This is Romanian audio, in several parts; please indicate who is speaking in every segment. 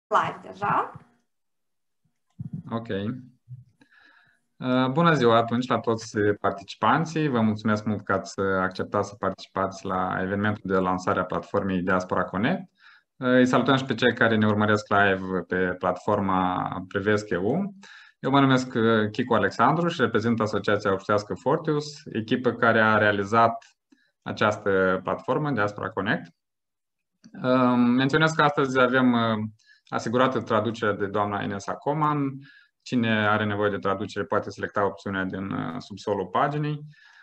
Speaker 1: live deja.
Speaker 2: Ok. Bună ziua atunci la toți participanții. Vă mulțumesc mult că ați acceptat să participați la evenimentul de lansare a platformei Diaspora Connect. Îi salutăm și pe cei care ne urmăresc live pe platforma Privesc.eu. Eu mă numesc Chicu Alexandru și reprezint Asociația Obștească Fortius, echipă care a realizat această platformă Diaspora Connect. Menționez că astăzi avem asigurată traducerea de doamna Inesa Coman. Cine are nevoie de traducere poate selecta opțiunea din subsolul paginii.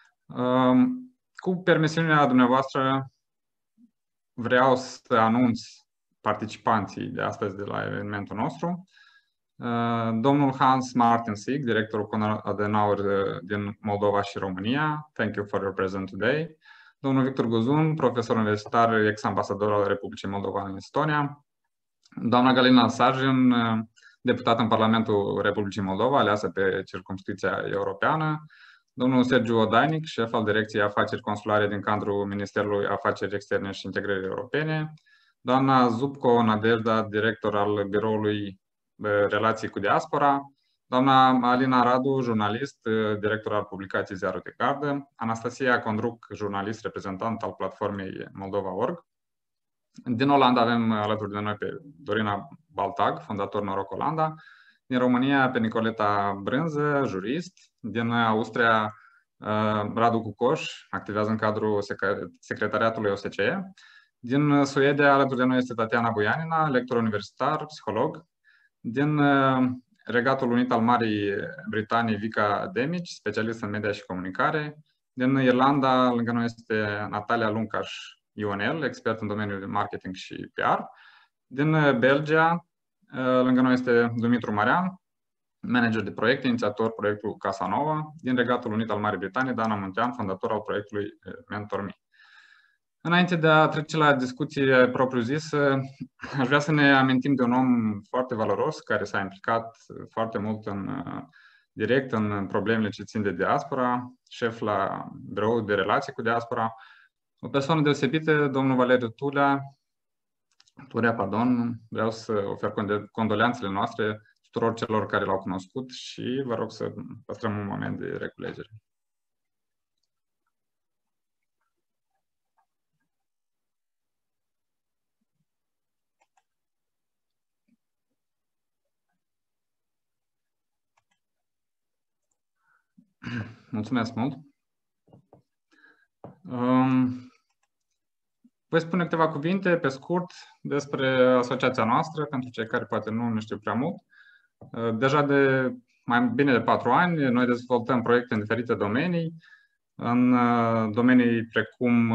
Speaker 2: Cu permisiunea dumneavoastră vreau să anunț participanții de astăzi de la evenimentul nostru. Domnul Hans Martin Sieg, directorul Konrad Adenauer din Moldova și România. Thank you for your presence today. Domnul Victor Guzun, profesor universitar, ex-ambasador al Republicii Moldova în Estonia. Doamna Galina Sargin, deputat în Parlamentul Republicii Moldova, aleasă pe circumscripția europeană. Domnul Sergiu Odainic, șef al Direcției Afaceri Consulare din cadrul Ministerului Afaceri Externe și Integrării Europene. Doamna Zubco Nadejda, director al Biroului Relații cu Diaspora. Doamna Alina Radu, jurnalist, director al publicației Ziarul de Gardă. Anastasia Condruc, jurnalist, reprezentant al platformei Moldova.org. Din Olanda avem alături de noi pe Dorina Baltag, fondator Noroc Olanda. Din România pe Nicoleta Brânză, jurist. Din Austria Radu Cucoș, activează în cadrul secretariatului OSCE. Din Suedia alături de noi este Tatiana Buianina, lector universitar, psiholog. Din Regatul Unit al Marii Britanii Vica Demici, specialist în media și comunicare. Din Irlanda lângă noi este Natalia Luncaș Ionel, expert în domeniul de marketing și PR. Din Belgia, lângă noi este Dumitru Marian, manager de proiecte, inițiator proiectului Casa Nova. Din Regatul Unit al Marii Britanii, Dana Muntean, fondator al proiectului MentorMe. Înainte de a trece la discuție propriu-zisă, aș vrea să ne amintim de un om foarte valoros care s-a implicat foarte mult direct în problemele ce țin de diaspora, șef la Biroul de Relații cu Diaspora. O persoană deosebită, domnul Valeriu Turea, vreau să ofer condoleanțele noastre tuturor celor care l-au cunoscut și vă rog să păstrăm un moment de reculegere. Mulțumesc mult! Voi spune câteva cuvinte, pe scurt, despre asociația noastră, pentru cei care poate nu știu prea mult. Deja de mai bine de 4 ani, noi dezvoltăm proiecte în diferite domenii, în domenii precum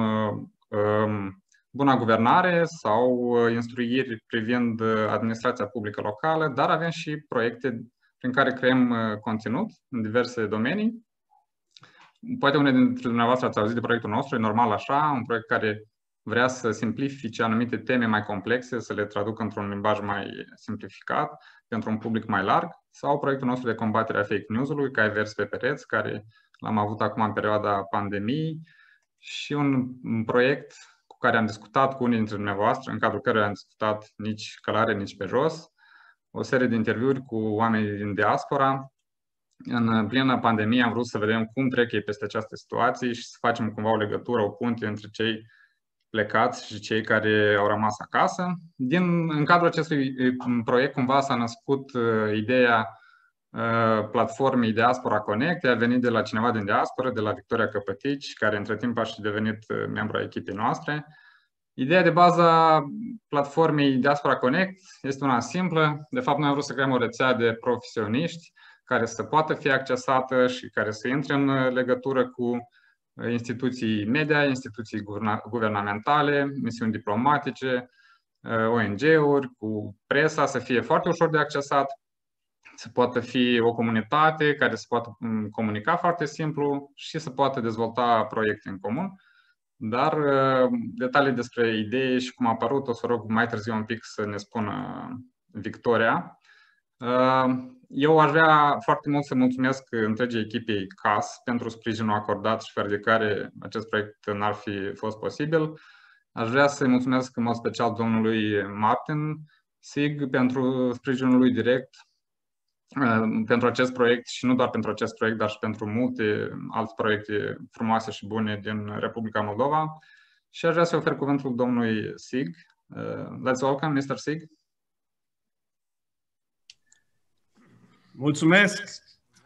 Speaker 2: buna guvernare sau instruiri privind administrația publică locală, dar avem și proiecte prin care creăm conținut în diverse domenii. Poate unele dintre dumneavoastră ați auzit de proiectul nostru, e normal așa, un proiect care vrea să simplifice anumite teme mai complexe, să le traducă într-un limbaj mai simplificat, pentru un public mai larg, sau proiectul nostru de combatere a fake news-ului, Cai Verzi pe pereți, care l-am avut acum în perioada pandemiei, și un proiect cu care am discutat cu unii dintre dumneavoastră, în cadrul căruia am discutat nici călare, nici pe jos, o serie de interviuri cu oameni din diaspora. În plină pandemie am vrut să vedem cum trec ei peste această situație și să facem cumva o legătură, o punte între cei plecați și cei care au rămas acasă. În cadrul acestui proiect cumva s-a născut ideea platformei Diaspora Connect. A venit de la cineva din diaspora, de la Victoria Căpătici, care între timp a și devenit membru a echipei noastre. Ideea de bază a platformei Diaspora Connect este una simplă. De fapt, noi am vrut să creăm o rețea de profesioniști care să poată fi accesată și care să intre în legătură cu instituții media, instituții guvernamentale, misiuni diplomatice, ONG-uri, cu presa, să fie foarte ușor de accesat, să poată fi o comunitate care să poată comunica foarte simplu și să poată dezvolta proiecte în comun. Dar detalii despre idei și cum a apărut o să rog mai târziu un pic să ne spună Victoria. Eu aș vrea foarte mult să mulțumesc întregii echipei CAS pentru sprijinul acordat și fără de care acest proiect n-ar fi fost posibil. Aș vrea să-i mulțumesc în mod special domnului Martin SIG pentru sprijinul lui direct pentru acest proiect și nu doar pentru acest proiect, dar și pentru multe alte proiecte frumoase și bune din Republica Moldova. Și aș vrea să ofer cuvântul domnului SIG. Let's welcome Mr. SIG.
Speaker 1: Mulțumesc!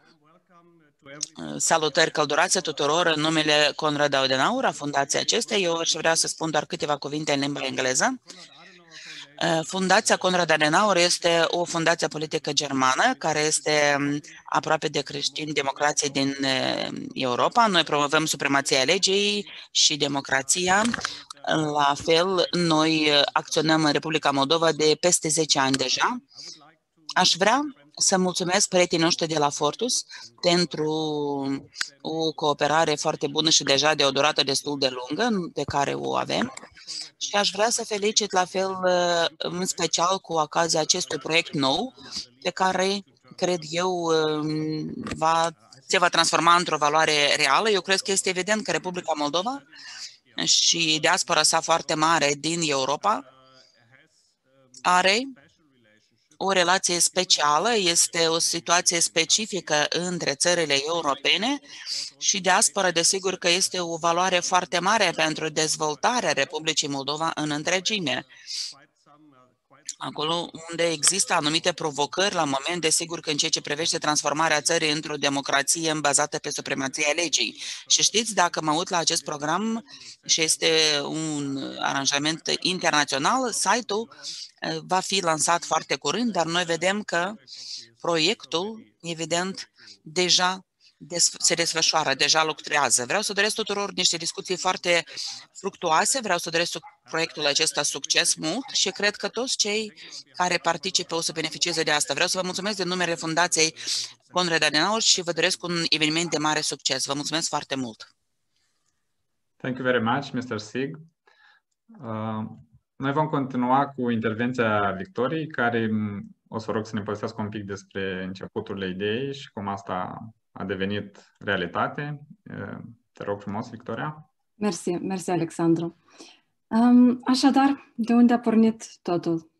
Speaker 3: Salutări călduroase tuturor în numele Konrad Adenauer, a fundației acesteia. Eu aș vrea să spun doar câteva cuvinte în limba engleză. Fundația Konrad Adenauer este o fundație politică germană care este aproape de creștini democrație din Europa. Noi promovăm supremația legii și democrația. La fel, noi acționăm în Republica Moldova de peste 10 ani deja. Aș vrea să mulțumesc prietenii noștri de la Fortus pentru o cooperare foarte bună și deja de o durată destul de lungă pe care o avem. Și aș vrea să felicit la fel, în special cu ocazia acestui proiect nou, pe care, cred eu, se va transforma într-o valoare reală. Eu cred că este evident că Republica Moldova și diaspora sa foarte mare din Europa are o relație specială, este o situație specifică între țările europene și diaspora, desigur că este o valoare foarte mare pentru dezvoltarea Republicii Moldova în întregime. Acolo unde există anumite provocări la moment, desigur că în ceea ce privește transformarea țării într-o democrație bazată pe supremația legii. Și știți, dacă mă uit la acest program și este un aranjament internațional, site-ul va fi lansat foarte curând, dar noi vedem că proiectul, evident, deja se desfășoară, deja lucrează. Vreau să doresc tuturor niște discuții foarte fructuoase, vreau să doresc proiectul acesta succes mult și cred că toți cei care participă o să beneficieze de asta. Vreau să vă mulțumesc de numele Fundației Konrad Adenauer și vă doresc un eveniment de mare succes. Vă mulțumesc foarte mult!
Speaker 2: Thank you very much, Mr. Sig. Noi vom continua cu intervenția Victoriei, care o să rog să ne povestească un pic despre începuturile ideii și cum asta a devenit realitate. Te rog frumos, Victoria.
Speaker 4: Mersi, Alexandru. Așadar, de unde a pornit totul?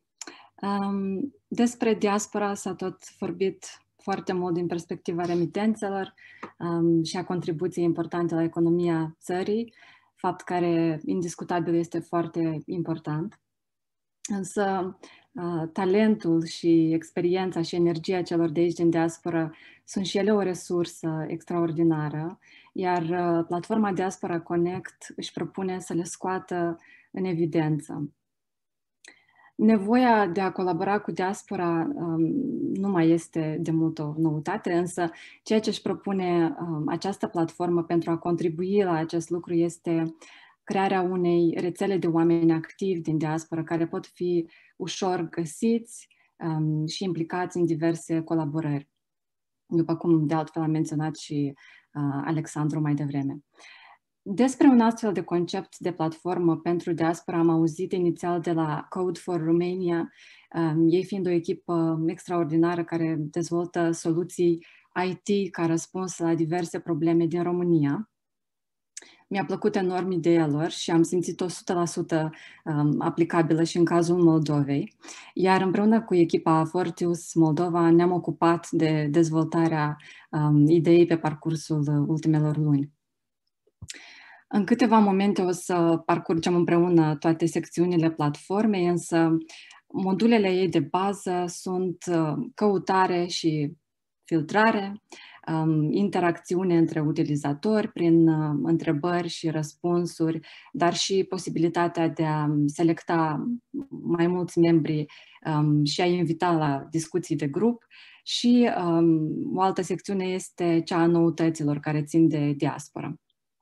Speaker 4: Despre diaspora s-a tot vorbit foarte mult din perspectiva remitențelor și a contribuției importante la economia țării, fapt care indiscutabil este foarte important. Însă talentul și experiența și energia celor de aici din diaspora sunt și ele o resursă extraordinară, iar platforma Diaspora Connect își propune să le scoată în evidență. Nevoia de a colabora cu diaspora nu mai este de mult o noutate, însă ceea ce își propune această platformă pentru a contribui la acest lucru este crearea unei rețele de oameni activi din diaspora care pot fi ușor găsiți și implicați în diverse colaborări, după cum de altfel a menționat și Alexandru mai devreme. Despre un astfel de concept de platformă pentru diaspora am auzit inițial de la Code for Romania, ei fiind o echipă extraordinară care dezvoltă soluții IT ca răspuns la diverse probleme din România. Mi-a plăcut enorm ideea lor și am simțit-o 100% aplicabilă și în cazul Moldovei. Iar împreună cu echipa Fortius Moldova ne-am ocupat de dezvoltarea ideii pe parcursul ultimelor luni. În câteva momente o să parcurgem împreună toate secțiunile platformei, însă modulele ei de bază sunt căutare și filtrare, interacțiune între utilizatori prin întrebări și răspunsuri, dar și posibilitatea de a selecta mai mulți membri și a invita la discuții de grup. Și o altă secțiune este cea a noutăților care țin de diaspora.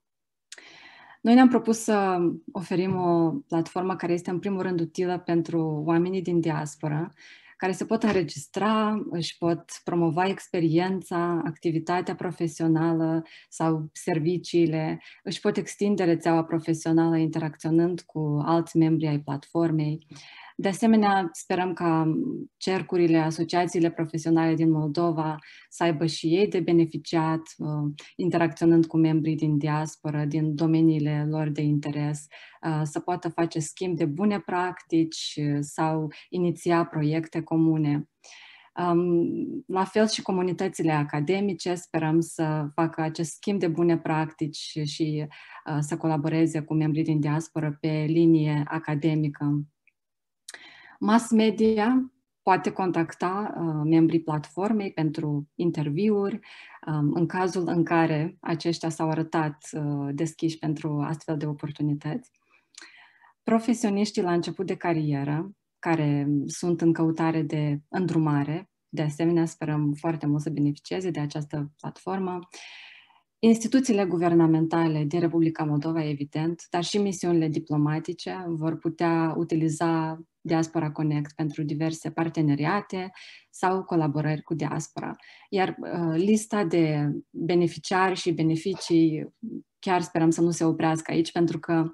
Speaker 4: Noi ne-am propus să oferim o platformă care este în primul rând utilă pentru oamenii din diaspora, care se pot înregistra, își pot promova experiența, activitatea profesională sau serviciile, își pot extinde rețeaua profesională interacționând cu alți membri ai platformei. De asemenea, sperăm ca cercurile, asociațiile profesionale din Moldova să aibă și ei de beneficiat, interacționând cu membrii din diasporă, din domeniile lor de interes, să poată face schimb de bune practici sau iniția proiecte comune. La fel și comunitățile academice sperăm să facă acest schimb de bune practici și să colaboreze cu membrii din diasporă pe linie academică. Mass media poate contacta membrii platformei pentru interviuri în cazul în care aceștia s-au arătat deschiși pentru astfel de oportunități. Profesioniștii la început de carieră, care sunt în căutare de îndrumare, de asemenea sperăm foarte mult să beneficieze de această platformă. Instituțiile guvernamentale din Republica Moldova, evident, dar și misiunile diplomatice vor putea utiliza Diaspora Connect pentru diverse parteneriate sau colaborări cu diaspora. Iar lista de beneficiari și beneficii chiar sperăm să nu se oprească aici, pentru că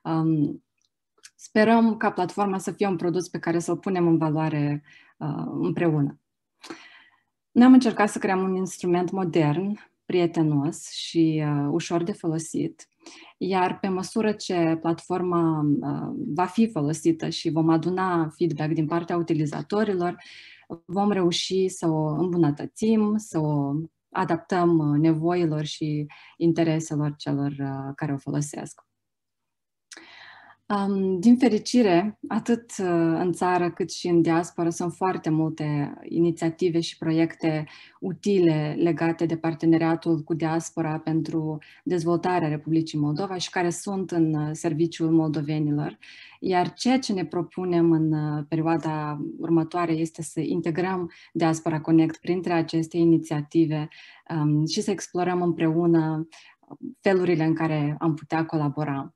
Speaker 4: sperăm ca platforma să fie un produs pe care să-l punem în valoare împreună. Noi am încercat să creăm un instrument modern, prietenos și ușor de folosit, iar pe măsură ce platforma va fi folosită și vom aduna feedback din partea utilizatorilor, vom reuși să o îmbunătățim, să o adaptăm nevoilor și intereselor celor care o folosesc. Din fericire, atât în țară cât și în diaspora sunt foarte multe inițiative și proiecte utile legate de parteneriatul cu diaspora pentru dezvoltarea Republicii Moldova și care sunt în serviciul moldovenilor. Iar ceea ce ne propunem în perioada următoare este să integrăm Diaspora Connect printre aceste inițiative și să explorăm împreună felurile în care am putea colabora.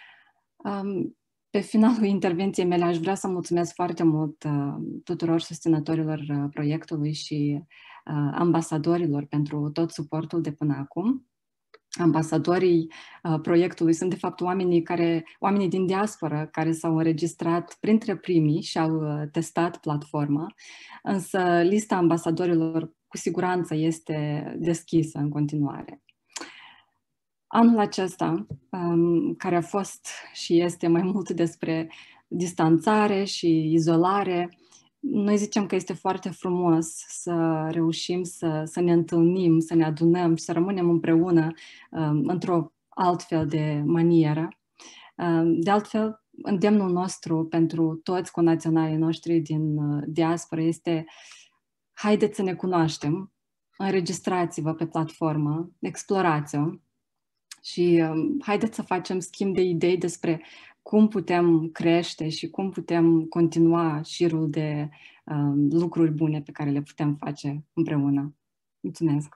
Speaker 4: Pe finalul intervenției mele aș vrea să mulțumesc foarte mult tuturor susținătorilor proiectului și ambasadorilor pentru tot suportul de până acum. Ambasadorii proiectului sunt de fapt oamenii din diasporă care s-au înregistrat printre primii și au testat platforma, însă lista ambasadorilor cu siguranță este deschisă în continuare. Anul acesta, care a fost și este mai mult despre distanțare și izolare, noi zicem că este foarte frumos să reușim să ne întâlnim, să ne adunăm și să rămânem împreună într-o altfel de manieră. De altfel, îndemnul nostru pentru toți conaționalii noștri din diaspora este: haideți să ne cunoaștem, înregistrați-vă pe platformă, explorați-o. Și haideți să facem schimb de idei despre cum putem crește și cum putem continua șirul de lucruri bune pe care le putem face împreună. Mulțumesc!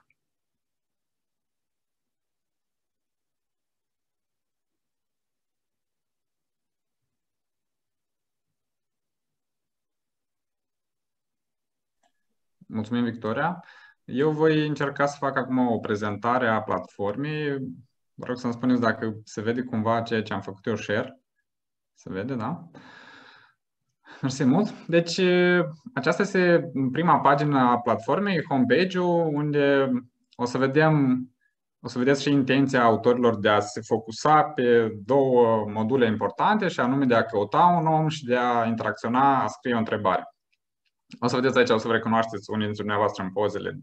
Speaker 2: Mulțumim, Victoria! Eu voi încerca să fac acum o prezentare a platformei. Vă rog să-mi spuneți dacă se vede cumva ceea ce am făcut eu share. Se vede, da? Mersi mult. Deci, aceasta este prima pagină a platformei, homepage-ul, unde o să vedeți și intenția autorilor de a se focusa pe două module importante, și anume de a căuta un om și de a interacționa, a scrie o întrebare. O să vedeți aici, o să vă recunoașteți unii dintre dumneavoastră în pozele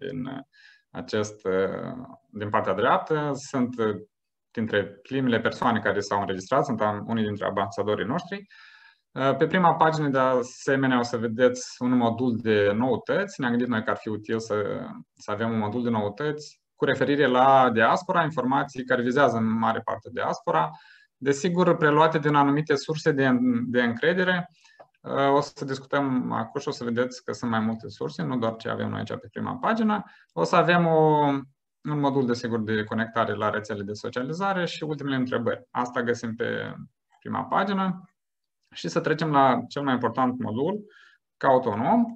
Speaker 2: din partea dreaptă. Sunt dintre primele persoane care s-au înregistrat, sunt unii dintre ambasadorii noștri. Pe prima pagină, de asemenea, o să vedeți un modul de noutăți. Ne-am gândit noi că ar fi util să avem un modul de noutăți cu referire la diaspora, informații care vizează în mare parte diaspora, desigur preluate din anumite surse de încredere. O să discutăm acum și o să vedeți că sunt mai multe surse, nu doar ce avem noi aici pe prima pagină. O să avem un modul, desigur, de conectare la rețele de socializare și ultimele întrebări. Asta găsim pe prima pagină. Și să trecem la cel mai important modul, Caută un om.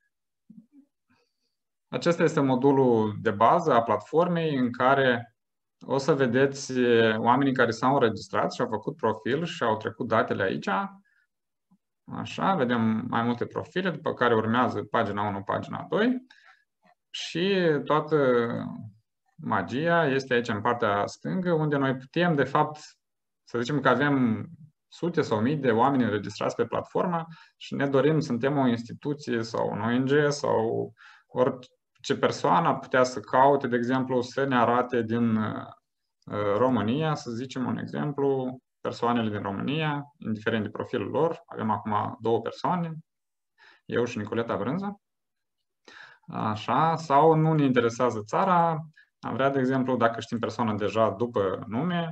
Speaker 2: Acesta este modulul de bază a platformei în care o să vedeți oamenii care s-au înregistrat și au făcut profil și au trecut datele aici. Așa, vedem mai multe profile, după care urmează pagina 1, pagina 2 și toată magia este aici în partea stângă, unde noi putem, de fapt, să zicem că avem sute sau mii de oameni înregistrați pe platformă și ne dorim, suntem o instituție sau un ONG sau orice persoană ar putea să caute, de exemplu, să ne arate din România, să zicem un exemplu, persoanele din România, indiferent de profilul lor. Avem acum 2 persoane, eu și Nicoleta Brânză. Așa, sau nu ne interesează țara, am vrea, de exemplu, dacă știm persoana deja după nume,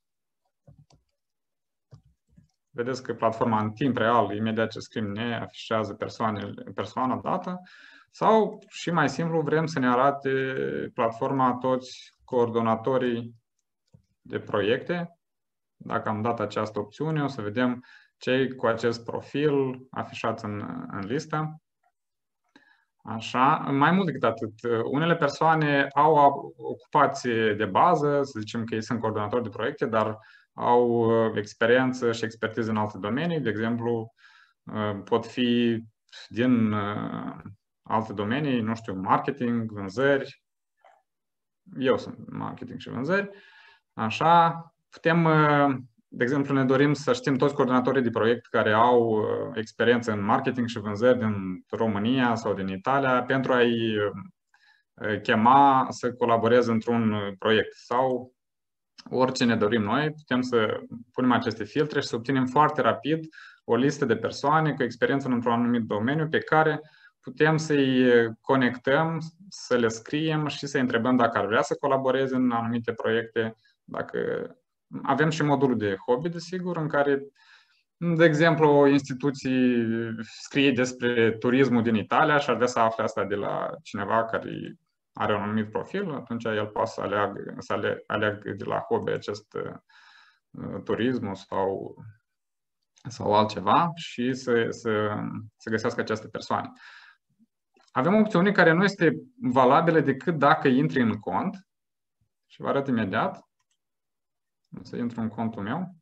Speaker 2: vedeți că platforma în timp real, imediat ce scrim, ne afișează persoana dată, sau, și mai simplu, vrem să ne arate platforma toți coordonatorii de proiecte. Dacă am dat această opțiune, o să vedem cei cu acest profil afișați în listă. Așa, mai mult decât atât, unele persoane au ocupație de bază, să zicem că ei sunt coordonatori de proiecte, dar au experiență și expertiză în alte domenii, de exemplu, pot fi din alte domenii, nu știu, marketing, vânzări. Eu sunt marketing și vânzări. Așa, putem, de exemplu, ne dorim să știm toți coordonatorii de proiect care au experiență în marketing și vânzări din România sau din Italia pentru a-i chema să colaboreze într-un proiect. Sau orice ne dorim noi, putem să punem aceste filtre și să obținem foarte rapid o listă de persoane cu experiență într-un anumit domeniu pe care putem să-i conectăm, să le scriem și să-i întrebăm dacă ar vrea să colaboreze în anumite proiecte. Dacă avem și modulul de hobby, desigur, în care, de exemplu, o instituție scrie despre turismul din Italia și ar vrea să afle asta de la cineva care are un anumit profil, atunci el poate să aleagă de la hobby acest turism sau altceva și să găsească aceste persoane. Avem o opțiune care nu este valabilă decât dacă intri în cont și vă arăt imediat. O să intru în contul meu.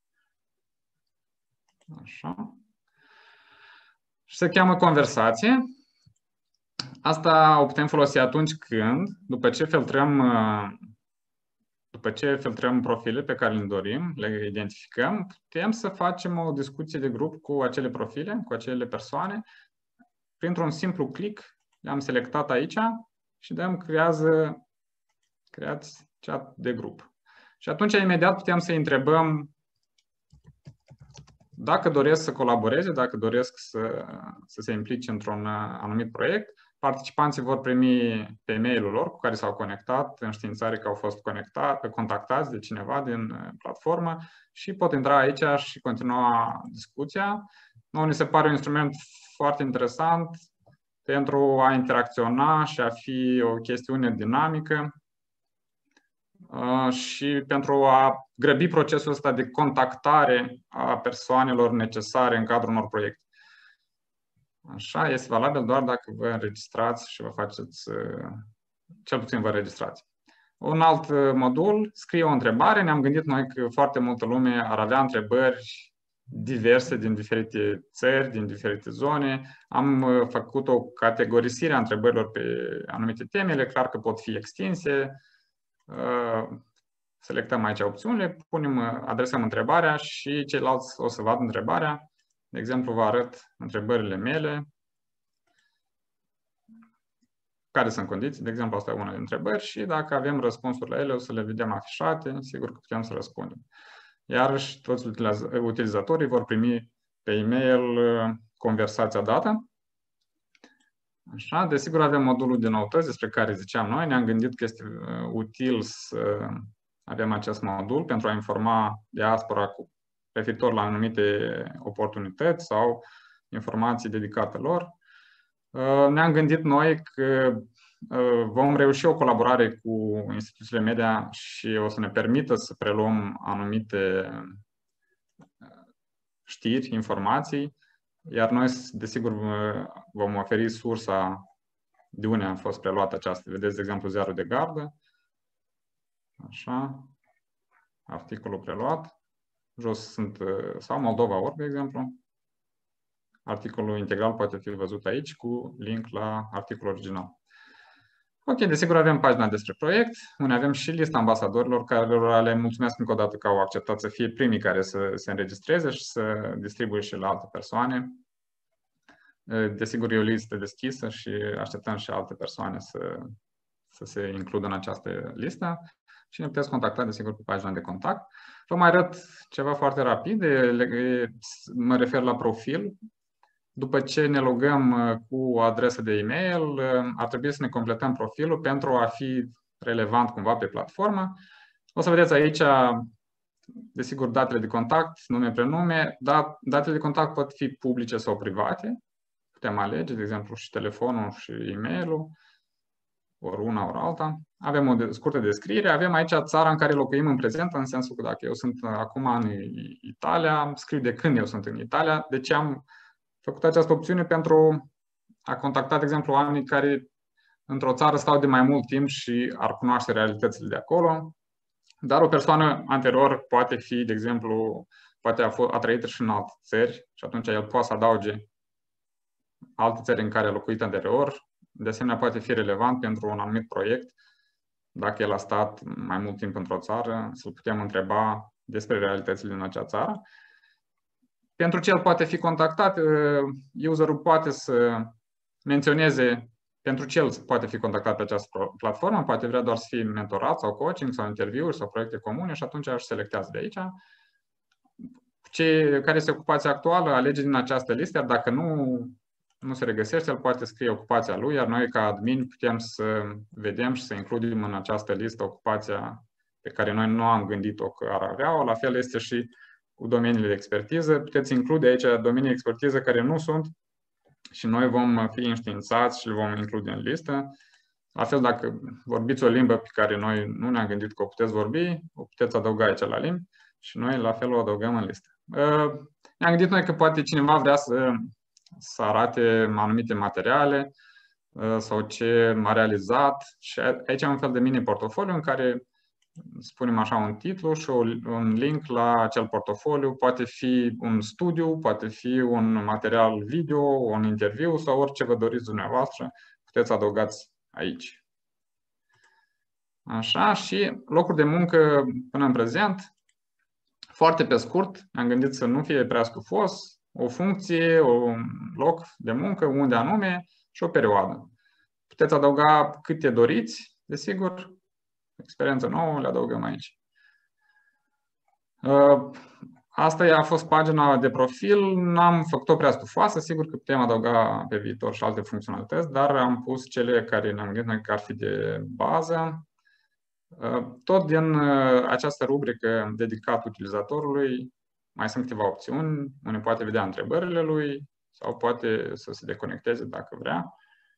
Speaker 2: Așa. Și se cheamă conversație. Asta o putem folosi atunci când, după ce filtrăm profile pe care le dorim, le identificăm, putem să facem o discuție de grup cu acele profile, cu acele persoane. Printr-un simplu click, le-am selectat aici și dăm creați chat de grup. Și atunci, imediat, putem să-i întrebăm dacă doresc să colaboreze, dacă doresc să se implice într-un anumit proiect. Participanții vor primi pe e-mailul lor cu care s-au conectat, înștiințare că au fost contactați de cineva din platformă și pot intra aici și continua discuția. Nouă ni se pare un instrument foarte interesant pentru a interacționa și a fi o chestiune dinamică și pentru a grăbi procesul ăsta de contactare a persoanelor necesare în cadrul unor proiecte. Așa, este valabil doar dacă vă înregistrați și vă faceți, cel puțin vă înregistrați. Un alt modul, scrie o întrebare. Ne-am gândit noi că foarte multă lume ar avea întrebări diverse din diferite țări, din diferite zone. Am făcut o categorisire a întrebărilor pe anumite teme, clar că pot fi extinse. Selectăm aici opțiunile, adresăm întrebarea și ceilalți o să vadă întrebarea. De exemplu, vă arăt întrebările mele. Care sunt condiții? De exemplu, asta e una din întrebări și dacă avem răspunsuri la ele, o să le vedem afișate, sigur că putem să răspundem. Iarăși, toți utilizatorii vor primi pe e-mail conversația dată. Așa, desigur avem modulul de noutăți despre care ziceam noi. Ne-am gândit că este util să avem acest modul pentru a informa diaspora referitor la anumite oportunități sau informații dedicate lor. Ne-am gândit noi că vom reuși o colaborare cu instituțiile media și o să ne permită să preluăm anumite știri, informații, iar noi, desigur, vom oferi sursa de unde a fost preluată aceasta. Vedeți, de exemplu, Ziarul de Gardă. Așa. Articolul preluat. Jos sunt, sau Moldova.org, de exemplu. Articolul integral poate fi văzut aici cu link la articolul original. Ok, desigur avem pagina despre proiect, unde avem și lista ambasadorilor, care le mulțumesc încă o dată că au acceptat să fie primii care să se înregistreze și să distribuie și la alte persoane. Desigur, e o listă deschisă și așteptăm și alte persoane să se includă în această listă și ne puteți contacta, desigur, pe pagina de contact. Vă mai arăt ceva foarte rapid, mă refer la profil. După ce ne logăm cu o adresă de e-mail, ar trebui să ne completăm profilul pentru a fi relevant cumva pe platformă. O să vedeți aici, desigur, datele de contact, nume, prenume. Datele de contact pot fi publice sau private. Putem alege, de exemplu, și telefonul și e-mailul, ori una, ori alta. Avem o scurtă descriere. Avem aici țara în care locuim în prezent, în sensul că dacă eu sunt acum în Italia, scriu de când eu sunt în Italia. Deci am făcut această opțiune pentru a contacta, de exemplu, oamenii care într-o țară stau de mai mult timp și ar cunoaște realitățile de acolo. Dar o persoană anterior poate fi, de exemplu, poate a trăit și în alte țări și atunci el poate să adauge alte țări în care a locuit anterior. De asemenea, poate fi relevant pentru un anumit proiect. Dacă el a stat mai mult timp într-o țară, să-l putem întreba despre realitățile din acea țară. Pentru ce el poate fi contactat, userul poate să menționeze pentru ce el poate fi contactat pe această platformă, poate vrea doar să fie mentorat sau coaching sau interviuri sau proiecte comune și atunci își selectează de aici. Care este ocupația actuală, alege din această listă, iar dacă nu se regăsește, el poate scrie ocupația lui, iar noi ca admin putem să vedem și să includem în această listă ocupația pe care noi nu am gândit-o că ar avea-o. La fel este și cu domeniile de expertiză. Puteți include aici domenii de expertiză care nu sunt și noi vom fi înștiințați și le vom include în listă. La fel, dacă vorbiți o limbă pe care noi nu ne-am gândit că o puteți vorbi, o puteți adăuga aici la limbi și noi la fel o adăugăm în listă. Ne-am gândit noi că poate cineva vrea să arate anumite materiale sau ce a realizat și aici am un fel de mini-portofoliu în care spunem așa un titlu și un link la acel portofoliu. Poate fi un studiu, poate fi un material video, un interviu sau orice vă doriți dumneavoastră, puteți adăugați aici. Așa, și locuri de muncă până în prezent, foarte pe scurt, am gândit să nu fie prea stufos, o funcție, un loc de muncă, unde anume și o perioadă. Puteți adăuga câte doriți, desigur, experiență nouă, le adăugăm aici. Asta a fost pagina de profil, n-am făcut-o prea stufoasă, sigur că putem adăuga pe viitor și alte funcționalități, dar am pus cele care ne-am gândit că ar fi de bază. Tot din această rubrică dedicat utilizatorului mai sunt câteva opțiuni, unde poate vedea întrebările lui sau poate să se deconecteze dacă vrea.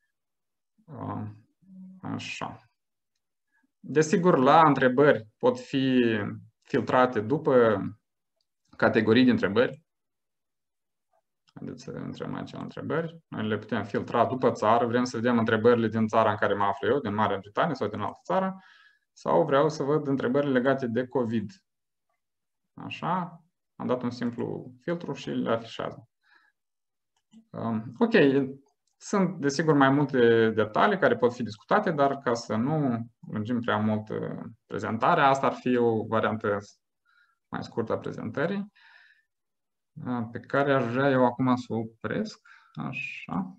Speaker 2: Așa. Desigur, la întrebări pot fi filtrate după categorii de întrebări. Haideți să intrăm aici la întrebări. Noi le putem filtra după țară. Vrem să vedem întrebările din țara în care mă aflu eu, din Marea Britanie sau din altă țară. Sau vreau să văd întrebările legate de COVID. Așa. Am dat un simplu filtru și le afișează. Ok. Sunt, desigur, mai multe detalii care pot fi discutate, dar ca să nu lungim prea mult prezentarea, asta ar fi o variantă mai scurtă a prezentării, pe care aș vrea eu acum să o opresc. Așa.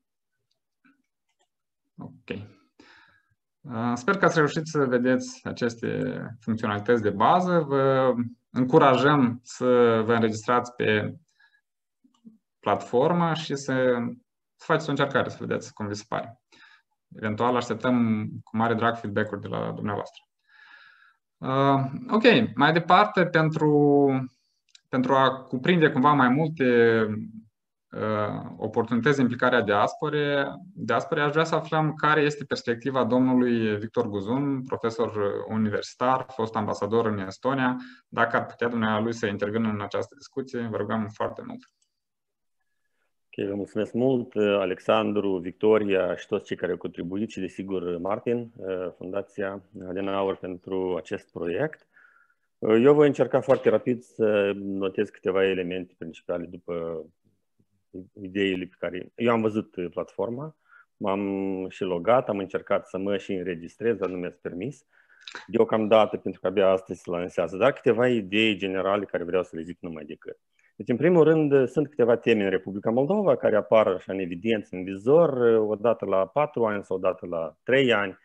Speaker 2: Ok. Sper că ați reușit să vedeți aceste funcționalități de bază. Vă încurajăm să vă înregistrați pe platformă și să faceți o încercare, să vedeți cum vi se pare. Eventual așteptăm cu mare drag feedback-uri de la dumneavoastră. Ok, mai departe, pentru a cuprinde cumva mai multe oportunități de implicare a diasporei, aș vrea să aflăm care este perspectiva domnului Victor Guzun, profesor universitar, fost ambasador în Estonia. Dacă ar putea dumneavoastră lui să intervină în această discuție, vă rugăm foarte mult.
Speaker 1: Ok, vă mulțumesc mult, Alexandru, Victoria și toți cei care au contribuit și, desigur, Martin, Fundația Adenauer pentru acest proiect. Eu voi încerca foarte rapid să notez câteva elemente principale după ideile pe care... Eu am văzut platforma, m-am și logat, am încercat să mă și înregistrez, dar nu mi-ați permis. Deocamdată, pentru că abia astăzi se lansează, dar câteva idei generale care vreau să le zic numai decât. Deci, în primul rând, sunt câteva teme în Republica Moldova care apar așa în evidență, în vizor, odată la 4 ani sau odată la 3 ani.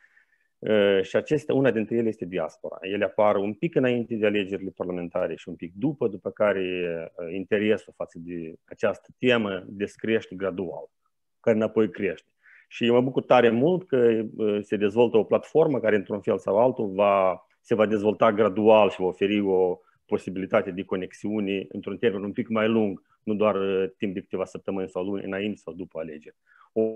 Speaker 1: Și una dintre ele este diaspora. Ele apar un pic înainte de alegerile parlamentare și un pic după care interesul față de această temă descrește gradual, care înapoi crește. Și eu mă bucur tare mult că se dezvoltă o platformă care, într-un fel sau altul, se va dezvolta gradual și va oferi o posibilitate de conexiune într-un termen un pic mai lung, nu doar timp de câteva săptămâni sau luni, înainte sau după alegeri. O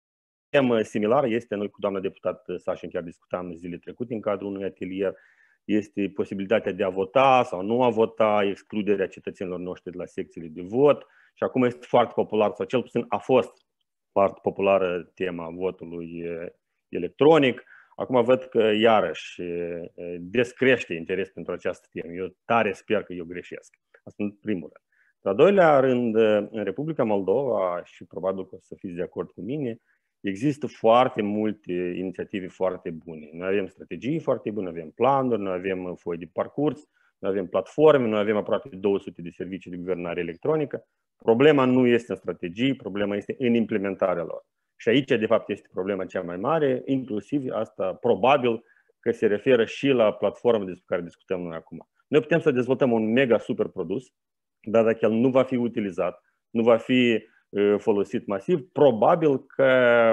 Speaker 1: temă similară este, noi cu doamna deputat Sașin chiar discutam zile trecute în cadrul unui atelier, este posibilitatea de a vota sau nu a vota, excluderea cetățenilor noștri de la secțiile de vot și acum este foarte popular, sau cel puțin a fost foarte populară tema votului electronic. Acum văd că iarăși descrește interes pentru această temă. Eu tare sper că eu greșesc. Asta în primul rând. În al doilea rând, în Republica Moldova, și probabil că o să fiți de acord cu mine, există foarte multe inițiative foarte bune. Noi avem strategii foarte bune, avem planuri, noi avem foi de parcurs, noi avem platforme, noi avem aproape 200 de servicii de guvernare electronică. Problema nu este în strategii, problema este în implementarea lor. Și aici, de fapt, este problema cea mai mare, inclusiv asta probabil că se referă și la platforma despre care discutăm noi acum. Noi putem să dezvoltăm un mega super produs, dar dacă el nu va fi utilizat, nu va fi folosit masiv, probabil că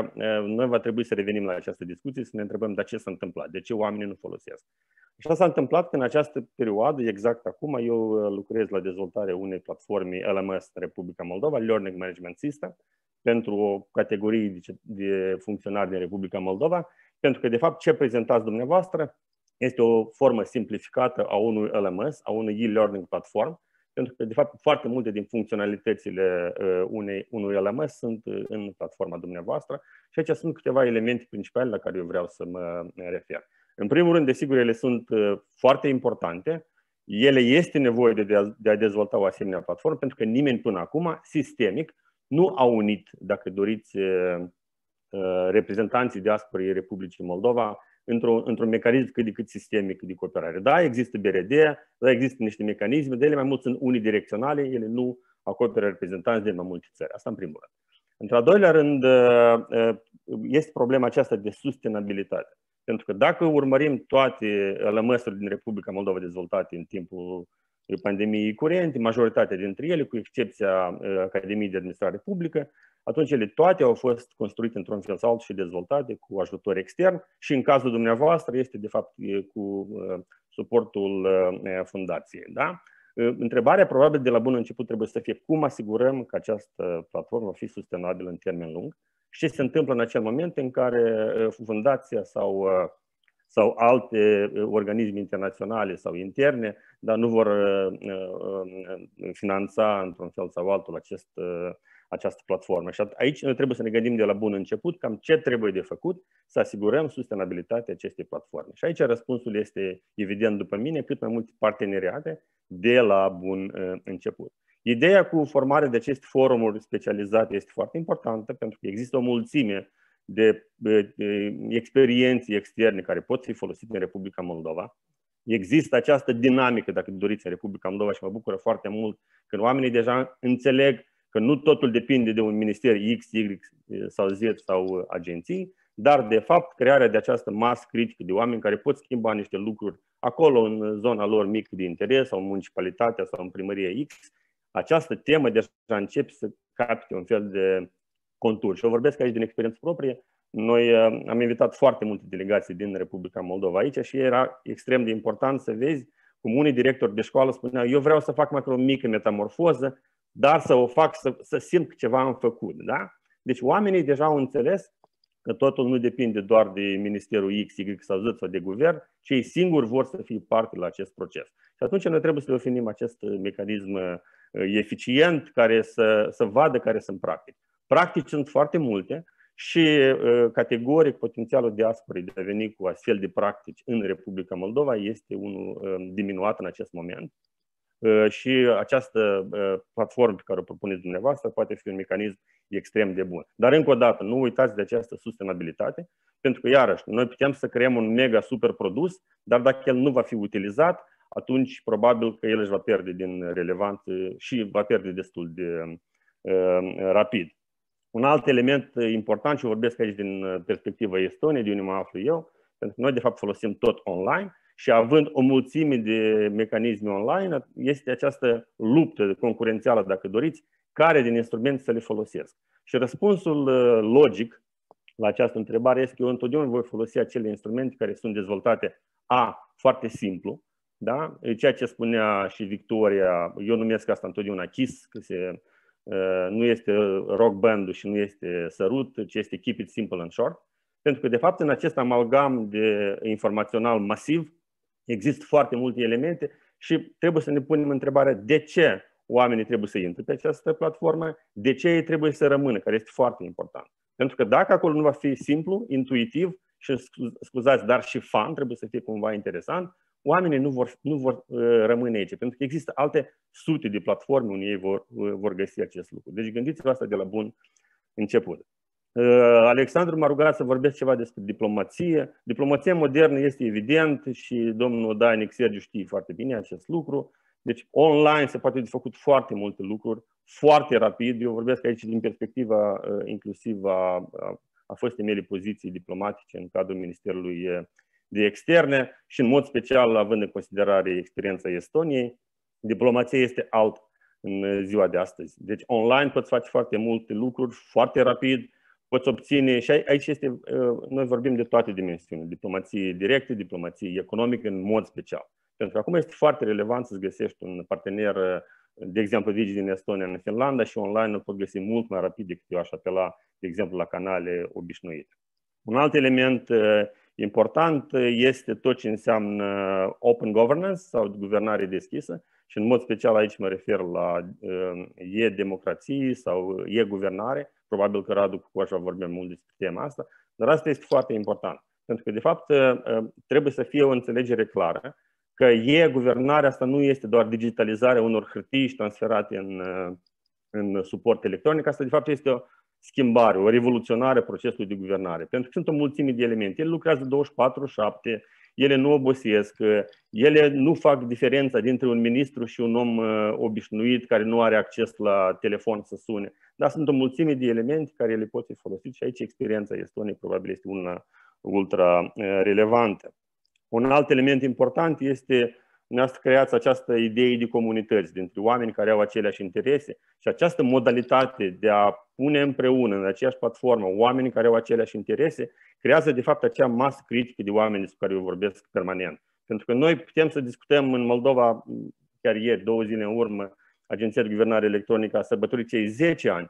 Speaker 1: noi va trebui să revenim la această discuție, să ne întrebăm de ce s-a întâmplat, de ce oamenii nu folosesc. Așa s-a întâmplat că în această perioadă, exact acum, eu lucrez la dezvoltarea unei platforme LMS în Republica Moldova, Learning Management System, pentru o categorie de funcționari din Republica Moldova, pentru că, de fapt, ce prezentați dumneavoastră este o formă simplificată a unui LMS, a unui e-learning platform, pentru că, de fapt, foarte multe din funcționalitățile unui LMS sunt în platforma dumneavoastră și aici sunt câteva elemente principale la care eu vreau să mă refer. În primul rând, desigur, ele sunt foarte importante. Ele este nevoie de a dezvolta o asemenea platformă, pentru că nimeni până acum, sistemic, nu a unit, dacă doriți, reprezentanții diasporei Republicii Moldova într-un mecanism cât de cât sistemic de cooperare. Da, există BRD, da, există niște mecanisme, de ele mai mult sunt unidirecționale, ele nu acoperă reprezentanți din mai multe țări. Asta în primul rând. Într-al doilea rând, este problema aceasta de sustenabilitate. Pentru că dacă urmărim toate LMS-urile din Republica Moldova dezvoltate în timpul pandemiei curente, majoritatea dintre ele, cu excepția Academiei de Administrare Publică, atunci ele toate au fost construite într-un fel sau altul și dezvoltate cu ajutor extern și în cazul dumneavoastră este de fapt cu suportul fundației. Da? Întrebarea probabil de la bun început trebuie să fie cum asigurăm că această platformă va fi sustenabilă în termen lung și ce se întâmplă în acel moment în care fundația sau alte organisme internaționale sau interne, dar nu vor finanța într-un fel sau altul această platformă. Și aici noi trebuie să ne gândim de la bun început cam ce trebuie de făcut să asigurăm sustenabilitatea acestei platforme. Și aici răspunsul este evident după mine, cât mai multe parteneriate de la bun început. Ideea cu formarea de aceste forumuri specializate este foarte importantă pentru că există o mulțime de experiențe externe care pot fi folosite în Republica Moldova. Există această dinamică, dacă doriți, în Republica Moldova și mă bucură foarte mult că oamenii deja înțeleg că nu totul depinde de un minister X, Y sau Z sau agenții, dar de fapt crearea de această masă critică de oameni care pot schimba niște lucruri acolo în zona lor mică de interes sau în municipalitatea sau în primărie X, această temă deja începe să capte un fel de contur. Și eu vorbesc aici din experiență proprie. Noi am invitat foarte multe delegații din Republica Moldova aici și era extrem de important să vezi cum unii directori de școală spuneau eu vreau să fac măcar o mică metamorfoză, dar să o fac să simt că ceva am făcut. Da? Deci oamenii deja au înțeles că totul nu depinde doar de Ministerul X, Y sau Z sau de guvern, ci ei singuri vor să fie parte la acest proces. Și atunci noi trebuie să definim acest mecanism eficient care să vadă care sunt practici. Practici sunt foarte multe și categoric potențialul diasporei de a veni cu astfel de practici în Republica Moldova este unul diminuat în acest moment. și această platformă pe care o propuneți dumneavoastră poate fi un mecanism extrem de bun. Dar încă o dată, nu uitați de această sustenabilitate, pentru că iarăși noi putem să creăm un mega super produs, dar dacă el nu va fi utilizat, atunci probabil că el își va pierde din relevanță și va pierde destul de rapid. Un alt element important, și vorbesc aici din perspectiva Estoniei, de unde mă aflu eu, pentru că noi de fapt folosim tot online și având o mulțime de mecanisme online, este această luptă concurențială, dacă doriți, care din instrumente să le folosesc. Și răspunsul logic la această întrebare este că eu întotdeauna voi folosi acele instrumente care sunt dezvoltate foarte simplu, da? Ceea ce spunea și Victoria, eu numesc asta întotdeauna KISS, că nu este rock band-ul și nu este sărut, ci este keep it simple and short. Pentru că, de fapt, în acest amalgam de informațional masiv există foarte multe elemente și trebuie să ne punem întrebarea de ce oamenii trebuie să intre pe această platformă, de ce ei trebuie să rămână, care este foarte important. Pentru că dacă acolo nu va fi simplu, intuitiv și, scuzați, dar și fun, trebuie să fie cumva interesant, oamenii nu vor rămâne aici, pentru că există alte sute de platforme unde ei vor găsi acest lucru. Deci gândiți-vă asta de la bun început. Alexandru m-a rugat să vorbesc ceva despre diplomație. Diplomația modernă este evident și domnul Dainic Sergiu știe foarte bine acest lucru. Deci online se poate de făcut foarte multe lucruri, foarte rapid. Eu vorbesc aici din perspectiva inclusiv a fostei mele poziții diplomatice în cadrul Ministerului de Externe și în mod special având în considerare experiența Estoniei. Diplomația este alt în ziua de astăzi. Deci online poți face foarte multe lucruri foarte rapid, poți obține, și aici este, noi vorbim de toate dimensiunile, diplomație directă, diplomație economică în mod special. Pentru că acum este foarte relevant să-ți găsești un partener, de exemplu, Digi din Estonia în Finlanda și online îl poți găsi mult mai rapid decât eu aș apela, de exemplu, la canale obișnuite. Un alt element important este tot ce înseamnă open governance sau guvernare deschisă și în mod special aici mă refer la e-democrație sau e-guvernare. Probabil că Radu cu Coș va vorbi mult despre tema asta, dar asta este foarte important. Pentru că, de fapt, trebuie să fie o înțelegere clară că e-guvernarea asta nu este doar digitalizarea unor hârtii și transferate în suport electronic. Asta, de fapt, este o schimbare, o revoluționare a procesului de guvernare. Pentru că sunt o mulțime de elemente. Ele lucrează 24/7, ele nu obosesc, ele nu fac diferența dintre un ministru și un om obișnuit care nu are acces la telefon să sune. Dar sunt o mulțime de elemente care le pot fi folosite și aici experiența Estoniei probabil este una ultra relevantă. Un alt element important este să creați această idee de comunități dintre oameni care au aceleași interese și această modalitate de a pune împreună în aceeași platformă oamenii care au aceleași interese creează de fapt acea masă critică de oameni despre care eu vorbesc permanent. Pentru că noi putem să discutăm în Moldova, chiar ieri, 2 zile în urmă, Agenția de Guvernare Electronică a sărbătorit cei 10 ani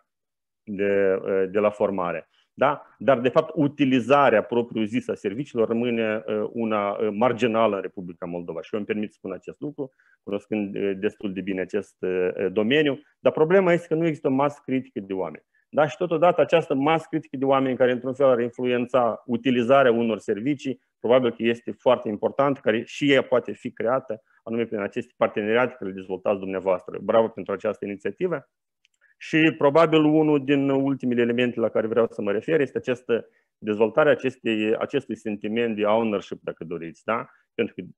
Speaker 1: de la formare. Da? Dar, de fapt, utilizarea propriu-zisă a serviciilor rămâne una marginală în Republica Moldova. Și eu îmi permit să spun acest lucru, cunoscând destul de bine acest domeniu. Dar problema este că nu există o masă critică de oameni. Da? Și totodată această masă critică de oameni care, într-un fel, ar influența utilizarea unor servicii, probabil că este foarte important, care și ea poate fi creată, anume prin aceste parteneriate care le dezvoltați dumneavoastră. Bravo pentru această inițiativă. Și probabil unul din ultimele elemente la care vreau să mă refer este această dezvoltare acestui sentiment de ownership, dacă doriți. Da? Pentru că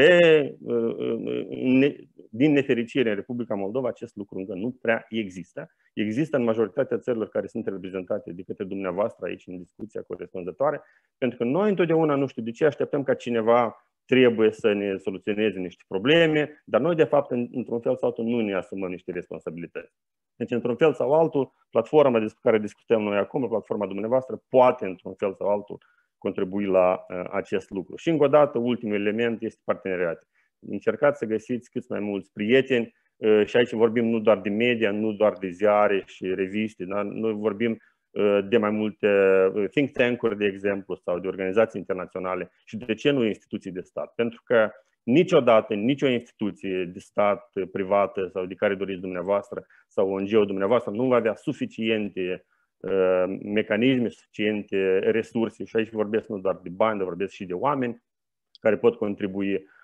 Speaker 1: din nefericire în Republica Moldova acest lucru încă nu prea există. Există în majoritatea țărilor care sunt reprezentate de către dumneavoastră aici în discuția corespunzătoare, pentru că noi întotdeauna, nu știu de ce, așteptăm ca cineva trebuie să ne soluționeze niște probleme, dar noi de fapt într-un fel sau altul nu ne asumăm niște responsabilități. Deci, într-un fel sau altul, platforma despre care discutăm noi acum, platforma dumneavoastră, poate, într-un fel sau altul, contribui la acest lucru. Și, încă o dată, ultimul element este parteneriate. Încercați să găsiți cât mai mulți prieteni și aici vorbim nu doar de media, nu doar de ziare și reviste, dar noi vorbim de mai multe think tank-uri, de exemplu, sau de organizații internaționale și de ce nu instituții de stat. Pentru că niciodată, nicio instituție de stat, privată sau de care doriți dumneavoastră sau ONG-ul dumneavoastră nu va avea suficiente mecanisme, suficiente resurse și aici vorbesc nu doar de bani, dar vorbesc și de oameni care pot contribui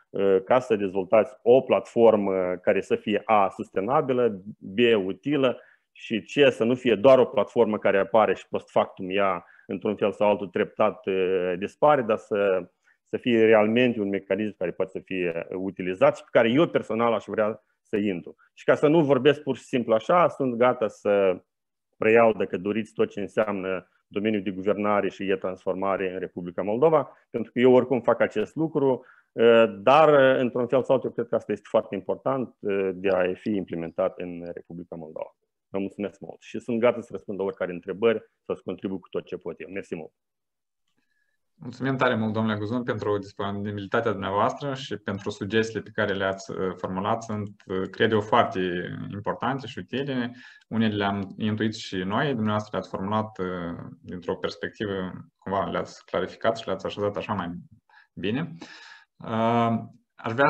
Speaker 1: ca să dezvoltați o platformă care să fie A, sustenabilă, B, utilă și C, să nu fie doar o platformă care apare și post factum ea într-un fel sau altul treptat dispare, dar să fie realmente un mecanism care poate să fie utilizat și pe care eu personal aș vrea să intru. Și ca să nu vorbesc pur și simplu așa, sunt gata să preiau, dacă doriți, tot ce înseamnă domeniul de guvernare și e-transformare în Republica Moldova, pentru că eu oricum fac acest lucru, dar într-un fel sau altul, eu cred că asta este foarte important de a fi implementat în Republica Moldova. Vă mulțumesc mult și sunt gata să răspund la oricare întrebări sau să contribui cu tot ce pot eu. Mersi mult!
Speaker 2: Mulțumim tare mult, domnule Guzun, pentru disponibilitatea dumneavoastră și pentru sugestiile pe care le-ați formulat. Sunt, cred eu, foarte importante și utile. Unele le-am intuit și noi, dumneavoastră le-ați formulat dintr-o perspectivă, cumva le-ați clarificat și le-ați așezat așa mai bine. Aș vrea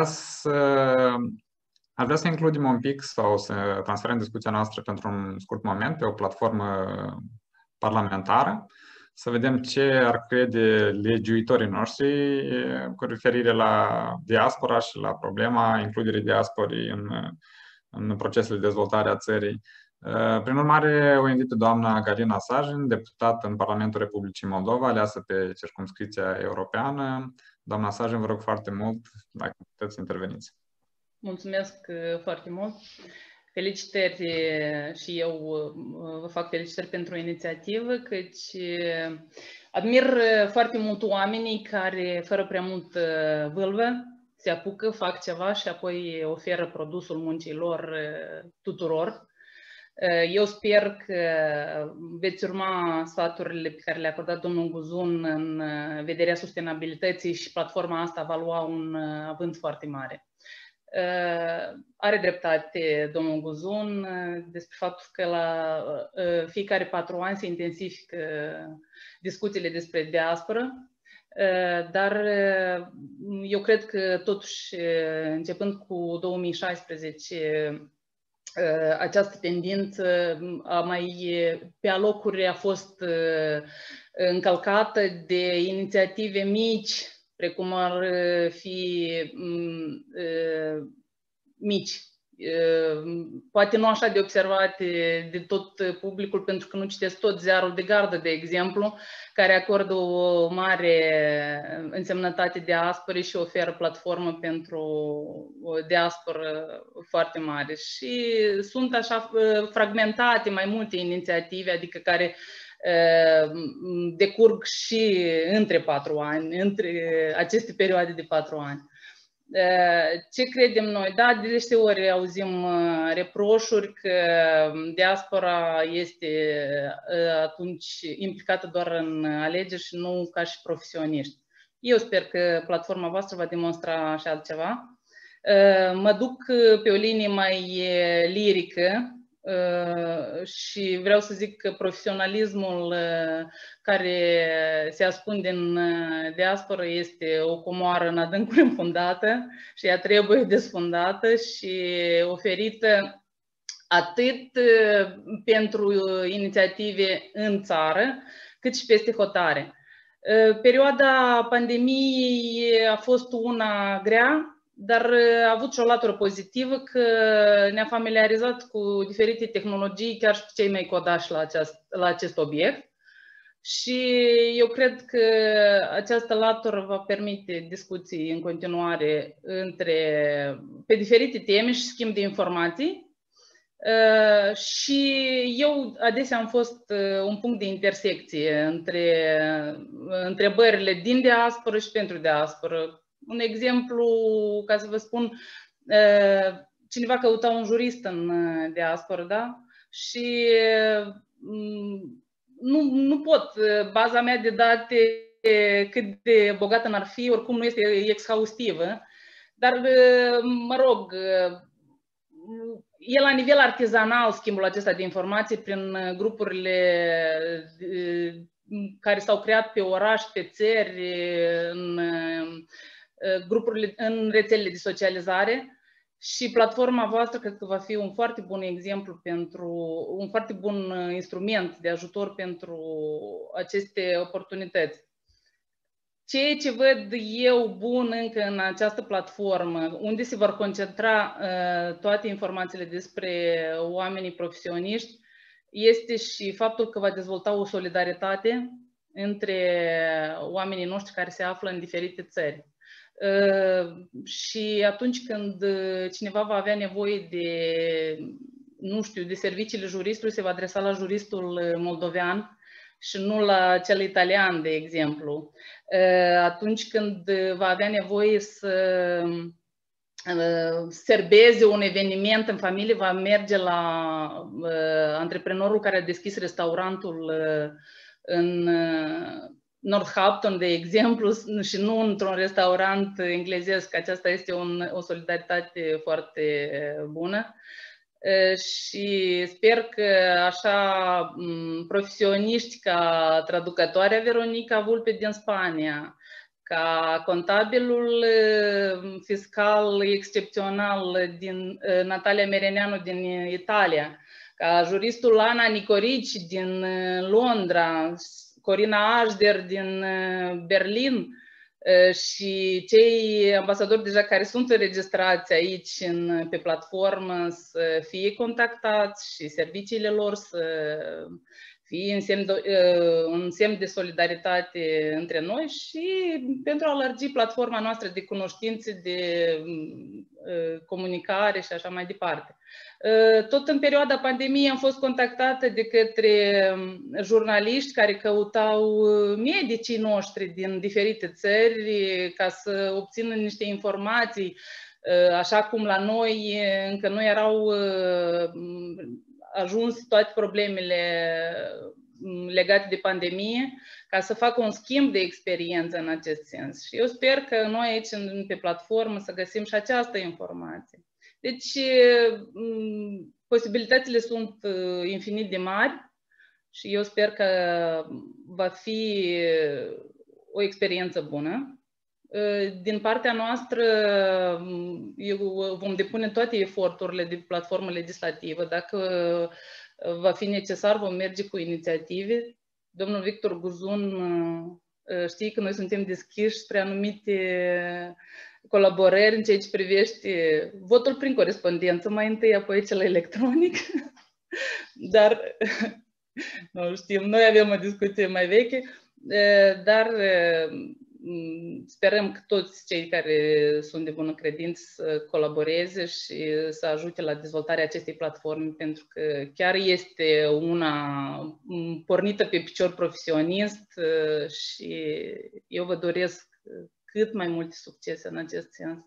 Speaker 2: să includem un pic sau să transferăm discuția noastră pentru un scurt moment pe o platformă parlamentară, să vedem ce ar crede legiuitorii noștri cu referire la diaspora și la problema includerii diasporii în procesul de dezvoltare a țării. Prin urmare, o invit pe doamna Galina Sajin, deputată în Parlamentul Republicii Moldova, aleasă pe circumscripția europeană. Doamna Sajin, vă rog foarte mult dacă puteți să interveniți.
Speaker 5: Mulțumesc foarte mult. Felicitări și eu vă fac felicitări pentru inițiativă, căci admir foarte mult oamenii care, fără prea mult vâlvă, se apucă, fac ceva și apoi oferă produsul muncii lor tuturor. Eu sper că veți urma sfaturile pe care le-a acordat domnul Guzun în vederea sustenabilității și platforma asta va lua un avânt foarte mare. Are dreptate domnul Guzun despre faptul că la fiecare 4 ani se intensifică discuțiile despre diasporă, dar eu cred că totuși începând cu 2016 această tendință pe alocuri a fost încălcată de inițiative mici, precum ar fi mici, poate nu așa de observate de tot publicul, pentru că nu citesc tot ziarul de gardă, de exemplu, care acordă o mare însemnătate diasporei și oferă platformă pentru o diasporă foarte mare. Și sunt așa fragmentate mai multe inițiative, adică care decurg și între 4 ani, între aceste perioade de 4 ani. Ce credem noi? Da, de deseori ori auzim reproșuri că diaspora este atunci implicată doar în alegeri și nu ca și profesioniști. Eu sper că platforma voastră va demonstra așa altceva. Mă duc pe o linie mai lirică și vreau să zic că profesionalismul care se ascunde în diasporă este o comoară în adâncuri înfundată și ea trebuie desfundată și oferită atât pentru inițiative în țară, cât și peste hotare. Perioada pandemiei a fost una grea, dar a avut și o latură pozitivă că ne-a familiarizat cu diferite tehnologii, chiar și pe cei mai codași la acest obiect. Și eu cred că această latură va permite discuții în continuare pe diferite teme și schimb de informații. Și eu adesea am fost un punct de intersecție între întrebările din diasporă și pentru diasporă. Un exemplu, ca să vă spun, cineva căuta un jurist în diasporă, da? Și nu pot. Baza mea de date, cât de bogată n-ar fi, oricum nu este exhaustivă, dar, mă rog, e la nivel artizanal schimbul acesta de informații prin grupurile care s-au creat pe oraș, pe țări, în rețelele de socializare. Și platforma voastră cred că va fi un foarte bun exemplu un foarte bun instrument de ajutor pentru aceste oportunități. ceea ce văd eu bun încă în această platformă, unde se vor concentra toate informațiile despre oamenii profesioniști, este și faptul că va dezvolta o solidaritate între oamenii noștri care se află în diferite țări. Și atunci când cineva va avea nevoie de, nu știu, de serviciile juristului, se va adresa la juristul moldovean și nu la cel italian, de exemplu. Atunci când va avea nevoie să serbeze un eveniment în familie, va merge la antreprenorul care a deschis restaurantul în Northampton, de exemplu, și nu într-un restaurant englezesc. Aceasta este o solidaritate foarte bună. Și sper că așa profesioniști ca traducătoarea Veronica Vulpe din Spania, ca contabilul fiscal excepțional din Natalia Mereneanu din Italia, ca juristul Ana Nicorici din Londra, Corina Ajder din Berlin și cei ambasadori deja care sunt înregistrați aici pe platformă să fie contactați și serviciile lor să fie un semn de solidaritate între noi și pentru a lărgi platforma noastră de cunoștințe, de comunicare și așa mai departe. Tot în perioada pandemiei am fost contactată de către jurnaliști care căutau medicii noștri din diferite țări ca să obțină niște informații, așa cum la noi încă nu erau ajuns toate problemele legate de pandemie, ca să facă un schimb de experiență în acest sens. Și eu sper că noi aici pe platformă să găsim și această informație. Deci posibilitățile sunt infinit de mari și eu sper că va fi o experiență bună. Din partea noastră, vom depune toate eforturile de platformă legislativă. Dacă va fi necesar, vom merge cu inițiative. Domnul Victor Guzun știe că noi suntem deschiși spre anumite colaborări în ceea ce privește votul prin corespondență, mai întâi, apoi cel electronic. Dar, nu știm, noi avem o discuție mai veche, dar sperăm că toți cei care sunt de bună credință să colaboreze și să ajute la dezvoltarea acestei platforme, pentru că chiar este una pornită pe picior profesionist și eu vă doresc cât mai multe succese în acest sens.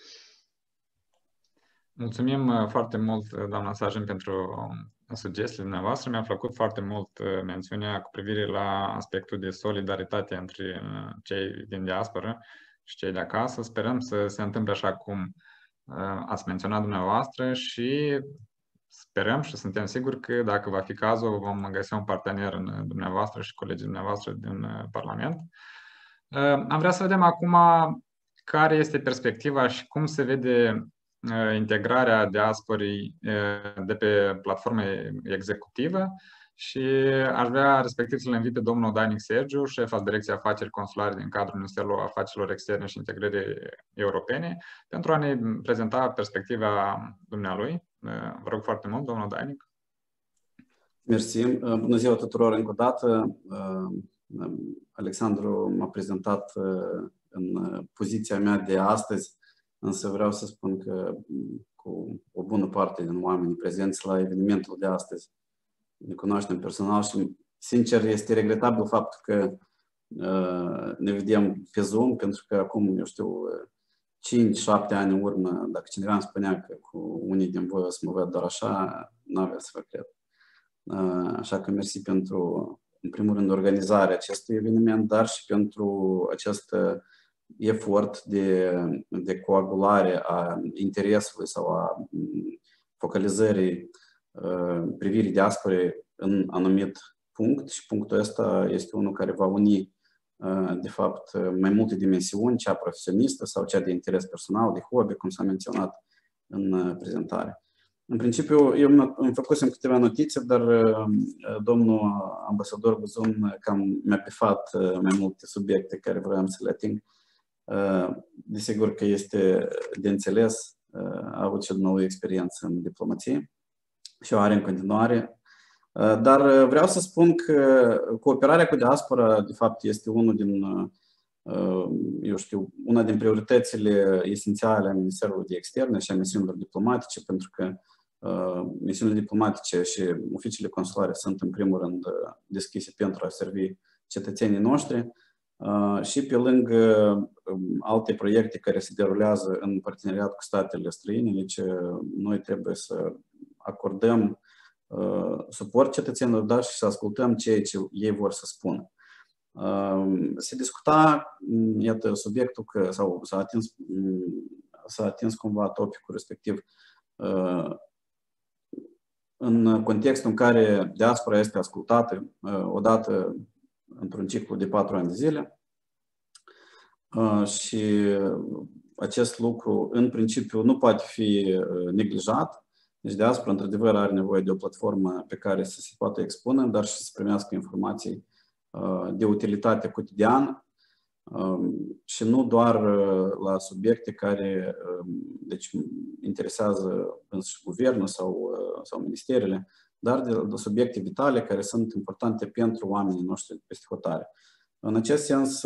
Speaker 2: Mulțumim foarte mult, doamna Sargent, pentru sugestiile dumneavoastră. Mi-a plăcut foarte mult mențiunea cu privire la aspectul de solidaritate între cei din diasporă și cei de acasă. Sperăm să se întâmple așa cum ați menționat dumneavoastră și sperăm și suntem siguri că, dacă va fi cazul, vom găsi un partener în dumneavoastră și colegii dumneavoastră din Parlament. Am vrea să vedem acum care este perspectiva și cum se vede integrarea diasporii de pe platformă executivă și aș vrea respectiv să-l invit pe domnul Dainic Sergiu, șef al Direcției Afaceri Consulare din cadrul Ministerului Afacerilor Externe și Integrării Europene, pentru a ne prezenta perspectiva dumnealui. Vă rog foarte mult, domnul Dainic.
Speaker 6: Mersi. Bună ziua tuturor încă o dată. Alexandru m-a prezentat în poziția mea de astăzi, însă vreau să spun că cu o bună parte din oamenii prezenți la evenimentul de astăzi ne cunoaștem personal și, sincer, este regretabil faptul că ne vedem pe Zoom, pentru că acum, eu știu, 5-7 ani în urmă, dacă cineva îmi spunea că cu unii din voi o să mă văd doar așa, n-avea să vă cred. Așa că mersi pentru, în primul rând, organizarea acestui eveniment, dar și pentru acest efort de coagulare a interesului sau a focalizării privirii diasporei în anumit punct, și punctul ăsta este unul care va uni, de fapt, mai multe dimensiuni, cea profesionistă sau cea de interes personal, de hobby, cum s-a menționat în prezentare. În principiu, eu îmi făcusem câteva notițe, dar domnul ambasador Buzun cam mi-a pifat mai multe subiecte care vreau să le ating. Desigur că este de înțeles, a avut și nouă experiență în diplomație și o are în continuare. Dar vreau să spun că cooperarea cu diaspora, de fapt, este unul din, una din prioritățile esențiale a Ministerului de Externe și a misiunilor diplomatice, pentru că misiunile diplomatice și oficiile consulare sunt în primul rând deschise pentru a servi cetățenii noștri și pe lângă alte proiecte care se derulează în parteneriat cu statele străine, deci noi trebuie să acordăm suport cetățenilor, dar și să ascultăm ceea ce ei vor să spună. Se discuta, iată, subiectul că sau s-a atins cumva topicul respectiv în contextul în care diaspora este ascultată odată într-un ciclu de 4 ani de zile și acest lucru în principiu nu poate fi neglijat. Deci diaspora într-adevăr are nevoie de o platformă pe care să se poată expune, dar și să primească informații de utilitate cotidiană și nu doar la subiecte care deci, interesează însuși guvernul sau ministerele, dar de subiecte vitale care sunt importante pentru oamenii noștri peste hotare. În acest sens,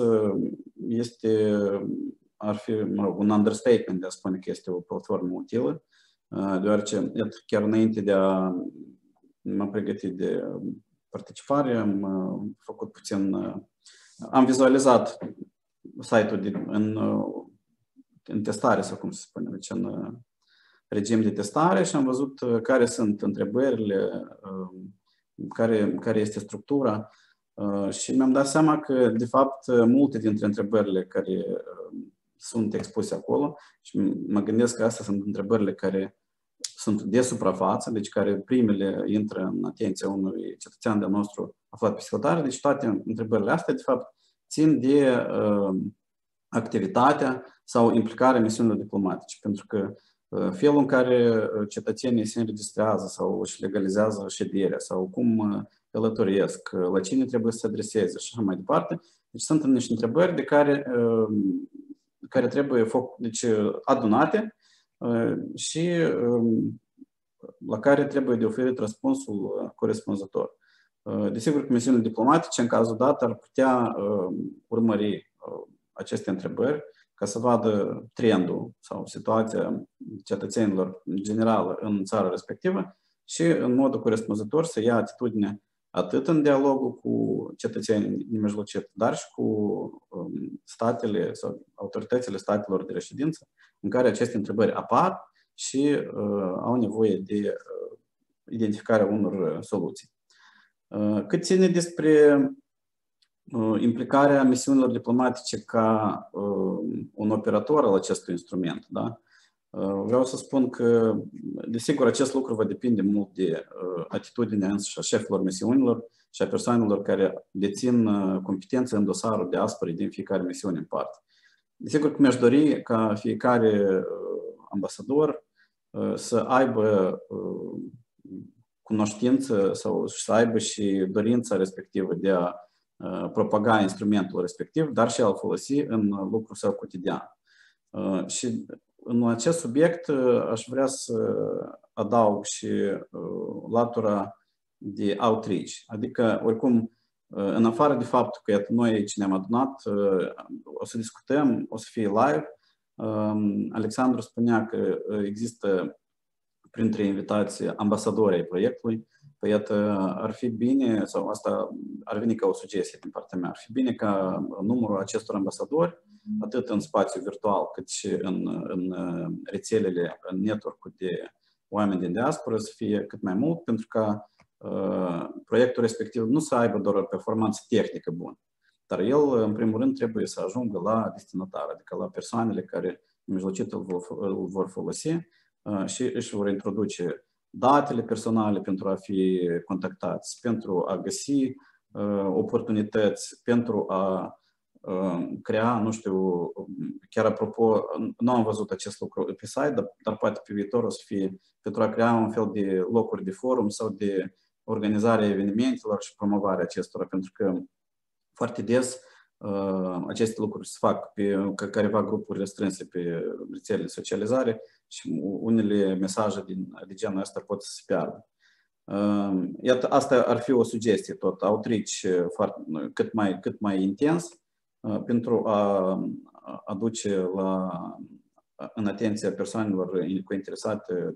Speaker 6: ar fi un understatement de a spune că este o platformă utilă, deoarece chiar înainte de a mă pregăti de participare, am vizualizat site-ul în testare, sau cum se spune, deci în regim de testare și am văzut care sunt întrebările, care este structura și mi-am dat seama că, de fapt, multe dintre întrebările care sunt expuse acolo și mă gândesc că astea sunt întrebările care sunt de suprafață, deci care primele intră în atenția unui cetățean de-al nostru aflat pe hotare, deci toate întrebările astea, de fapt, țin de activitatea sau implicarea misiunilor diplomatice, pentru că felul în care cetățenii se înregistrează sau își legalizează șederea sau cum călătoresc, la cine trebuie să se adreseze și așa mai departe, deci sunt niște întrebări de care trebuie adunate și la care trebuie de oferit răspunsul corespunzător. Desigur că misiunile diplomatice, în cazul dat, ar putea urmări aceste întrebări ca să vadă trendul sau situația cetățenilor generală în țara respectivă și, în modul corespunzător, să ia atitudine atât în dialogul cu cetățenii nemijlocit, dar și cu statele sau autoritățile statelor de reședință în care aceste întrebări apar și au nevoie de identificarea unor soluții. Cât ține despre implicarea misiunilor diplomatice ca un operator al acestui instrument, da? Vreau să spun că, desigur, acest lucru va depinde mult de atitudinea însăși a șefilor misiunilor și a persoanelor care dețin competențe în dosarul diasporei din fiecare misiune în parte. Desigur că mi-aș dori ca fiecare ambasador să aibă cunoștință sau să aibă și dorința respectivă de a propaga instrumentul respectiv, dar și a-l folosi în lucrul său cotidian. Și în acest subiect aș vrea să adaug și latura de outreach, adică oricum în afară de faptul că noi aici ne-am adunat, o să discutăm, o să fie live. Alexandru spunea că există printre invitații ambasadori ai proiectului. Păi iată, ar fi bine, sau asta ar veni ca o sugestie din partea mea, ar fi bine ca numărul acestor ambasadori, atât în spațiu virtual, cât și în rețelele, în network-ul de oameni din diaspora să fie cât mai mult, pentru ca proiectul respectiv nu să aibă doar o performanță tehnică bună, dar el, în primul rând, trebuie să ajungă la destinatar, adică la persoanele care mijlocit îl vor folosi și își vor introduce datele personale pentru a fi contactați, pentru a găsi oportunități, pentru a crea, nu știu, chiar apropo, nu am văzut acest lucru pe site, dar poate pe viitor o să fie pentru a crea un fel de locuri de forum sau de organizarea evenimentelor și promovarea acestora, pentru că foarte des aceste lucruri se fac pe careva grupuri restrânse pe rețelele de socializare și unele mesaje de genul ăsta pot să se piardă. Iată, asta ar fi o sugestie tot, outreach cât mai intens pentru a aduce în atenția persoanelor interesate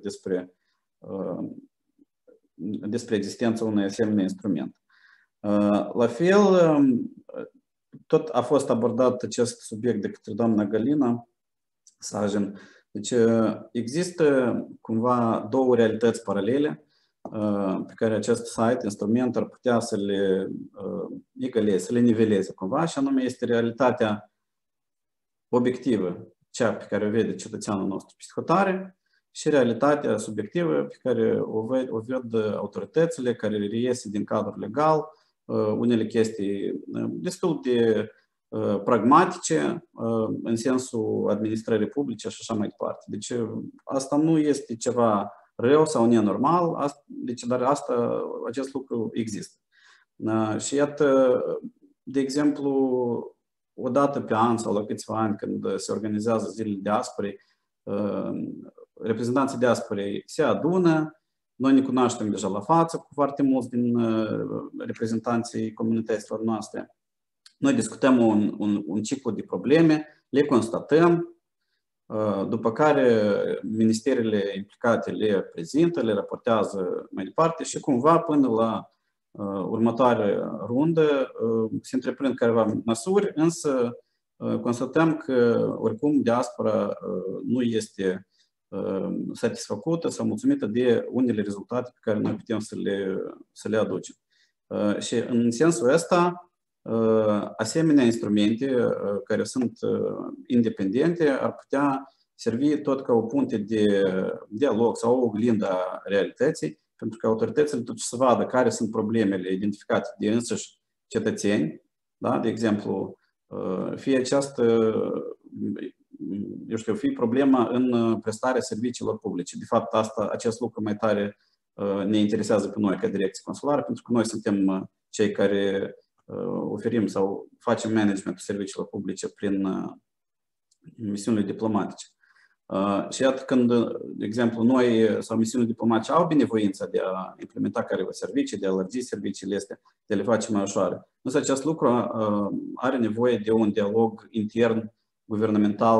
Speaker 6: despre existența unui asemenea instrument. La fel, tot a fost abordat acest subiect de către doamna Galina Sajen. Deci există cumva două realități paralele pe care acest site, instrument, ar putea să le egaleze, să le niveleze cumva, și anume este realitatea obiectivă, cea pe care o vede cetățeanul nostru psihotare, și realitatea subiectivă pe care o văd autoritățile, care reiese din cadrul legal, unele chestii destul de pragmatice în sensul administrării publice și așa mai departe. Deci asta nu este ceva rău sau nenormal, dar acest lucru există. Și iată, de exemplu, o dată pe an sau la câțiva ani, când se organizează zilele diasporei, reprezentanții diasporei se adună, noi ne cunoaștem deja la față cu foarte mulți din reprezentanții comunităților noastre. Noi discutăm un ciclu de probleme, le constatăm, după care ministerele implicate le prezintă, le raportează mai departe și cumva până la următoarea rundă se întreprind careva măsuri, însă constatăm că oricum diaspora nu este satisfăcută sau mulțumită de unele rezultate pe care noi putem să le aducem. Și în sensul ăsta, asemenea instrumente care sunt independente ar putea servi tot ca o punte de dialog sau o oglindă a realității, pentru că autoritățile totuși să vadă care sunt problemele identificate de însuși cetățeni, da? De exemplu, fie fie problema în prestarea serviciilor publice. De fapt, acest lucru mai tare ne interesează pe noi ca direcție consulară, pentru că noi suntem cei care oferim sau facem managementul serviciilor publice prin misiunile diplomatice. Și iată când, de exemplu, noi sau misiunile diplomatice au binevoința de a implementa careva servicii, de a lărgi serviciile astea, de a le face mai ușoare. Însă acest lucru are nevoie de un dialog intern guvernamental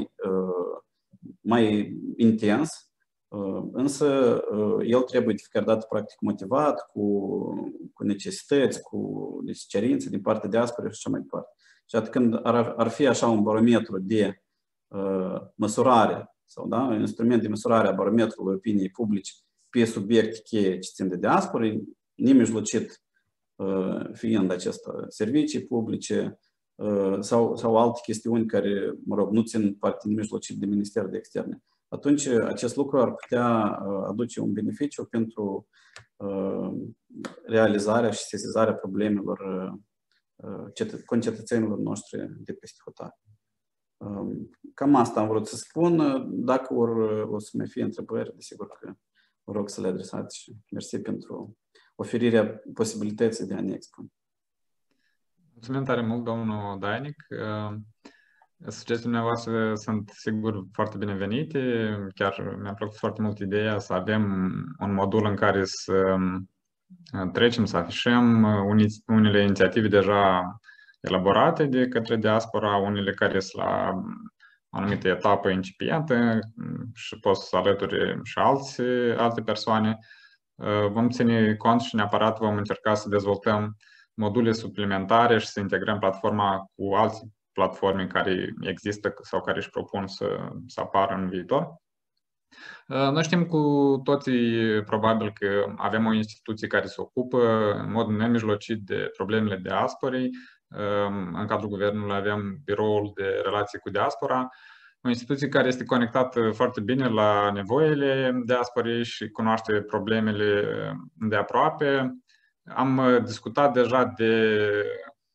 Speaker 6: mai intens, însă el trebuie de fiecare dată practic motivat cu necesități, cu cerințe din partea diasporei și așa mai departe. Și atunci când ar fi așa un barometru de măsurare sau un instrument de măsurare a barometrului opiniei publice pe subiecte cheie ce țin de diasporă, nemijlocit fiind aceste servicii publice sau alte chestiuni care, nu țin parte nemijlocit de Ministerul de Externe. Atunci acest lucru ar putea aduce un beneficiu pentru realizarea și sesizarea problemelor concetățenilor noștri de peste hotare. Cam asta am vrut să spun. Dacă o să mai fie întrebări, desigur că vă rog să le adresați și mersi pentru oferirea posibilității de a ne expune.
Speaker 2: Mulțumim tare mult, domnul Dainic. Sugestiile dumneavoastră sunt sigur foarte binevenite. Chiar mi-a plăcut foarte mult ideea să avem un modul în care să trecem, să afișăm unele inițiative deja elaborate de către diaspora, unele care sunt la anumite etapă incipientă și poți să alături și alte persoane. Vom ține cont și neapărat vom încerca să dezvoltăm module suplimentare și să integrăm platforma cu alte platforme care există sau care își propun să apară în viitor. Noi știm cu toții probabil că avem o instituție care se ocupă în mod nemijlocit de problemele diasporei. În cadrul guvernului avem biroul de relații cu diaspora, o instituție care este conectată foarte bine la nevoile diasporei și cunoaște problemele de aproape. Am discutat deja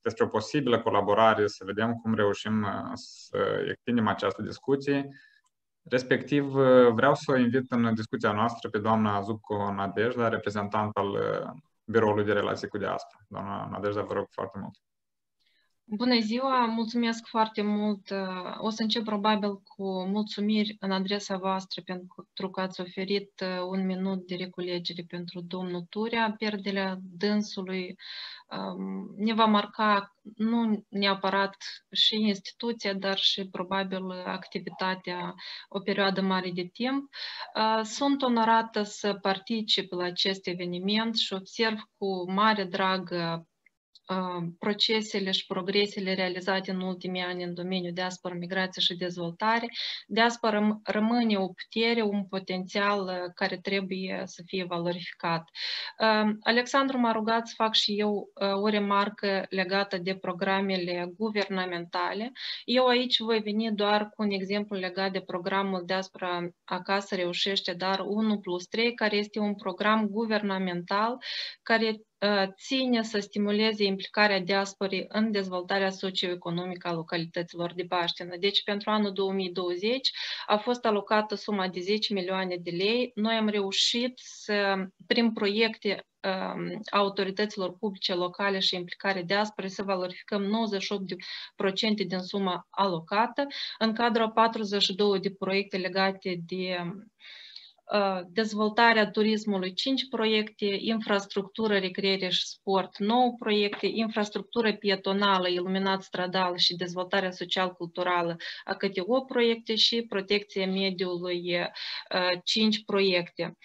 Speaker 2: despre o posibilă colaborare, să vedem cum reușim să extindem această discuție. Respectiv, vreau să o invit în discuția noastră pe doamna Zubco Nadejda, reprezentant al Biroului de Relații cu Diaspora. Doamna Nadejda, vă rog foarte mult.
Speaker 7: Bună ziua, mulțumesc foarte mult. O să încep probabil cu mulțumiri în adresa voastră pentru că ați oferit un minut de reculegere pentru domnul Turea. Pierderea dânsului ne va marca nu neapărat și instituția, dar și probabil activitatea o perioadă mare de timp. Sunt onorată să particip la acest eveniment și observ cu mare drag procesele și progresele realizate în ultimii ani în domeniul diaspora, migrație și dezvoltare. Diaspora rămâne o putere, un potențial care trebuie să fie valorificat. Alexandru m-a rugat să fac și eu o remarcă legată de programele guvernamentale. Eu aici voi veni doar cu un exemplu legat de programul Diaspora Acasă Reușește, dar 1+3, care este un program guvernamental care ține să stimuleze implicarea diasporii în dezvoltarea socioeconomică a localităților de baștină. Deci, pentru anul 2020 a fost alocată suma de 10 milioane de lei. Noi am reușit să, prin proiecte autorităților publice locale și implicare diasporii, să valorificăm 98% din suma alocată. În cadrul a 42 de proiecte legate de dezvoltarea turismului 5 proiecte, infrastructură, recreere și sport 9 proiecte, infrastructură pietonală, iluminat stradal și dezvoltarea social-culturală a câte 8 proiecte și protecția mediului 5 proiecte.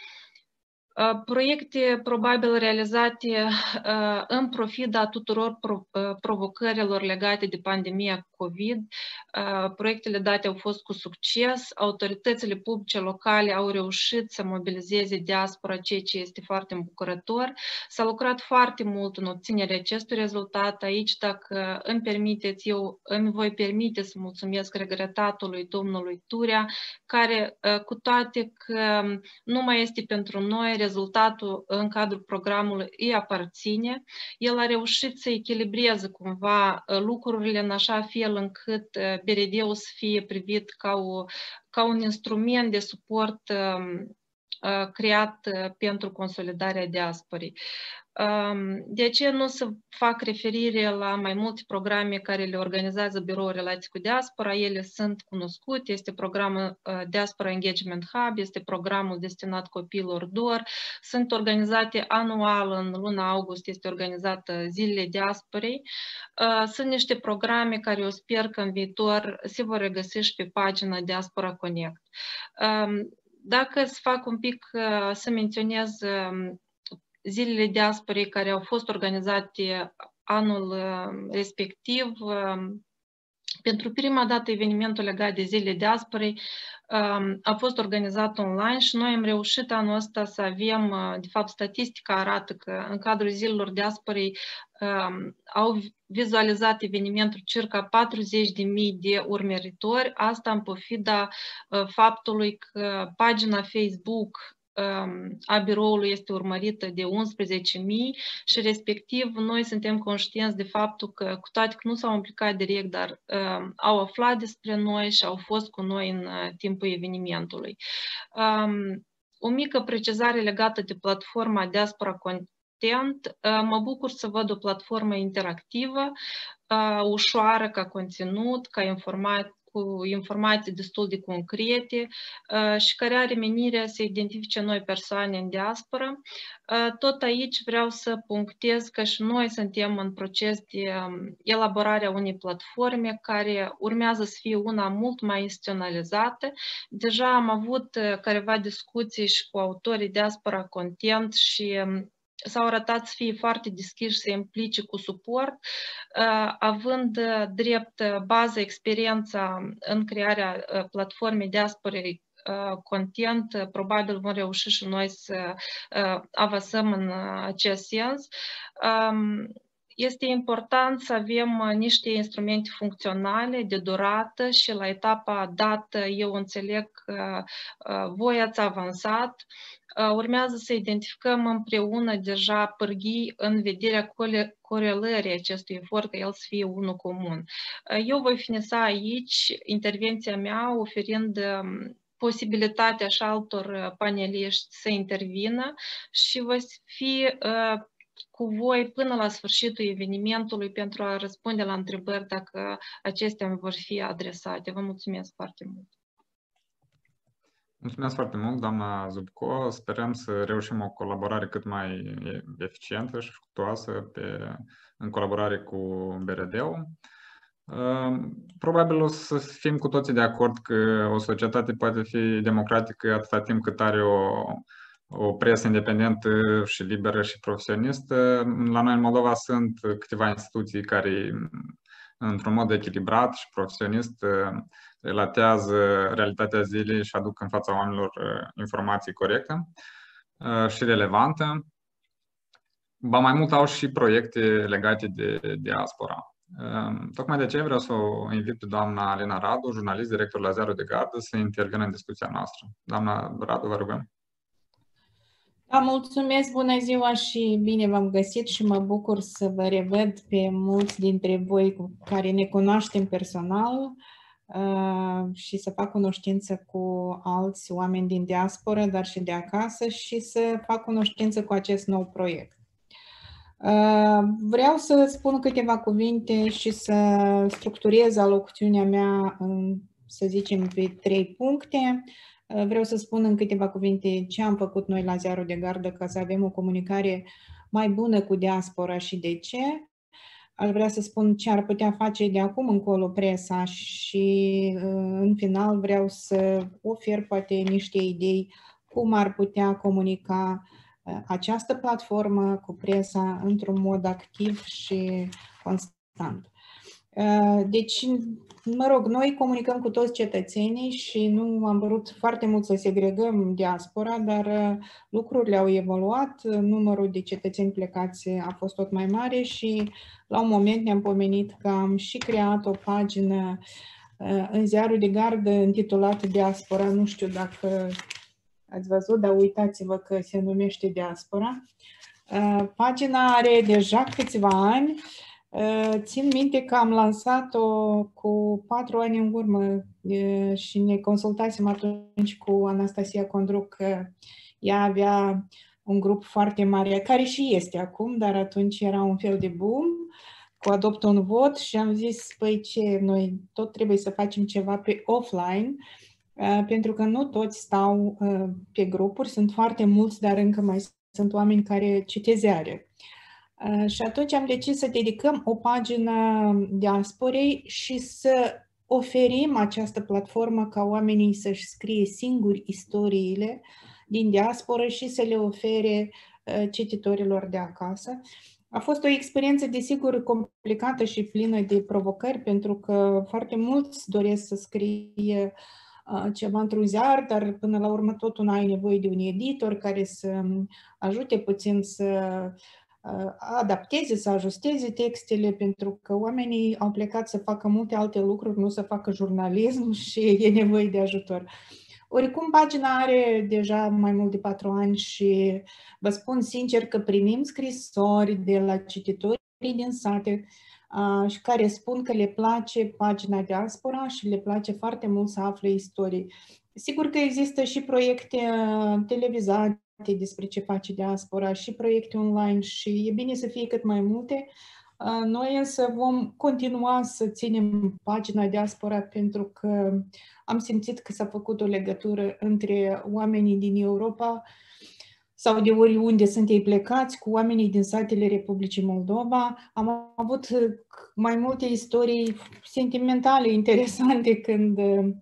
Speaker 7: Proiecte probabil realizate în pofida tuturor provocărilor legate de pandemia COVID. Proiectele date au fost cu succes, autoritățile publice locale au reușit să mobilizeze diaspora, ceea ce este foarte îmbucurător. S-a lucrat foarte mult în obținerea acestui rezultat. Aici, dacă îmi permiteți, eu îmi voi permite să mulțumesc regretatului domnului Turea, care, cu toate că nu mai este pentru noi, rezultatul în cadrul programului îi aparține. El a reușit să echilibreze cumva lucrurile în așa fel încât BRD-ul să fie privit ca un instrument de suport creat pentru consolidarea diasporii. De aceea nu o să fac referire la mai multe programe care le organizează Biroul Relații cu Diaspora. Ele sunt cunoscute. Este programul Diaspora Engagement Hub, este programul destinat copiilor DOR. Sunt organizate anual, în luna august este organizată Zilele Diasporei. Sunt niște programe care eu sper că în viitor se vor regăsi și pe pagina Diaspora Connect. Dacă să fac un pic, să menționez Zilele Diasporei care au fost organizate anul respectiv, pentru prima dată evenimentul legat de Zilele Diasporei a fost organizat online și noi am reușit anul ăsta să avem, de fapt statistica arată că în cadrul Zilelor Diasporei au vizualizat evenimentul circa 40.000 de urmăritori, asta în pofida faptului că pagina Facebook a biroului este urmărită de 11.000 și respectiv noi suntem conștienți de faptul că, cu toate că nu s-au implicat direct, dar au aflat despre noi și au fost cu noi în timpul evenimentului. O mică precizare legată de platforma Diaspora Content. Mă bucur să văd o platformă interactivă, ușoară ca conținut, cu informații destul de concrete și care are menirea să identifice noi persoane în diaspora. Tot aici vreau să punctez că și noi suntem în proces de elaborare a unei platforme care urmează să fie una mult mai instituționalizată. Deja am avut careva discuții și cu autorii Diaspora Content și s-au arătat să fie foarte deschiși, să implice cu suport, având drept bază experiența în crearea platformei Diasporei Content, probabil vom reuși și noi să avansăm în acest sens. este important să avem niște instrumente funcționale de durată și la etapa dată eu înțeleg că voi ați avansat. Urmează să identificăm împreună deja pârghii în vederea corelării acestui efort, ca el să fie unul comun. Eu voi finisa aici intervenția mea oferind posibilitatea și altor paneliști să intervină și voi fi cu voi până la sfârșitul evenimentului pentru a răspunde la întrebări dacă acestea vor fi adresate. Vă mulțumesc foarte mult!
Speaker 2: Mulțumesc foarte mult, doamna Zubco. Sperăm să reușim o colaborare cât mai eficientă și fructuoasă în colaborare cu BRD-ul. Probabil o să fim cu toții de acord că o societate poate fi democratică atâta timp cât are o presă independentă și liberă și profesionistă. La noi în Moldova sunt câteva instituții care, într-un mod echilibrat și profesionist, relatează realitatea zilei și aduc în fața oamenilor informații corecte și relevante. Ba mai mult au și proiecte legate de diaspora. Tocmai de aceea vreau să o invit pe doamna Alina Radu, jurnalist, director la Ziarul de Gardă, să intervină în discuția noastră. Doamna Radu, vă rugăm.
Speaker 8: Da, mulțumesc, bună ziua și bine v-am găsit și mă bucur să vă revăd pe mulți dintre voi cu care ne cunoaștem personal și să fac cunoștință cu alți oameni din diasporă, dar și de acasă și să fac cunoștință cu acest nou proiect. Vreau să spun câteva cuvinte și să structurez alocuțiunea mea, să zicem, pe 3 puncte. Vreau să spun în câteva cuvinte ce am făcut noi la Ziarul de Gardă ca să avem o comunicare mai bună cu diaspora și de ce. Aș vrea să spun ce ar putea face de acum încolo presa și în final vreau să ofer poate niște idei cum ar putea comunica această platformă cu presa într-un mod activ și constant. Deci, mă rog, noi comunicăm cu toți cetățenii și nu am vrut foarte mult să segregăm diaspora, dar lucrurile au evoluat, numărul de cetățeni plecați a fost tot mai mare și la un moment ne-am pomenit că am și creat o pagină în Ziarul de Gardă intitulată Diaspora, nu știu dacă ați văzut, dar uitați-vă că se numește Diaspora. Pagina are deja câțiva ani. Țin minte că am lansat-o cu 4 ani în urmă și ne consultasem atunci cu Anastasia Condruc, că ea avea un grup foarte mare, care și este acum, dar atunci era un fel de boom, cu Adopt un Vot și am zis, păi ce, noi tot trebuie să facem ceva pe offline, pentru că nu toți stau pe grupuri, sunt foarte mulți, dar încă mai sunt oameni care citesc ziare. Și atunci am decis să dedicăm o pagină diasporei și să oferim această platformă ca oamenii să-și scrie singuri istoriile din diasporă și să le ofere cititorilor de acasă. A fost o experiență, desigur, complicată și plină de provocări, pentru că foarte mulți doresc să scrie ceva într-un ziar, dar până la urmă tot una ai nevoie de un editor care să ajute puțin să adapteze, să ajusteze textele, pentru că oamenii au plecat să facă multe alte lucruri, nu să facă jurnalism și e nevoie de ajutor. Oricum, pagina are deja mai mult de 4 ani și vă spun sincer că primim scrisori de la cititorii din sate și care spun că le place pagina Diaspora și le place foarte mult să afle istorii. Sigur că există și proiecte televizate despre ce face diaspora și proiecte online și e bine să fie cât mai multe. Noi însă vom continua să ținem pagina Diaspora pentru că am simțit că s-a făcut o legătură între oamenii din Europa sau de oriunde sunt ei plecați cu oamenii din satele Republicii Moldova. Am avut mai multe istorii sentimentale interesante când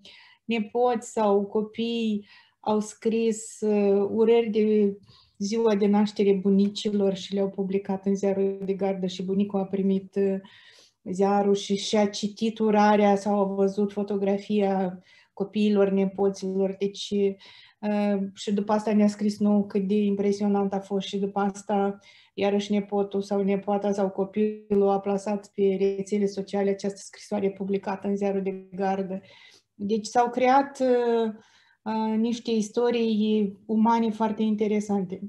Speaker 8: nepoți sau copii au scris urări de ziua de naștere bunicilor și le-au publicat în Ziarul de Gardă și bunicul a primit ziarul și a citit urarea sau a văzut fotografia copiilor, nepoților. Deci și după asta ne-a scris nou cât de impresionant a fost și după asta iarăși nepotul sau nepoata sau copilul a plasat pe rețele sociale această scrisoare publicată în Ziarul de Gardă. Deci s-au creat niște istorii umane foarte interesante.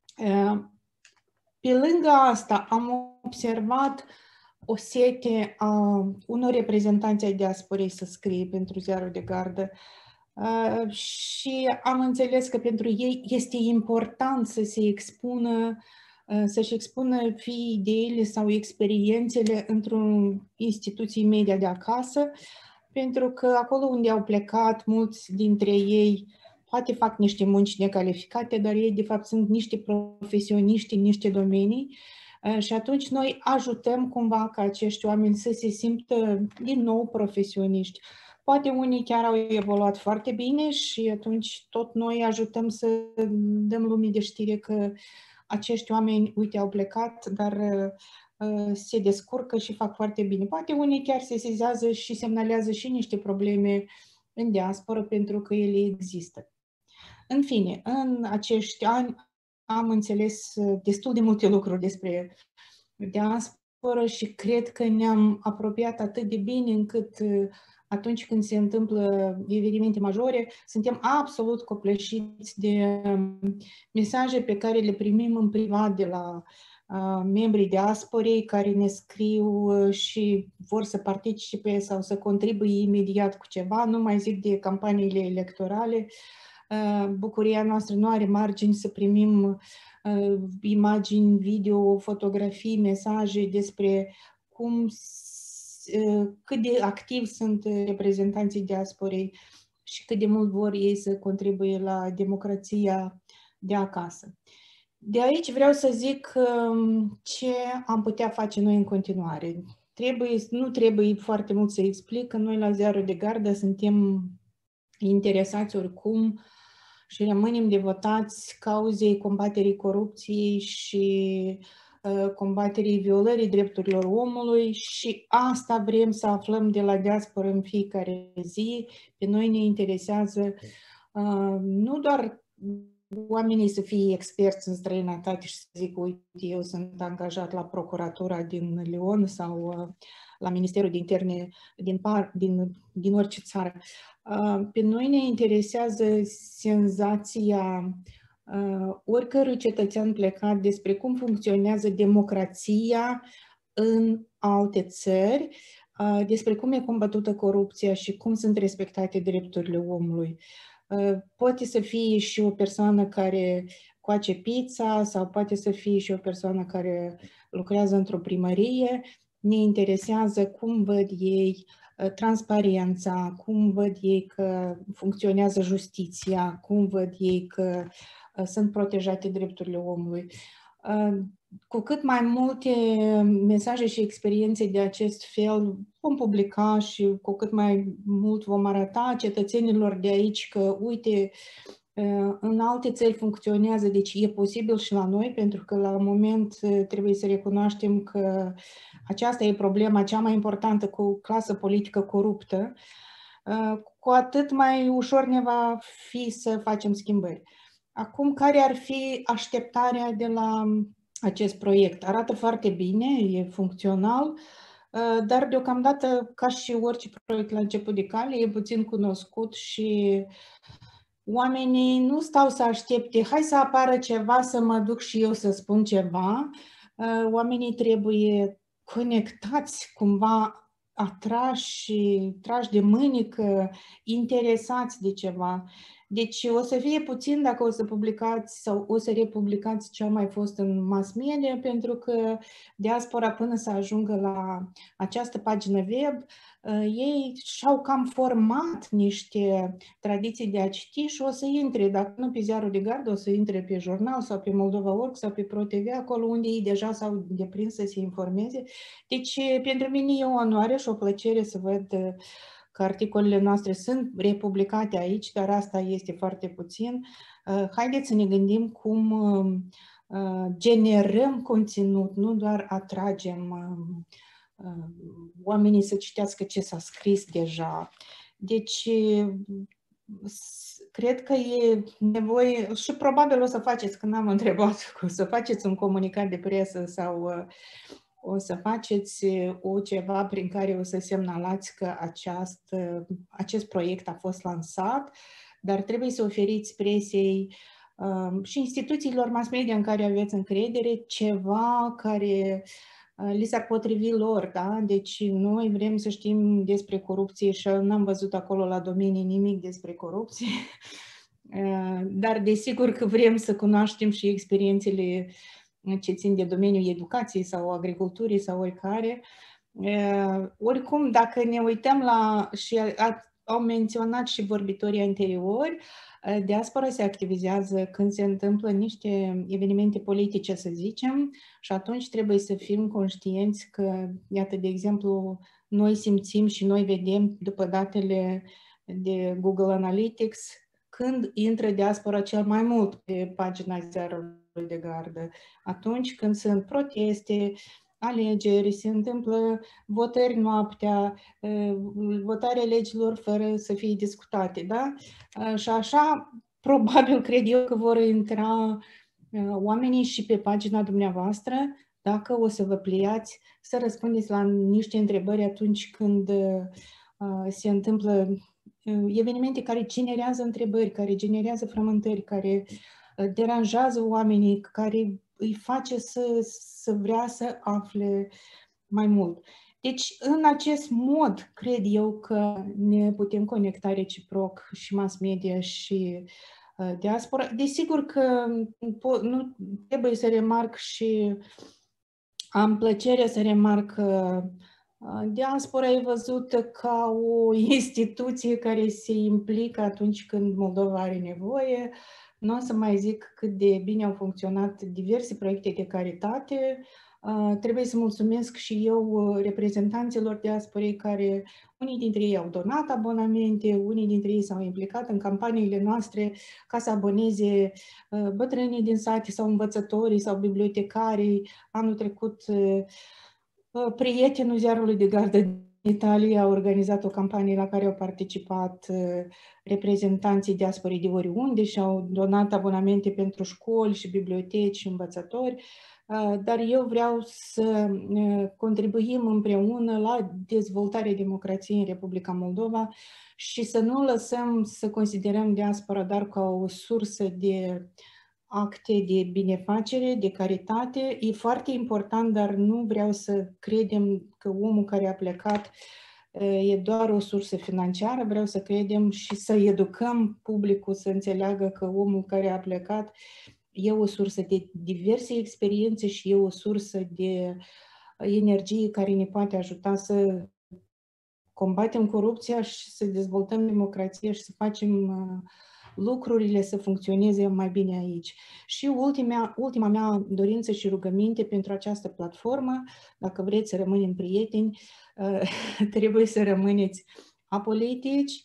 Speaker 8: Pe lângă asta am observat o sete a unor reprezentanți ai diasporei să scrie pentru Ziarul de Gardă și am înțeles că pentru ei este important să se expună, să-și expună fie ideile sau experiențele într-o instituție media de acasă, pentru că acolo unde au plecat, mulți dintre ei poate fac niște munci necalificate, dar ei de fapt sunt niște profesioniști în niște domenii și atunci noi ajutăm cumva ca acești oameni să se simtă din nou profesioniști. Poate unii chiar au evoluat foarte bine și atunci tot noi ajutăm să dăm lumii de știre că acești oameni, uite, au plecat, dar se descurcă și fac foarte bine. Poate unii chiar se sesizează și semnalează și niște probleme în diasporă pentru că ele există. În fine, în acești ani am înțeles destul de multe lucruri despre diasporă și cred că ne-am apropiat atât de bine încât atunci când se întâmplă evenimente majore, suntem absolut copleșiți de mesaje pe care le primim în privat de la membrii diasporei care ne scriu și vor să participe sau să contribuie imediat cu ceva, nu mai zic de campaniile electorale. Bucuria noastră nu are margini să primim imagini, video, fotografii, mesaje despre cât de activi sunt reprezentanții diasporei și cât de mult vor ei să contribuie la democrația de acasă. De aici vreau să zic ce am putea face noi în continuare. Nu trebuie foarte mult să explic că noi la Ziarul de Gardă suntem interesați oricum și rămânem devotați cauzei combaterii corupției și combaterii violării drepturilor omului și asta vrem să aflăm de la diasporă în fiecare zi. Pe noi ne interesează nu doar oamenii să fie experți în străinătate și să zic, uite, eu sunt angajat la Procuratura din Lyon sau la Ministerul de Interne din orice țară. Pe noi ne interesează senzația oricărui cetățean plecat despre cum funcționează democrația în alte țări, despre cum e combătută corupția și cum sunt respectate drepturile omului. Poate să fie și o persoană care coace pizza sau poate să fie și o persoană care lucrează într-o primărie. Ne interesează cum văd ei transparența, cum văd ei că funcționează justiția, cum văd ei că sunt protejate drepturile omului. Cu cât mai multe mesaje și experiențe de acest fel vom publica și cu cât mai mult vom arăta cetățenilor de aici că, uite, în alte țări funcționează, deci e posibil și la noi, pentru că la moment trebuie să recunoaștem că aceasta e problema cea mai importantă cu clasă politică coruptă, cu atât mai ușor ne va fi să facem schimbări. Acum, care ar fi așteptarea de la acest proiect? Arată foarte bine, e funcțional, dar deocamdată, ca și orice proiect la început de cale, e puțin cunoscut și oamenii nu stau să aștepte, hai să apară ceva, să mă duc și eu să spun ceva. Oamenii trebuie conectați, cumva trași de mânică, interesați de ceva. Deci o să fie puțin dacă o să publicați sau o să republicați ce a mai fost în mass media, pentru că diaspora, până să ajungă la această pagină web, ei și-au cam format niște tradiții de a citi și o să intre, dacă nu pe Ziarul de Gardă, o să intre pe jurnal sau pe Moldova.org sau pe ProTV, acolo unde ei deja s-au deprins să se informeze. Deci pentru mine e o onoare și o plăcere să văd că articolele noastre sunt republicate aici, dar asta este foarte puțin. Haideți să ne gândim cum generăm conținut, nu doar atragem oamenii să citească ce s-a scris deja. Deci, cred că e nevoie, și probabil o să faceți, când am întrebat, o să faceți un comunicat de presă sau o să faceți ceva prin care o să semnalați că acest proiect a fost lansat, dar trebuie să oferiți presiei și instituțiilor mass media în care aveți încredere ceva care li s-ar potrivi lor, da? Deci noi vrem să știm despre corupție și n-am văzut acolo la domenii nimic despre corupție, dar desigur că vrem să cunoaștem și experiențele ce țin de domeniul educației sau agriculturii sau oricare. Oricum, dacă ne uităm la, și au menționat și vorbitorii anteriori, diaspora se activizează când se întâmplă niște evenimente politice, să zicem, și atunci trebuie să fim conștienți că, iată, de exemplu, noi simțim și noi vedem după datele de Google Analytics când intră diaspora cel mai mult pe pagina Ziarului de Gardă. Atunci când sunt proteste, alegeri, se întâmplă votări noaptea, votarea legilor fără să fie discutate, da? Și așa, probabil, cred eu că vor intra oamenii și pe pagina dumneavoastră, dacă o să vă pliați să răspundeți la niște întrebări atunci când se întâmplă evenimente care generează întrebări, care generează frământări, care deranjează oamenii, care îi face să vrea să afle mai mult. Deci, în acest mod, cred eu că ne putem conecta reciproc și mass media și diaspora. Desigur că nu trebuie să remarc și am plăcere să remarc că diaspora e văzută ca o instituție care se implică atunci când Moldova are nevoie. Nu o să mai zic cât de bine au funcționat diverse proiecte de caritate. Trebuie să mulțumesc și eu reprezentanților diasporei care, unii dintre ei au donat abonamente, unii dintre ei s-au implicat în campaniile noastre ca să aboneze bătrânii din sate sau învățătorii sau bibliotecarii. Anul trecut, prietenul Ziarului de Gardă din Italia a organizat o campanie la care au participat reprezentanții diasporei de oriunde și au donat abonamente pentru școli și biblioteci și învățători, dar eu vreau să contribuim împreună la dezvoltarea democrației în Republica Moldova și să nu lăsăm să considerăm diaspora doar ca o sursă de acte de binefacere, de caritate. E foarte important, dar nu vreau să credem că omul care a plecat e doar o sursă financiară. Vreau să credem și să educăm publicul să înțeleagă că omul care a plecat e o sursă de diverse experiențe și e o sursă de energie care ne poate ajuta să combatem corupția și să dezvoltăm democrația și să facem lucrurile să funcționeze mai bine aici. Și ultima mea dorință și rugăminte pentru această platformă, dacă vreți să rămânem prieteni, trebuie să rămâneți apolitici,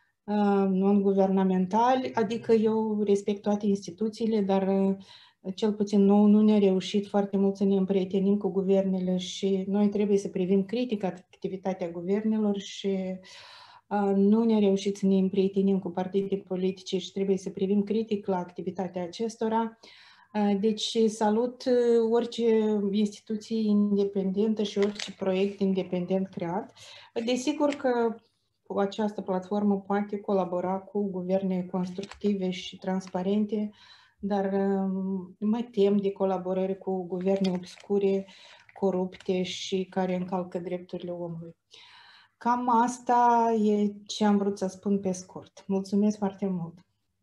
Speaker 8: non-guvernamentali, adică eu respect toate instituțiile, dar cel puțin nouă nu ne-a reușit foarte mult să ne împrietenim cu guvernele și noi trebuie să privim critic activitatea guvernelor și nu ne-a reușit să ne împrietenim cu partide politice și trebuie să privim critic la activitatea acestora. Deci salut orice instituție independentă și orice proiect independent creat. Desigur că această platformă poate colabora cu guverne constructive și transparente, dar mă tem de colaborări cu guverne obscure, corupte și care încalcă drepturile omului. Cam asta e ce am vrut să spun pe scurt. Mulțumesc foarte mult!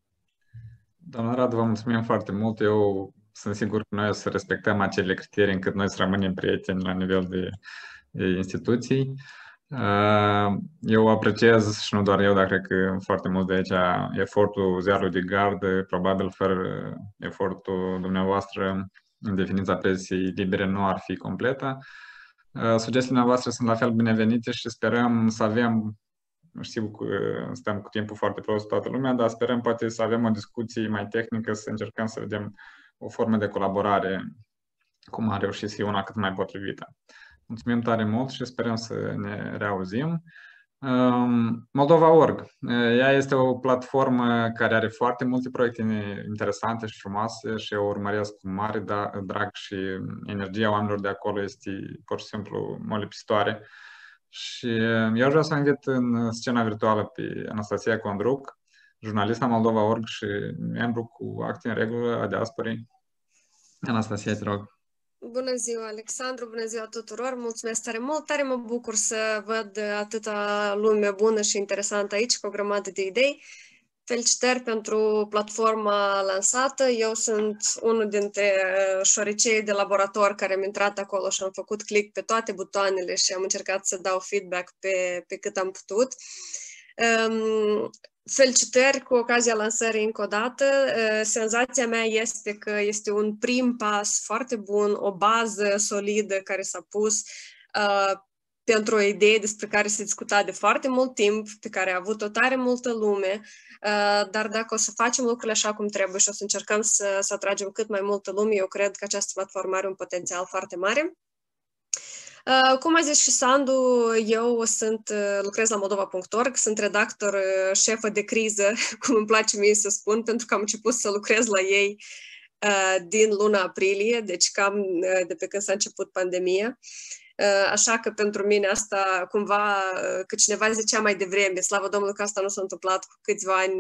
Speaker 2: Doamna Radu, vă mulțumim foarte mult. Eu sunt sigur că noi o să respectăm acele criterii încât noi să rămânem prieteni la nivel de instituții. Eu apreciez, și nu doar eu, dar cred că foarte mult de aici, efortul Ziarului de Gardă, probabil fără efortul dumneavoastră în definiția presiei libere nu ar fi completă. Sugestiile noastre sunt la fel binevenite și sperăm să avem, știu că stăm cu timpul foarte prost toată lumea, dar sperăm poate să avem o discuție mai tehnică, să încercăm să vedem o formă de colaborare, cum a reușit să fie una cât mai potrivită. Mulțumim tare mult și sperăm să ne reauzim. Moldova.org. Ea este o platformă care are foarte multe proiecte interesante și frumoase și eu urmăresc cu mare drag și energia oamenilor de acolo este pur și simplu molipsitoare. Și eu vreau să invit în scena virtuală pe Anastasia Condruc, jurnalista Moldova.org și membru cu Acte în Regulă a Diasporei. Anastasia, te rog.
Speaker 9: Bună ziua, Alexandru, bună ziua tuturor, mulțumesc tare mult, tare mă bucur să văd atâta lume bună și interesantă aici, cu o grămadă de idei. Felicitări pentru platforma lansată, eu sunt unul dintre șoricei de laborator care am intrat acolo și am făcut click pe toate butoanele și am încercat să dau feedback pe cât am putut. Felicitări cu ocazia lansării încă o dată. Senzația mea este că este un prim pas foarte bun, o bază solidă care s-a pus pentru o idee despre care se discuta de foarte mult timp, pe care a avut-o tare multă lume, dar dacă o să facem lucrurile așa cum trebuie și o să încercăm să atragem cât mai multă lume, eu cred că această platformă are un potențial foarte mare. Cum a zis și Sandu, eu lucrez la Moldova.org, sunt redactor șefă de criză, cum îmi place mie să spun, pentru că am început să lucrez la ei din luna aprilie, deci cam de pe când s-a început pandemia. Așa că pentru mine asta cumva, că cineva zicea mai devreme, slavă Domnului că asta nu s-a întâmplat cu câțiva ani,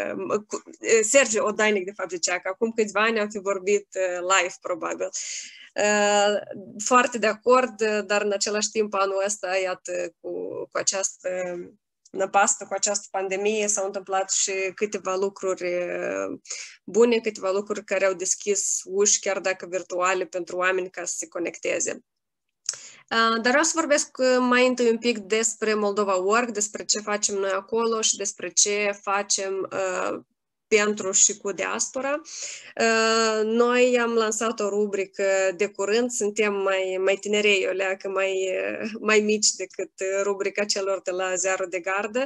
Speaker 9: Sergiu Odainic de fapt zicea că acum câțiva ani am fi vorbit live probabil. Foarte de acord, dar în același timp anul ăsta, iată, cu această năpastă, cu această pandemie s-au întâmplat și câteva lucruri bune, câteva lucruri care au deschis uși, chiar dacă virtuale, pentru oameni ca să se conecteze. Dar vreau să vorbesc mai întâi un pic despre Moldova.org, despre ce facem noi acolo și despre ce facem pentru și cu diaspora. Noi am lansat o rubrică de curând, suntem mai tinerei, o leacă mai mici decât rubrica celor de la Ziarul de Gardă,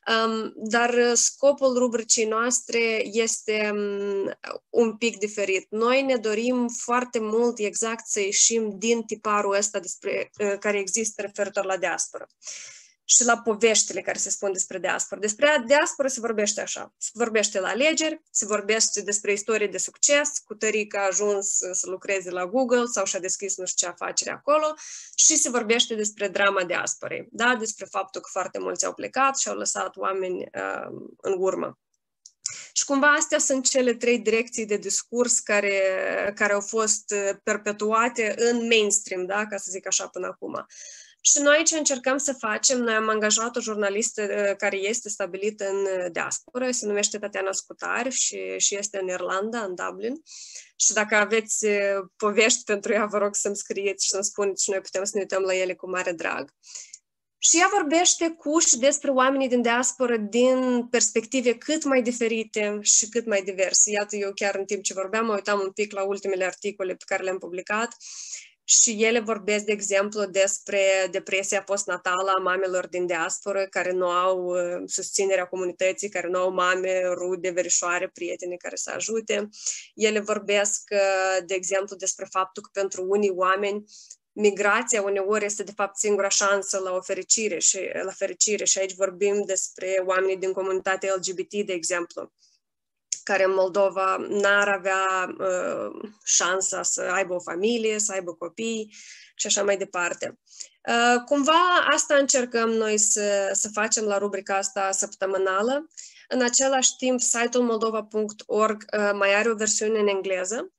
Speaker 9: dar scopul rubricii noastre este un pic diferit. Noi ne dorim foarte mult exact să ieșim din tiparul ăsta care există referitor la diaspora și la poveștile care se spun despre diaspora. Despre diaspora se vorbește așa. Se vorbește la alegeri, se vorbește despre istorie de succes, cu tărică a ajuns să lucreze la Google sau și-a deschis nu știu ce afacere acolo și se vorbește despre drama diasporei, da? Despre faptul că foarte mulți au plecat și au lăsat oameni în urmă. Și cumva astea sunt cele trei direcții de discurs care au fost perpetuate în mainstream, da? Ca să zic așa până acum. Și noi ce încercăm să facem, noi am angajat o jurnalistă care este stabilită în diaspora, se numește Tatiana Scutari și este în Irlanda, în Dublin. Și dacă aveți povești pentru ea, vă rog să-mi scrieți și să-mi spuneți și noi putem să ne uităm la ele cu mare drag. Și ea vorbește cu și despre oamenii din diaspora din perspective cât mai diferite și cât mai diverse. Iată, eu chiar în timp ce vorbeam, mă uitam un pic la ultimele articole pe care le-am publicat și ele vorbesc, de exemplu, despre depresia postnatală a mamelor din diaspora care nu au susținerea comunității, care nu au mame, rude, verișoare, prieteni care să ajute. Ele vorbesc, de exemplu, despre faptul că pentru unii oameni migrația uneori este de fapt singura șansă la fericire și aici vorbim despre oamenii din comunitatea LGBT, de exemplu, care în Moldova n-ar avea șansa să aibă o familie, să aibă copii și așa mai departe. Cumva asta încercăm noi să facem la rubrica asta săptămânală. În același timp, site-ul moldova.org mai are o versiune în engleză,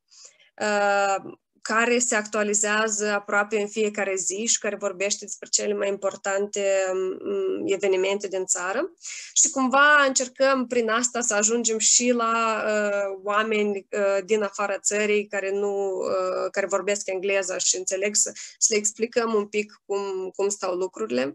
Speaker 9: care se actualizează aproape în fiecare zi și care vorbește despre cele mai importante evenimente din țară. Și cumva încercăm prin asta să ajungem și la oameni din afara țării care vorbesc engleză și înțeleg să le explicăm un pic cum stau lucrurile.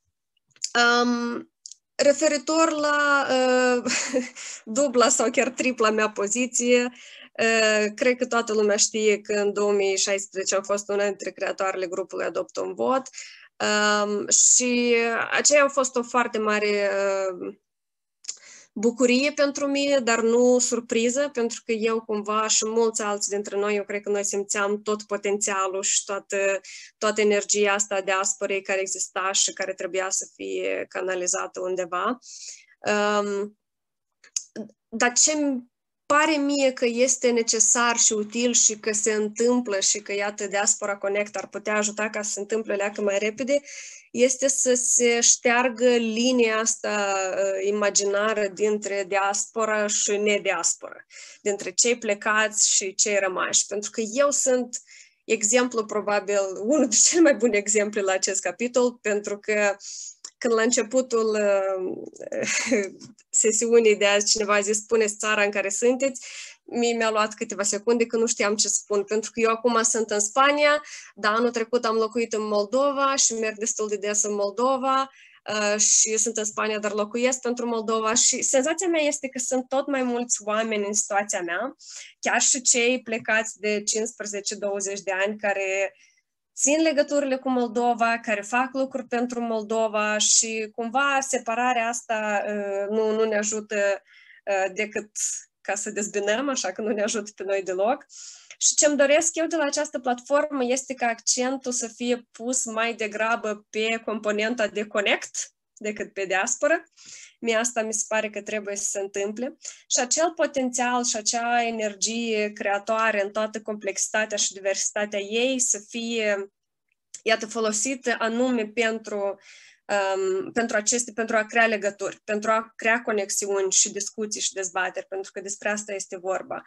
Speaker 9: Referitor la dubla sau chiar tripla mea poziție, cred că toată lumea știe că în 2016 am fost una dintre creatoarele grupului Adoptă un Vot și aceea a fost o foarte mare bucurie pentru mine, dar nu surpriză, pentru că eu cumva și mulți alții dintre noi, eu cred că noi simțeam tot potențialul și toată energia asta de diasporei care exista și care trebuia să fie canalizată undeva. Dar ce pare mie că este necesar și util și că se întâmplă și că, iată, Diaspora Connect ar putea ajuta ca să se întâmple leacă mai repede, este să se șteargă linia asta imaginară dintre diaspora și nediaspora, dintre cei plecați și cei rămași. Pentru că eu sunt exemplu, probabil, unul dintre cele mai bune exemple la acest capitol, pentru că când la începutul sesiunii de azi cineva a zis, spuneți țara în care sunteți, mi-a luat câteva secunde că nu știam ce spun, pentru că eu acum sunt în Spania, dar anul trecut am locuit în Moldova și merg destul de des în Moldova și sunt în Spania, dar locuiesc pentru Moldova și senzația mea este că sunt tot mai mulți oameni în situația mea, chiar și cei plecați de 15-20 de ani care țin legăturile cu Moldova, care fac lucruri pentru Moldova și cumva separarea asta nu ne ajută decât ca să dezbinăm, așa că nu ne ajută pe noi deloc. Și ce-mi doresc eu de la această platformă este ca accentul să fie pus mai degrabă pe componenta de connect decât pe diaspora. Mie asta mi se pare că trebuie să se întâmple. Și acel potențial și acea energie creatoare în toată complexitatea și diversitatea ei să fie, iată, folosită anume pentru a crea legături, pentru a crea conexiuni și discuții și dezbateri, pentru că despre asta este vorba.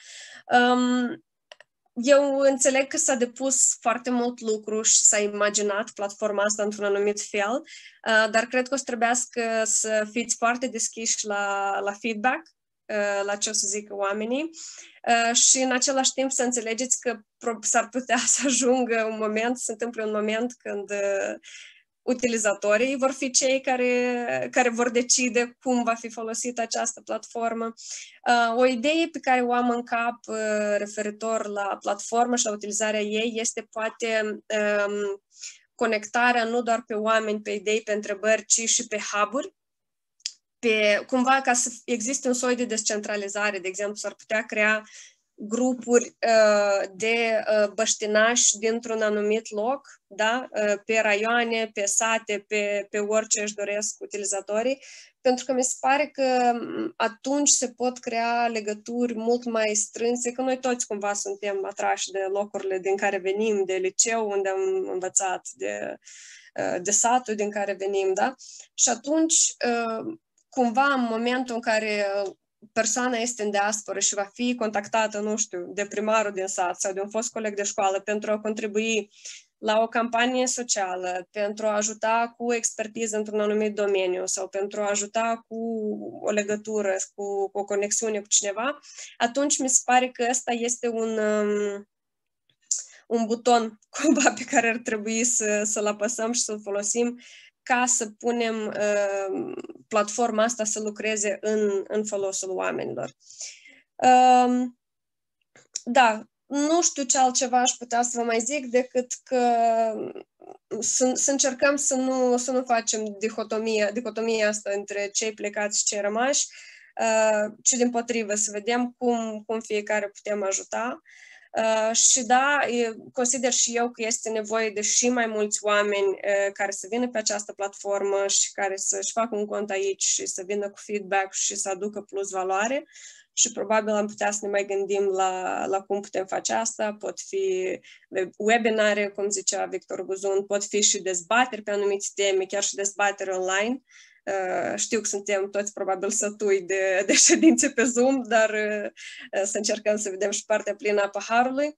Speaker 9: Eu înțeleg că s-a depus foarte mult lucru și s-a imaginat platforma asta într-un anumit fel, dar cred că o să trebuiască să fiți foarte deschiși la feedback, la ce o să zică oamenii și în același timp să înțelegeți că s-ar putea să ajungă un moment, să se întâmple un moment când utilizatorii vor fi cei care vor decide cum va fi folosită această platformă. O idee pe care o am în cap referitor la platformă și la utilizarea ei este poate conectarea nu doar pe oameni, pe idei, pe întrebări, ci și pe hub-uri, cumva ca să existe un soi de descentralizare. De exemplu, s-ar putea crea grupuri de băștinași dintr-un anumit loc, da? Pe raioane, pe sate, pe orice își doresc utilizatorii, pentru că mi se pare că atunci se pot crea legături mult mai strânse, că noi toți cumva suntem atrași de locurile din care venim, de liceu unde am învățat, de satul din care venim, da? Și atunci, cumva, în momentul în care persoana este în diasporă și va fi contactată, nu știu, de primarul din sat sau de un fost coleg de școală pentru a contribui la o campanie socială, pentru a ajuta cu expertiză într-un anumit domeniu sau pentru a ajuta cu o legătură, cu o conexiune cu cineva, atunci mi se pare că ăsta este un buton cumva pe care ar trebui să-l apăsăm și să-l folosim ca să punem platforma asta să lucreze în folosul oamenilor. Da, nu știu ce altceva aș putea să vă mai zic decât că să încercăm să nu facem dihotomia asta între cei plecați și cei rămași, ci dimpotrivă să vedem cum fiecare putem ajuta. Și da, consider și eu că este nevoie de și mai mulți oameni care să vină pe această platformă și care să-și facă un cont aici și să vină cu feedback și să aducă plus valoare și probabil am putea să ne mai gândim la cum putem face asta. Pot fi webinare, cum zicea Victor Buzun, pot fi și dezbateri pe anumite teme, chiar și dezbateri online. Știu că suntem toți probabil sătui de ședințe pe Zoom, dar să încercăm să vedem și partea plină a paharului.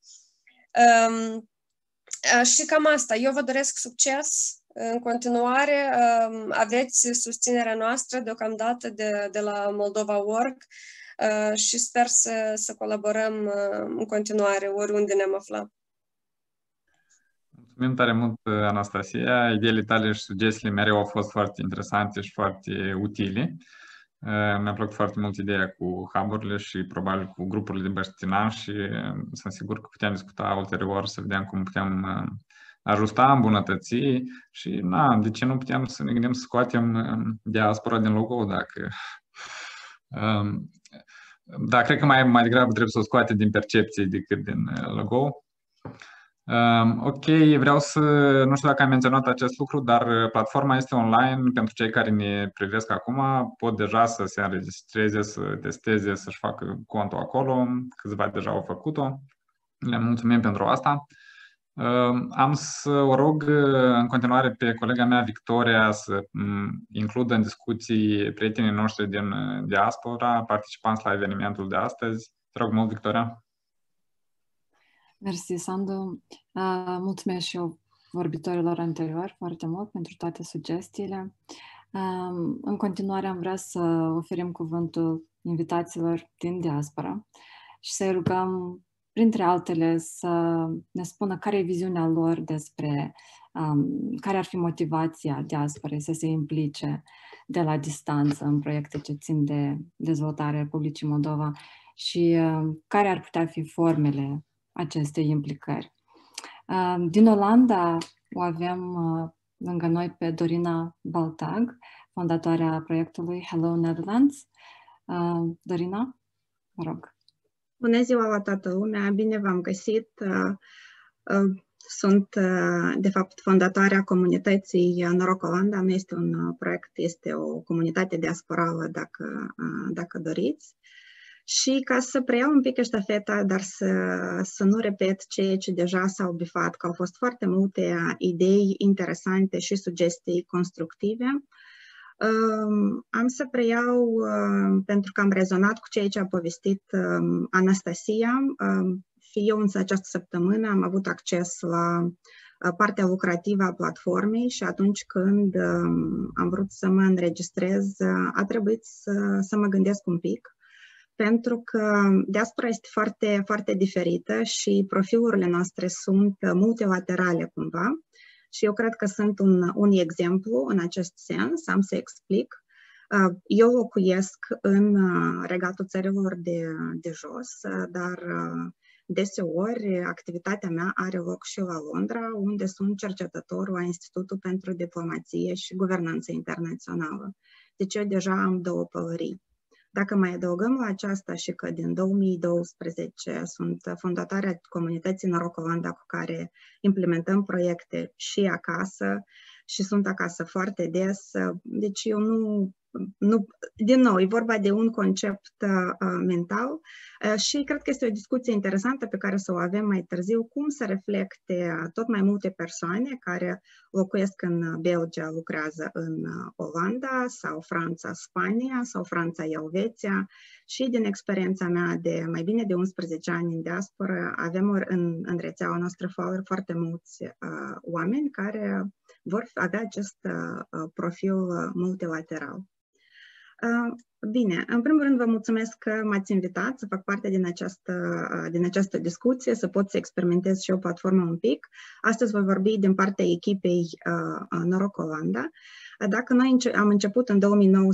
Speaker 9: Și cam asta. Eu vă doresc succes în continuare. Aveți susținerea noastră deocamdată de la Moldova.org și sper să colaborăm în continuare oriunde ne-am aflat.
Speaker 2: Mulțumim tare mult, Anastasia. Ideile tale și sugestiile mereu au fost foarte interesante și foarte utile. Mi-a plăcut foarte mult ideea cu hub-urile și probabil cu grupurile de băștinași și sunt sigur că putem discuta ulterior să vedem cum putem ajusta, îmbunătăți și de ce nu putem să ne gândim să scoatem diaspora din logo dacă Da, cred că mai degrabă trebuie să o scoate din percepție decât din logo. Ok, vreau să, nu știu dacă am menționat acest lucru, dar platforma este online pentru cei care ne privesc acum, pot deja să se înregistreze, să testeze, să-și facă contul acolo, câțiva deja au făcut-o. Le mulțumim pentru asta. Am să o rog în continuare pe colega mea, Victoria, să includă în discuții prietenii noștri din diaspora, participanți la evenimentul de astăzi. Te rog mult, Victoria.
Speaker 4: Mersi, Sandu. Mulțumesc și eu vorbitorilor anterior foarte mult pentru toate sugestiile. În continuare am vrea să oferim cuvântul invitațiilor din diaspora și să-i rugăm, printre altele, să ne spună care e viziunea lor despre care ar fi motivația diasporei să se implice de la distanță în proiecte ce țin de dezvoltarea Republicii Moldova și care ar putea fi formele acestei implicări. Din Olanda o avem lângă noi pe Dorina Baltag, fondatoarea proiectului Hello Netherlands. Dorina, vă rog.
Speaker 10: Bună ziua la toată lumea, bine v-am găsit. Sunt, de fapt, fondatoarea comunității Noroc Olanda. Nu este un proiect, este o comunitate diasporală, dacă doriți. Și ca să preiau un pic ștafeta, dar să nu repet ceea ce deja s-au bifat, că au fost foarte multe idei interesante și sugestii constructive. Am să preiau, pentru că am rezonat cu ceea ce a povestit Anastasia. Eu însă această săptămână am avut acces la partea lucrativă a platformei și atunci când am vrut să mă înregistrez, a trebuit să mă gândesc un pic, pentru că diaspora este foarte, foarte diferită și profilurile noastre sunt multilaterale cumva. Și eu cred că sunt un exemplu în acest sens, am să explic. Eu locuiesc în regatul țărilor de jos, dar deseori activitatea mea are loc și la Londra, unde sunt cercetător la Institutul pentru Diplomație și Guvernanță Internațională. Deci eu deja am două pălării. Dacă mai adăugăm la aceasta și că din 2012 sunt fondatoarea comunității Noroc Olanda cu care implementăm proiecte și acasă și sunt acasă foarte des, deci eu nu, din nou, e vorba de un concept mental și cred că este o discuție interesantă pe care să o avem mai târziu, cum să reflecte tot mai multe persoane care locuiesc în Belgia, lucrează în Olanda sau Franța, Spania sau Franța, Elveția și din experiența mea de mai bine de 11 ani în diaspora, avem în rețeaua noastră foarte mulți oameni care vor avea acest profil multilateral. Bine, în primul rând vă mulțumesc că m-ați invitat să fac parte din această discuție, să pot să experimentez și eu platforma un pic. Astăzi voi vorbi din partea echipei Noroc Olanda. Dacă noi am început în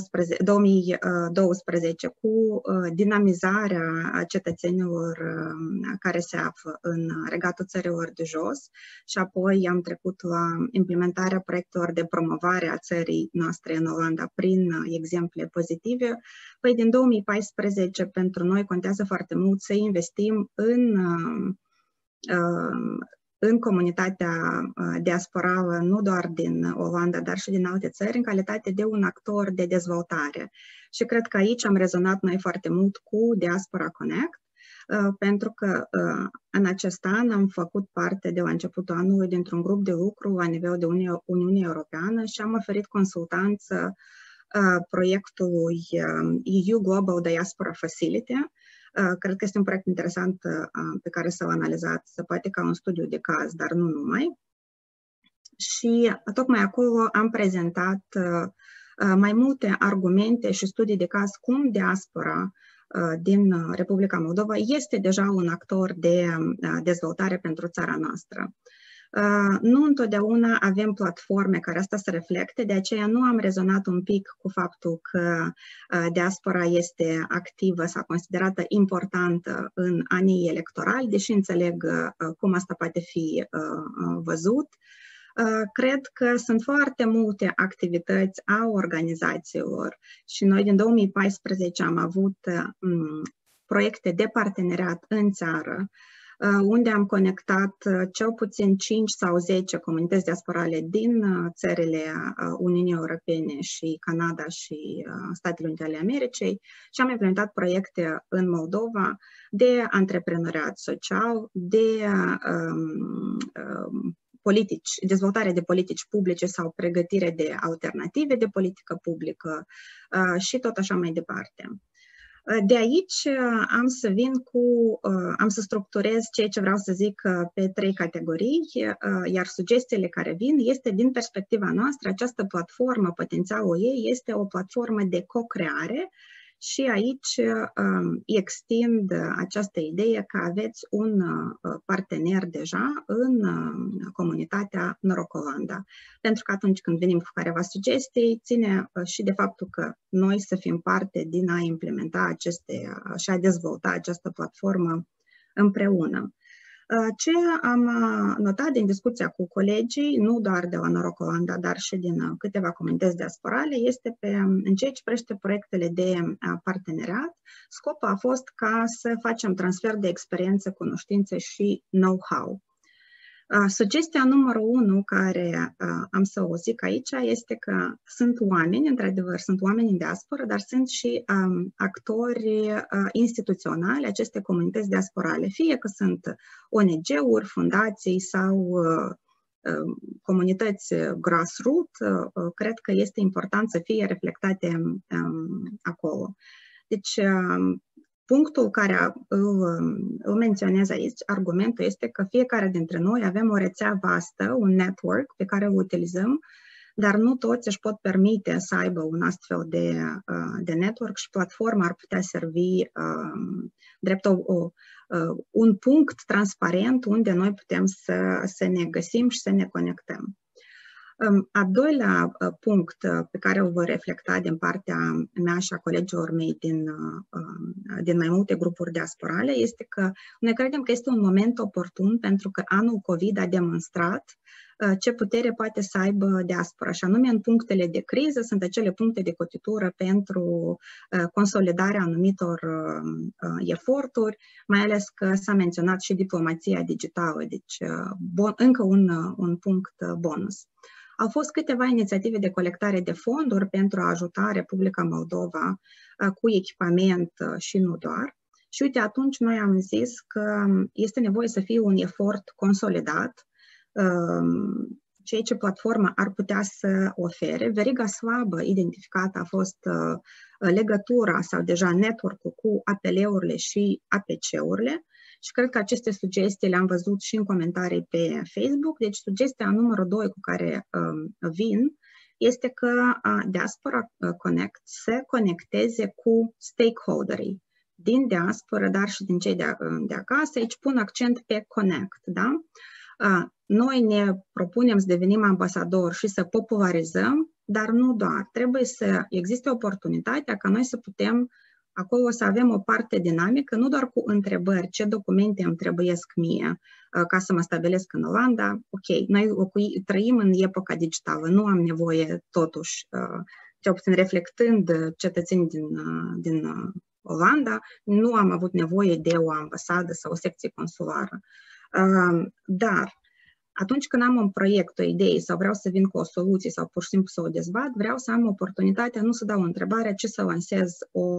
Speaker 10: 2012 cu dinamizarea cetățenilor care se află în regatul țărilor de jos și apoi am trecut la implementarea proiectelor de promovare a țării noastre în Olanda prin exemple pozitive, păi din 2014 pentru noi contează foarte mult să investim în comunitatea diasporală, nu doar din Olanda, dar și din alte țări, în calitate de un actor de dezvoltare. Și cred că aici am rezonat noi foarte mult cu Diaspora Connect, pentru că în acest an am făcut parte de la începutul anului dintr-un grup de lucru la nivel de Uniune Europeană și am oferit consultanță proiectului EU Global Diaspora Facility. Cred că este un proiect interesant pe care să-l analizați, poate ca un studiu de caz, dar nu numai. Și tocmai acolo am prezentat mai multe argumente și studii de caz cum diaspora din Republica Moldova este deja un actor de dezvoltare pentru țara noastră. Nu întotdeauna avem platforme care asta să reflecte, de aceea nu am rezonat un pic cu faptul că diaspora este activă sau considerată importantă în anii electorali, deși înțeleg cum asta poate fi văzut. Cred că sunt foarte multe activități a organizațiilor și noi din 2014 am avut proiecte de parteneriat în țară, unde am conectat cel puțin 5 sau 10 comunități diasporale din țările Uniunii Europene și Canada și Statele Unite ale Americii și am implementat proiecte în Moldova de antreprenoriat social, de dezvoltare de politici publice sau pregătire de alternative de politică publică și tot așa mai departe. De aici am să structurez ceea ce vreau să zic pe 3 categorii, iar sugestiile care vin este din perspectiva noastră, această platformă, potențialul ei este o platformă de co-creare și aici extind această idee că aveți un partener deja în comunitatea Norocolanda. Pentru că atunci când venim cu careva sugestii, ține și de faptul că noi să fim parte din a implementa și a dezvolta această platformă împreună. Ce am notat din discuția cu colegii, nu doar de la Norocolanda, dar și din câteva comunități diasporale, este în ceea ce privește proiectele de parteneriat. Scopul a fost ca să facem transfer de experiență, cunoștințe și know-how. Sugestia numărul 1 care am să o zic aici este că sunt oameni, într-adevăr, sunt oameni în diasporă, dar sunt și actori instituționali, aceste comunități diasporale, fie că sunt ONG-uri, fundații sau comunități grassroots, cred că este important să fie reflectate acolo. Deci, punctul care îl menționez aici, argumentul este că fiecare dintre noi avem o rețea vastă, un network pe care îl utilizăm, dar nu toți își pot permite să aibă un astfel de network și platforma ar putea servi drept un punct transparent unde noi putem să ne găsim și să ne conectăm. A doilea punct pe care o voi reflecta din partea mea și a colegilor mei din mai multe grupuri diasporale este că noi credem că este un moment oportun pentru că anul COVID a demonstrat ce putere poate să aibă diaspora, și anume în punctele de criză sunt acele puncte de cotitură pentru consolidarea anumitor eforturi, mai ales că s-a menționat și diplomația digitală, deci încă un punct bonus. Au fost câteva inițiative de colectare de fonduri pentru a ajuta Republica Moldova cu echipament și nu doar. Și uite, atunci noi am zis că este nevoie să fie un efort consolidat, ceea ce platforma ar putea să ofere. Veriga slabă identificată a fost legătura sau deja network-ul cu APL-urile și APC-urile. Și cred că aceste sugestii le-am văzut și în comentarii pe Facebook. Deci sugestia numărul 2 cu care vin este că Diaspora Connect se conecteze cu stakeholderii din diaspora, dar și din cei de acasă. Aici pun accent pe connect, da? Noi ne propunem să devenim ambasadori și să popularizăm, dar nu doar. Trebuie să existe oportunitatea ca noi să putem acolo să avem o parte dinamică, nu doar cu întrebări, ce documente îmi trebuiesc mie ca să mă stabilesc în Olanda. Ok, noi trăim în epoca digitală, nu am nevoie totuși, cel puțin reflectând cetățenii din Olanda, nu am avut nevoie de o ambasadă sau o secție consulară. Dar atunci când am un proiect, o idee sau vreau să vin cu o soluție sau pur și simplu să o dezbat, vreau să am oportunitatea nu să dau o întrebare, ci să lansez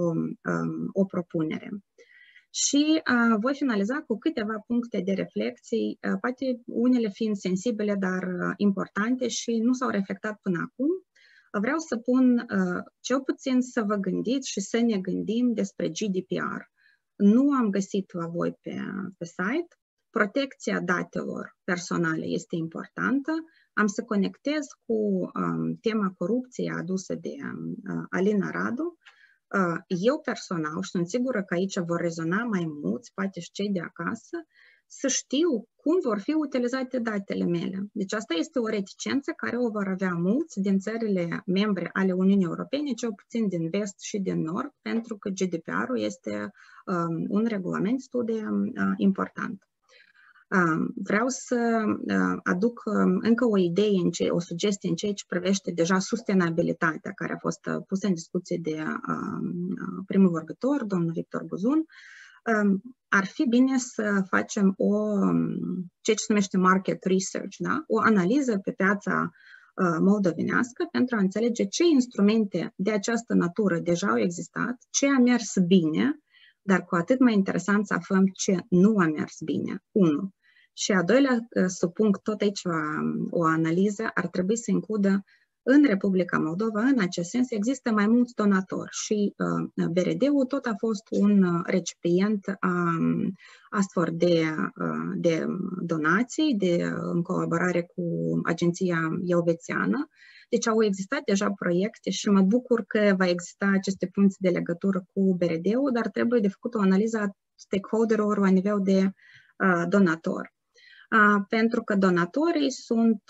Speaker 10: o propunere. Și voi finaliza cu câteva puncte de reflexii, poate unele fiind sensibile, dar importante și nu s-au reflectat până acum. Vreau să pun cel puțin să vă gândiți și să ne gândim despre GDPR. Nu am găsit la voi pe site. Protecția datelor personale este importantă. Am să conectez cu tema corupției adusă de Alina Radu. Eu personal, și sunt sigură că aici vor rezona mai mulți, poate și cei de acasă, să știu cum vor fi utilizate datele mele. Deci asta este o reticență care o vor avea mulți din țările membre ale Uniunii Europene, cel puțin din vest și din nord, pentru că GDPR-ul este un regulament destul de important. Vreau să aduc încă o idee, o sugestie în ceea ce privește deja sustenabilitatea care a fost pusă în discuție de primul vorbitor, domnul Victor Buzun. Ar fi bine să facem ceea ce se numește market research, da? O analiză pe piața moldovenească pentru a înțelege ce instrumente de această natură deja au existat, ce a mers bine, dar cu atât mai interesant să aflăm ce nu a mers bine. 1. Și a doilea subpunct, tot aici o analiză, ar trebui să includă în Republica Moldova, în acest sens, există mai mulți donatori și BRD-ul tot a fost un recipient astfel de donații în colaborare cu agenția elvețiană. Deci au existat deja proiecte și mă bucur că va exista aceste punți de legătură cu BRD-ul, dar trebuie de făcut o analiză a stakeholder-uri la nivel de donator. Pentru că donatorii sunt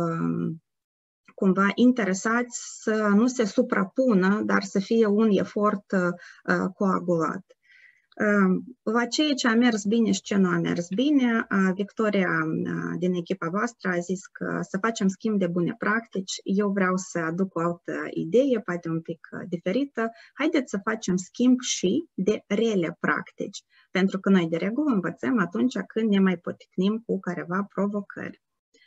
Speaker 10: cumva interesați să nu se suprapună, dar să fie un efort coagulat. La ceea ce a mers bine și ce nu a mers bine, Victoria din echipa voastră a zis că să facem schimb de bune practici. Eu vreau să aduc o altă idee, poate un pic diferită. Haideți să facem schimb și de rele practici, pentru că noi de regulă învățăm atunci când ne mai poticnim cu careva provocări.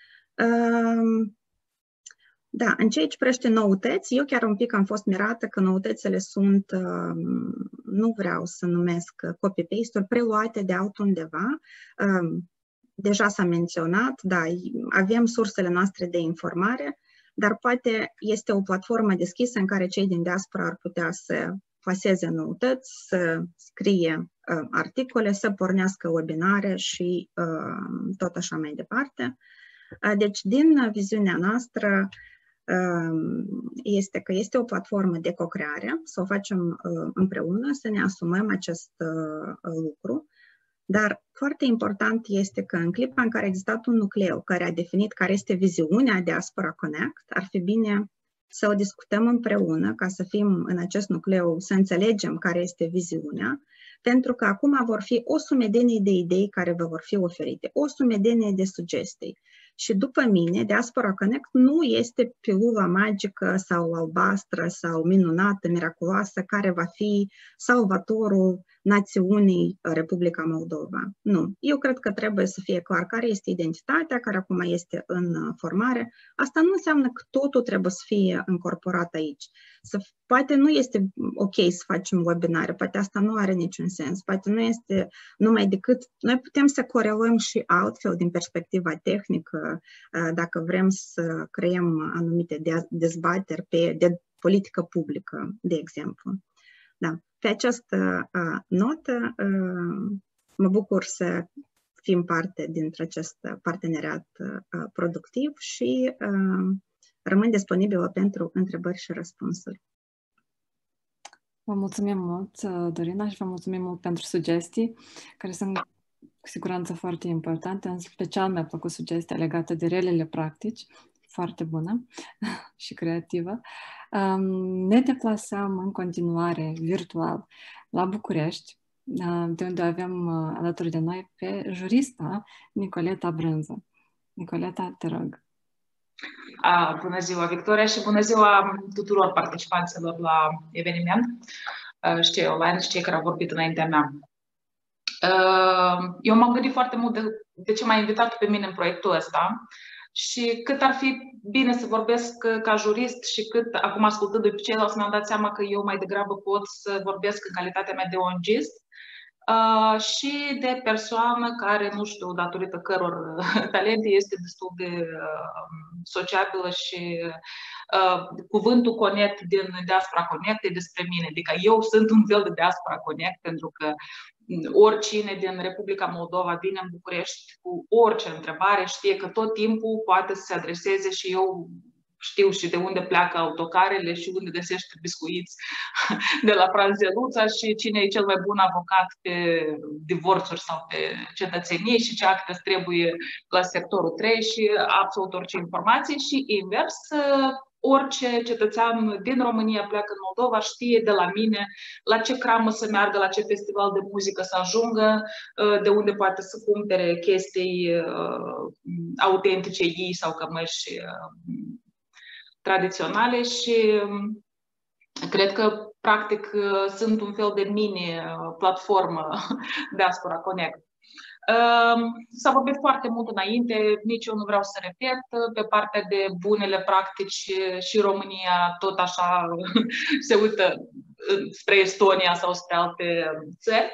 Speaker 10: Da, în ceea ce privește noutăți, eu chiar un pic am fost mirată că noutățile sunt, nu vreau să numesc copy-paste-uri, preluate de altundeva. Deja s-a menționat, da, avem sursele noastre de informare, dar poate este o platformă deschisă în care cei din diaspora ar putea să plaseze noutăți, să scrie articole, să pornească webinare și tot așa mai departe. Deci, din viziunea noastră, este că este o platformă de co-creare, să o facem împreună, să ne asumăm acest lucru, dar foarte important este că în clipa în care a existat un nucleu care a definit care este viziunea Diaspora Connect, ar fi bine să o discutăm împreună ca să fim în acest nucleu, să înțelegem care este viziunea, pentru că acum vor fi 100 de idei care vă vor fi oferite, 100 de sugestii. Și după mine, Diaspora Connect nu este pilula magică sau albastră sau minunată, miraculoasă, care va fi salvatorul națiunii Republica Moldova. Nu. Eu cred că trebuie să fie clar care este identitatea, care acum este în formare. Asta nu înseamnă că totul trebuie să fie încorporat aici. Poate nu este ok să facem webinare, poate asta nu are niciun sens, poate nu este numai decât, noi putem să corelăm și altfel din perspectiva tehnică, dacă vrem să creăm anumite dezbateri de politică publică, de exemplu. Da. Pe această notă, mă bucur să fim parte dintre acest parteneriat productiv și rămân disponibilă pentru întrebări și răspunsuri.
Speaker 4: Vă mulțumim mult, Dorina, și vă mulțumim mult pentru sugestii, care sunt cu siguranță foarte importante. În special mi-a plăcut sugestia legată de relele practici, foarte bună și creativă. Ne deplasăm în continuare virtual la București, de unde avem alături de noi pe jurista Nicoleta Brânză. Nicoleta, te rog.
Speaker 11: Bună ziua, Victoria, și bună ziua tuturor participanților la eveniment, și cei online și cei care au vorbit înaintea mea. Eu m-am gândit foarte mult de ce m-a invitat pe mine în proiectul ăsta și cât ar fi bine să vorbesc ca jurist și cât, acum ascultându-i pe ceilalți, mi-am dat seama că eu mai degrabă pot să vorbesc în calitatea mea de ONG-ist și de persoană care, nu știu, datorită căror talente este destul de sociabilă și cuvântul Connect din Diaspora Connect e despre mine. Adică eu sunt un fel de Diaspora Connect pentru că oricine din Republica Moldova vine în București cu orice întrebare știe că tot timpul poate să se adreseze și eu știu și de unde pleacă autocarele și unde găsește biscuiți de la Franzeluța și cine e cel mai bun avocat pe divorțuri sau pe cetățenie și ce acte trebuie la sectorul 3 și absolut orice informații și invers. orice cetățean din România pleacă în Moldova știe de la mine la ce cramă să meargă, la ce festival de muzică să ajungă, de unde poate să cumpere chestii autentice ei sau cămăși tradiționale și cred că practic sunt un fel de mini-platformă Diaspora Connect. S-a vorbit foarte mult înainte, nici eu nu vreau să repet, pe partea de bunele practici și România tot așa se uită spre Estonia sau spre alte țări.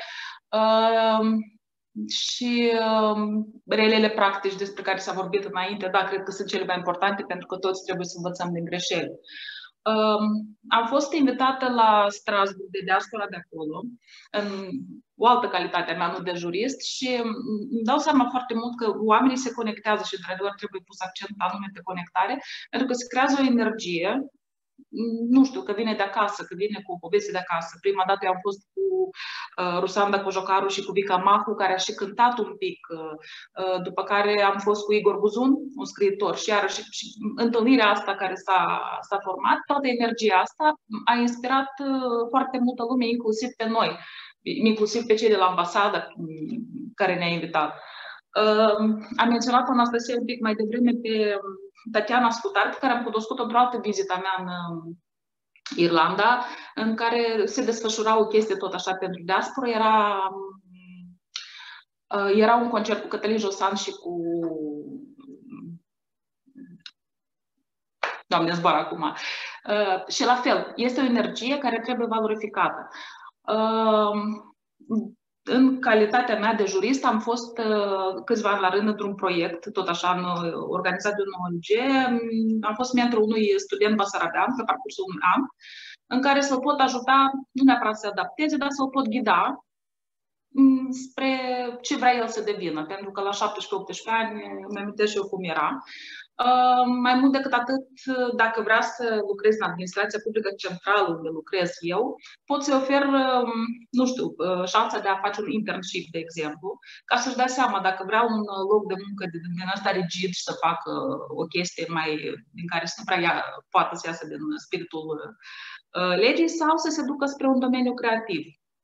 Speaker 11: Și relele practici despre care s-a vorbit înainte, da, cred că sunt cele mai importante pentru că toți trebuie să învățăm din greșeli. Am fost invitată la Strasbourg de diaspora de acolo, în o altă calitate a mea, nu de jurist, și îmi dau seama foarte mult că oamenii se conectează și, într-adevăr, trebuie pus accent anume pe conectare, pentru că se creează o energie, nu știu, că vine de acasă, că vine cu poveste de acasă. Prima dată eu am fost cu Rusanda Cojocaru și cu Vica Mahu, care a și cântat un pic, după care am fost cu Igor Buzun, un scriitor, și iarăși și întâlnirea asta care s-a format, toată energia asta a inspirat foarte multă lume, inclusiv pe noi, inclusiv pe cei de la ambasadă care ne-a invitat. Am menționat Anastasia un pic mai devreme pe Tatiana Scutar, pe care am cunoscut-o într-o altă vizită a mea în Irlanda, în care se desfășura o chestie tot așa pentru diaspora. Era un concert cu Cătălin Josan și cu... Doamne, zboar acum. Și la fel, este o energie care trebuie valorificată. În calitatea mea de jurist am fost câțiva ani la rând într-un proiect, tot așa, organizat de un ONG. Am fost mentorul unui student basarabean pe parcursul unui an, în care să-l pot ajuta, nu neapărat să adapteze, dar să-l pot ghida spre ce vrea el să devină, pentru că la 17-18 ani îmi amintesc și eu cum era. Mai mult decât atât, dacă vrea să lucrezi în administrația publică centrală unde lucrez eu, pot să-i ofer, nu știu, șansa de a face un internship, de exemplu, ca să-și dea seama dacă vrea un loc de muncă din ăsta rigid și să facă o chestie mai din care să nu prea poată să iasă din spiritul legii, sau să se ducă spre un domeniu creativ.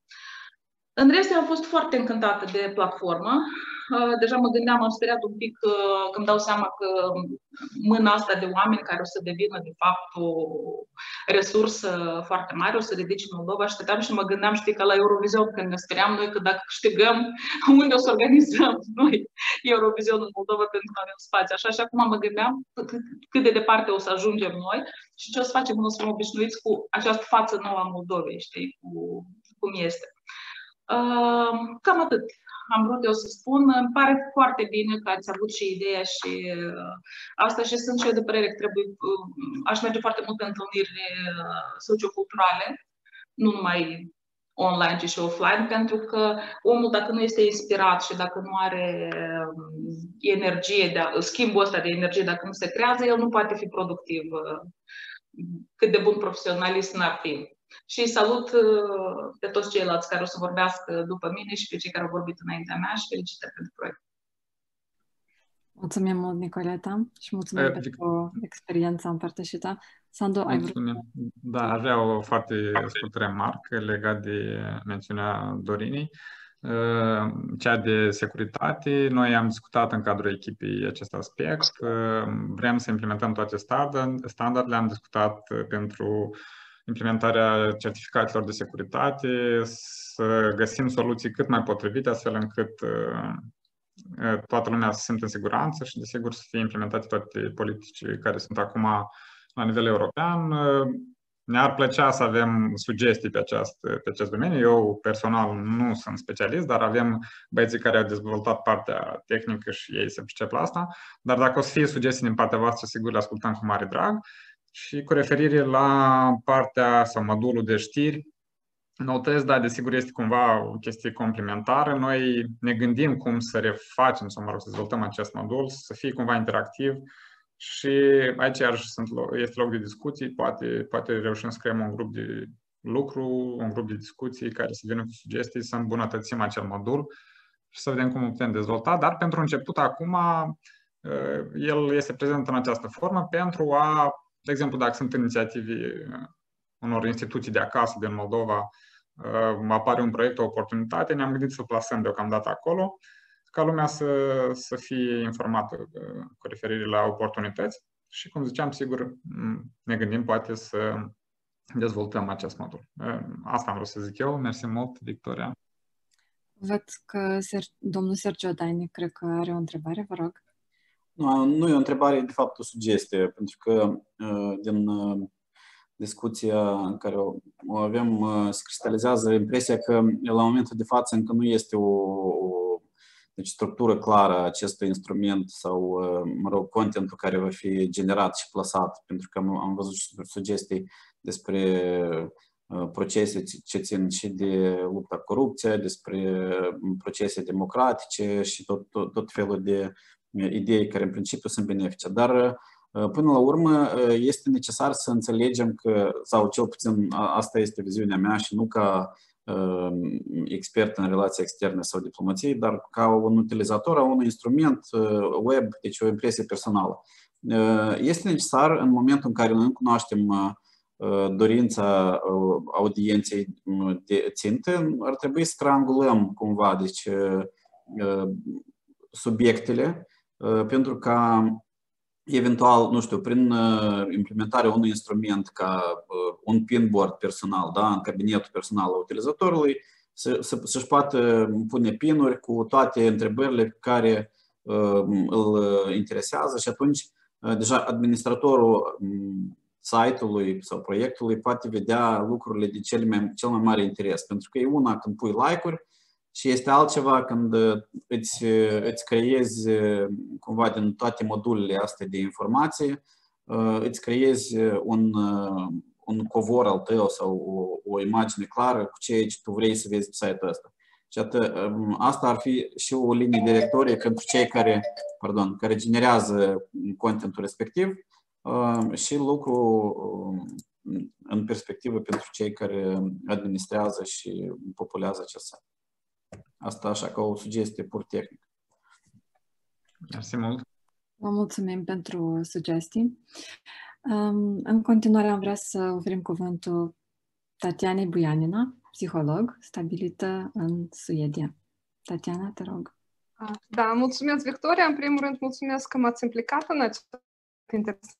Speaker 11: În rest, eu am fost foarte încântată de platformă. Deja mă gândeam, am speriat un pic când dau seama că mâna asta de oameni care o să devină, de fapt, o resursă foarte mare, o să ridice Moldova. Și stăteam și mă gândeam, știi, că la Eurovision, când ne speriam noi că dacă câștigăm, unde o să organizăm noi Eurovision în Moldova pentru că avem spațiu. Așa și acum mă gândeam cât de departe o să ajungem noi și ce o să facem când o să fim obișnuiți cu această față nouă a Moldovei, știi, cum este. Cam atât am vrut eu să spun. Îmi pare foarte bine că ați avut și ideea și asta și sunt și eu de părere că trebuie, aș merge foarte mult pe întâlniri socioculturale, nu numai online, ci și offline, pentru că omul, dacă nu este inspirat și dacă nu are energie, schimbul ăsta de energie, dacă nu se creează, el nu poate fi productiv, cât de bun profesionalist n-ar fi. Și salut pe toți ceilalți care o să vorbească după mine și pe cei care au vorbit înaintea mea și felicitări pentru proiect.
Speaker 4: Mulțumim mult, Nicoleta, și mulțumim pentru experiența împărtășită. Sandu, ai vrut?
Speaker 2: Da, aș vrea o foarte scurtă remarcă legat de mențiunea Dorinei. Cea de securitate, noi am discutat în cadrul echipei acest aspect. Vrem să implementăm toate standardele, am discutat pentru implementarea certificatelor de securitate, să găsim soluții cât mai potrivite, astfel încât toată lumea să se simtă în siguranță și, desigur, să fie implementate toate politicile care sunt acum la nivel european. Ne-ar plăcea să avem sugestii pe acest domeniu. Eu, personal, nu sunt specialist, dar avem băieții care au dezvoltat partea tehnică și ei se pricep la asta. Dar dacă o să fie sugestii din partea voastră, sigur le ascultăm cu mare drag. Și cu referire la partea sau modulul de știri, notez, da, desigur este cumva o chestie complementară. Noi ne gândim cum să refacem sau, mă rog, să dezvoltăm acest modul, să fie cumva interactiv și aici iarăși este loc de discuții, poate reușim să creăm un grup de lucru, un grup de discuții care să vină cu sugestii, să îmbunătățim acel modul și să vedem cum o putem dezvolta, dar pentru început acum el este prezent în această formă pentru a De exemplu, dacă sunt inițiative unor instituții de acasă, din Moldova, apare un proiect, o oportunitate, ne-am gândit să plasăm deocamdată acolo, ca lumea să fie informată cu referire la oportunități și, cum ziceam, sigur, ne gândim poate să dezvoltăm acest modul. Asta am vrut să zic eu. Mersi mult, Victoria.
Speaker 4: Văd că domnul Sergio Dainic cred că are o întrebare, vă rog.
Speaker 6: Nu e o întrebare, de fapt o sugestie, pentru că din discuția în care o avem se cristalizează impresia că la momentul de față încă nu este deci structură clară a acestui instrument sau, mă rog, contentul care va fi generat și plasat, pentru că am văzut și sugestii despre procese ce țin și de lupta cu corupția, despre procese democratice și tot felul de idei care în principiu sunt benefice. Dar până la urmă este necesar să înțelegem că, sau cel puțin asta este viziunea mea și nu ca expert în relații externe sau diplomație, dar ca un utilizator a unui instrument web, deci o impresie personală. Este necesar în momentul în care noi nu cunoaștem dorința audienței de țintă, ar trebui să triangulăm cumva deci, subiectele pentru ca eventual, nu știu, prin implementarea unui instrument ca un pinboard personal, da, în cabinetul personal al utilizatorului, să-și poată pune pinuri cu toate întrebările care îl interesează și atunci deja administratorul site-ului sau proiectului poate vedea lucrurile de cel mai mare interes. Pentru că e una când pui like-uri și este altceva când îți creezi cumva din toate modulele astea de informație, îți creezi un covor al tău sau o imagine clară cu ceea ce tu vrei să vezi pe site-ul ăsta. Și asta ar fi și o linie directorie pentru cei care generează contentul respectiv și lucru în perspectivă pentru cei care administrează și populează acest site. Asta așa ca o sugestie pur tehnică.
Speaker 2: Mersi mult.
Speaker 4: Vă mulțumim pentru sugestii. În continuare am vrea să oferim cuvântul Tatianei Buianina, psiholog, stabilită în Suedia. Tatiana, te rog.
Speaker 12: Da, mulțumesc, Victoria. În primul rând, mulțumesc că m-ați implicat în acest interes.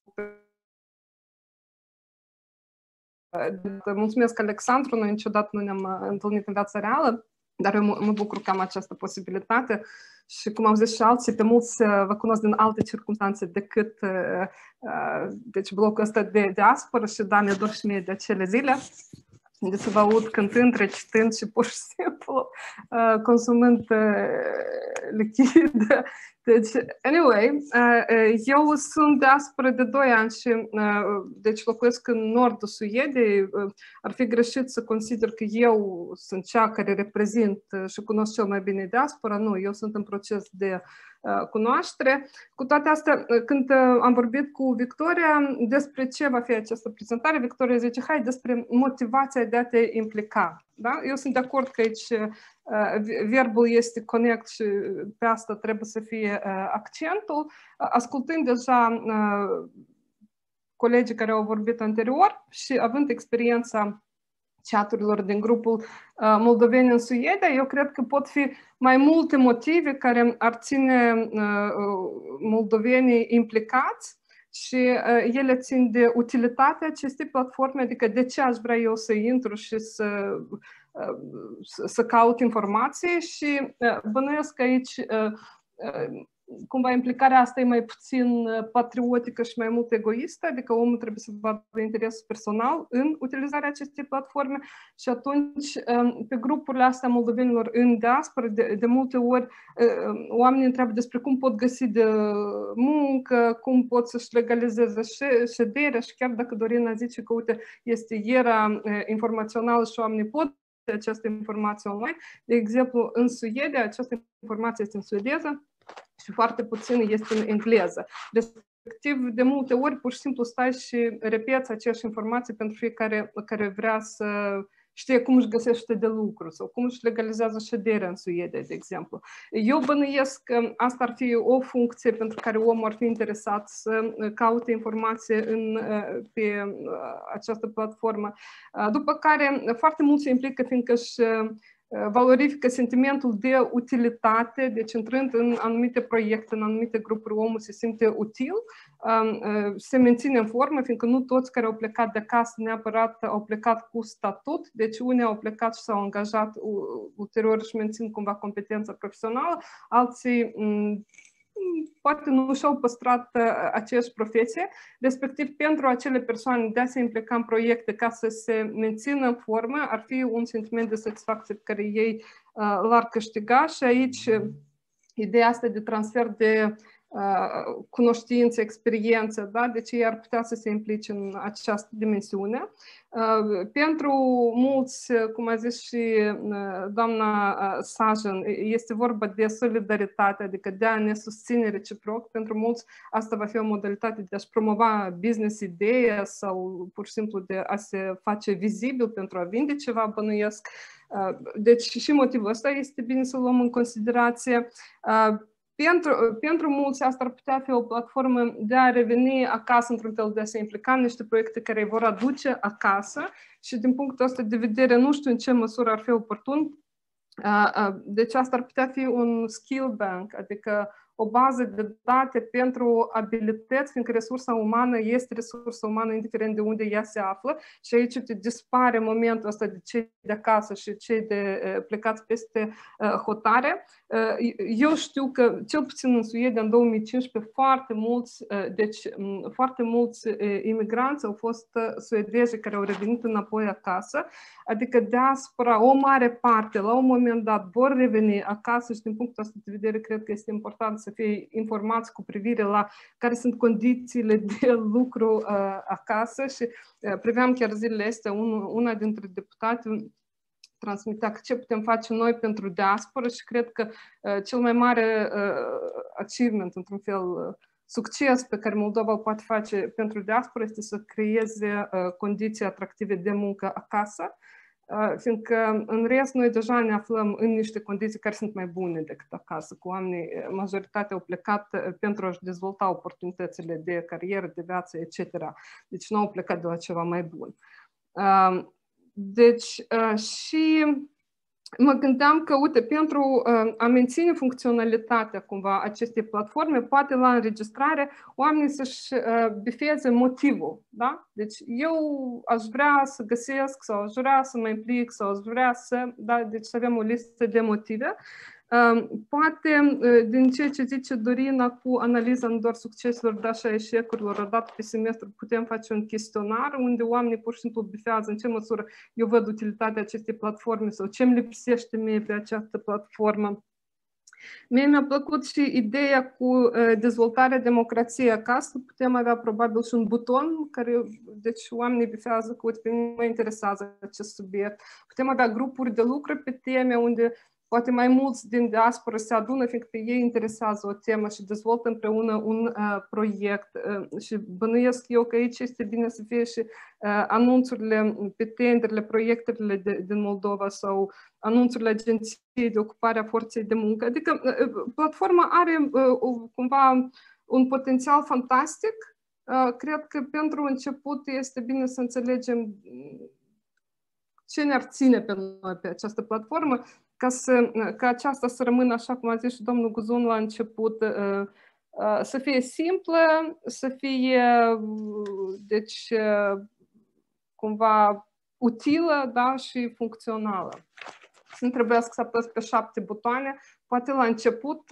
Speaker 12: Mulțumesc, Alexandru. Noi niciodată nu ne-am întâlnit în viața reală, dar eu mă bucur că am această posibilitate și, cum am zis și alții, pe mulți vă cunosc din alte circunstanțe decât deci blocul ăsta de diasporă și da, mi-e dor și mie de acele zile de să vă aud cântând, recitând și pur și simplu consumând lichid. Deci, anyway, eu sunt diasporă de 2 ani și deci locuiesc în nordul Suediei. Ar fi greșit să consider că eu sunt cea care reprezint și cunosc cel mai bine diaspora. Nu, eu sunt în proces de cunoaștere. Cu toate astea, când am vorbit cu Victoria despre ce va fi această prezentare, Victoria zice, hai, despre motivația de a te implica. Da? Eu sunt de acord că aici verbul este connect și pe asta trebuie să fie accentul. Ascultând deja colegii care au vorbit anterior și având experiența chaturilor din grupul Moldoveni în Suedia, eu cred că pot fi mai multe motive care ar ține moldovenii implicați și ele țin de utilitatea acestei platforme, adică de ce aș vrea eu să intru și să caut informații și bănuiesc că aici cumva implicarea asta e mai puțin patriotică și mai mult egoistă, adică omul trebuie să vadă interes personal în utilizarea acestei platforme și atunci pe grupurile astea moldovenilor în diaspora, de multe ori oamenii întreabă despre cum pot găsi de muncă, cum pot să-și legalizeze șederea și chiar dacă Dorina zice că uite, este era informațională și oamenii pot această informație online, de exemplu în Suedia, această informație este în suedeză și foarte puțin este în engleză. Respectiv, de multe ori, pur și simplu stai și repeți aceeași informație pentru fiecare care vrea să știe cum își găsește de lucru sau cum își legalizează șederea în Suedia, de exemplu. Eu bănuiesc că asta ar fi o funcție pentru care omul ar fi interesat să caute informație pe această platformă. După care, foarte mult se implică fiindcă își valorifică sentimentul de utilitate, deci intrând în anumite proiecte, în anumite grupuri, omul se simte util, se menține în formă, fiindcă nu toți care au plecat de acasă neapărat au plecat cu statut, deci unii au plecat și s-au angajat ulterior și mențin cumva competența profesională, alții poate nu și-au păstrat aceeași profesie, respectiv pentru acele persoane de a se implica în proiecte ca să se mențină în formă, ar fi un sentiment de satisfacție pe care ei l-ar câștiga și aici ideea asta de transfer de cunoștință, experiență, da? Deci ei ar putea să se implice în această dimensiune. Pentru mulți, cum a zis și doamna Sajan, este vorba de solidaritate, adică de a ne susține reciproc. Pentru mulți asta va fi o modalitate de a-și promova business ideea sau pur și simplu de a se face vizibil pentru a vinde ceva, bănuiesc. Deci și motivul ăsta este bine să luăm în considerație. Pentru mulți asta ar putea fi o platformă de a reveni acasă într-un fel, de a se implica în niște proiecte care îi vor aduce acasă și din punctul ăsta de vedere nu știu în ce măsură ar fi oportun. Deci asta ar putea fi un skill bank, adică o bază de date pentru abilități, fiindcă resursa umană este resursa umană indiferent de unde ea se află și aici te dispare momentul ăsta de cei de acasă și cei de plecați peste hotare. Eu știu că, cel puțin în Suedia, în 2015, foarte mulți imigranți au fost suedezi care au revenit înapoi acasă, adică diaspora, o mare parte, la un moment dat, vor reveni acasă și din punctul ăsta de vedere cred că este important să fie informați cu privire la care sunt condițiile de lucru acasă și priveam chiar zilele astea una dintre deputate transmitea ce putem face noi pentru diaspora și cred că cel mai mare achievement, într-un fel, succes pe care Moldova îl poate face pentru diaspora este să creeze condiții atractive de muncă acasă, fiindcă în rest noi deja ne aflăm în niște condiții care sunt mai bune decât acasă, cu oamenii, majoritatea au plecat pentru a-și dezvolta oportunitățile de carieră, de viață, etc. Deci nu au plecat de la ceva mai bun. Deci și mă gândeam că, uite, pentru a menține funcționalitatea cumva acestei platforme, poate la înregistrare oamenii să-și bifeze motivul, da? Deci eu aș vrea să găsesc sau aș vrea să mă implic sau aș vrea să, da? Deci să avem o listă de motive. Poate, din ceea ce zice Dorina cu analiza nu doar succeselor, dar și a eșecurilor odată pe semestru, putem face un chestionar unde oamenii pur și simplu bifează în ce măsură eu văd utilitatea acestei platforme sau ce îmi lipsește mie pe această platformă. Mie mi-a plăcut și ideea cu dezvoltarea democrației acasă. Putem avea probabil și un buton care, deci oamenii bifează că, uite, pe mine mă interesează acest subiect. Putem avea grupuri de lucru pe teme unde poate mai mulți din diaspora se adună, fiindcă pe ei interesează o temă și dezvoltă împreună un proiect. Și bănuiesc eu că aici este bine să fie și anunțurile pe tenderele, proiectele din Moldova sau anunțurile agenției de ocupare a forței de muncă. Adică platforma are cumva un potențial fantastic. Cred că pentru început este bine să înțelegem ce ne-ar ține pe noi pe această platformă, ca aceasta să rămână, așa cum a zis și domnul Guzun la început, să fie simplă, să fie, deci, cumva utilă, da, și funcțională. Să nu trebuiască să apăs pe 7 butoane, poate la început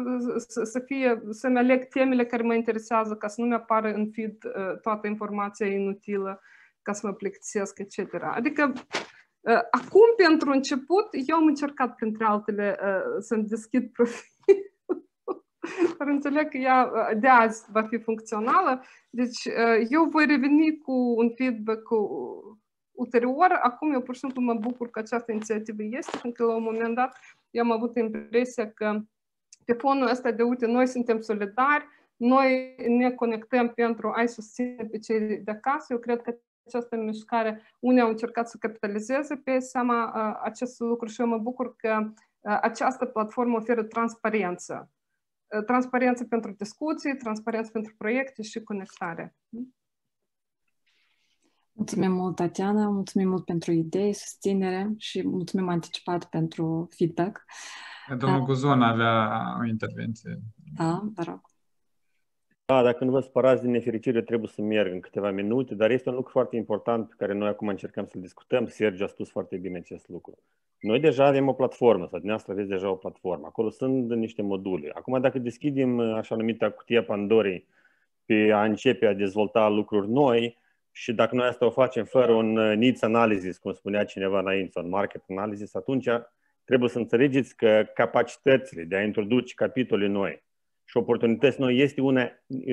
Speaker 12: să-mi aleg temele care mă interesează, ca să nu mi-apară în feed toată informația inutilă, ca să mă plictisesc, etc. Adică, acum, pentru început, eu am încercat, printre altele, să-mi deschid profilul. Dar înțeleg că ea de azi va fi funcțională. Deci, eu voi reveni cu un feedback ulterior. Acum, eu pur și simplu mă bucur că această inițiativă este, pentru că la un moment dat eu am avut impresia că pe fonul ăsta de, uite, noi suntem solidari, noi ne conectăm pentru a-i susține pe cei de acasă. Eu cred că această mișcare, unii au încercat să capitalizeze pe seama acest lucru și eu mă bucur că această platformă oferă transparență. Transparență pentru discuții, transparență pentru proiecte și conectare.
Speaker 4: Mulțumim mult, Tatiana, mulțumim mult pentru idei, susținere și mulțumim anticipat pentru feedback.
Speaker 2: Domnul Guzon avea o intervenție.
Speaker 4: Da, vă rog.
Speaker 1: Da, dacă nu vă spărați, din nefericire trebuie să merg în câteva minute, dar este un lucru foarte important pe care noi acum încercăm să-l discutăm. Sergiu a spus foarte bine acest lucru. Noi deja avem o platformă, sau dumneavoastră aveți deja o platformă. Acolo sunt niște module. Acum, dacă deschidem așa numită cutia Pandorei pe a începe a dezvolta lucruri noi și dacă noi asta o facem fără un needs analysis, cum spunea cineva înainte, sau un market analysis, atunci trebuie să înțelegeți că capacitățile de a introduce capitole noi și oportunități noi este una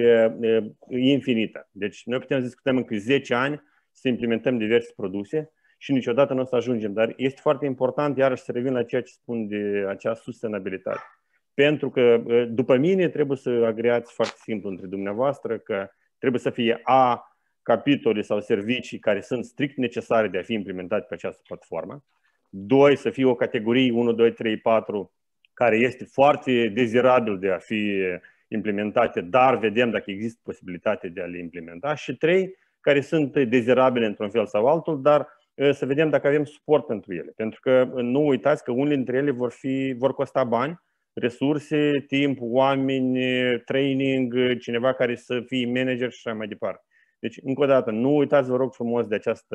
Speaker 1: infinită. Deci noi putem să discutăm încă 10 ani să implementăm diverse produse și niciodată nu o să ajungem. Dar este foarte important, iarăși, să revin la ceea ce spun de acea sustenabilitate. Pentru că, după mine, trebuie să agreați foarte simplu între dumneavoastră că trebuie să fie capitole sau servicii care sunt strict necesare de a fi implementate pe această platformă. 2, să fie o categorie 1, 2, 3, 4 care este foarte dezirabil de a fi implementate, dar vedem dacă există posibilitate de a le implementa. Și 3, care sunt dezirabile într-un fel sau altul, dar să vedem dacă avem suport pentru ele. Pentru că nu uitați că unele dintre ele vor costa bani, resurse, timp, oameni, training, cineva care să fie manager și așa mai departe. Deci, încă o dată, nu uitați, vă rog frumos, de această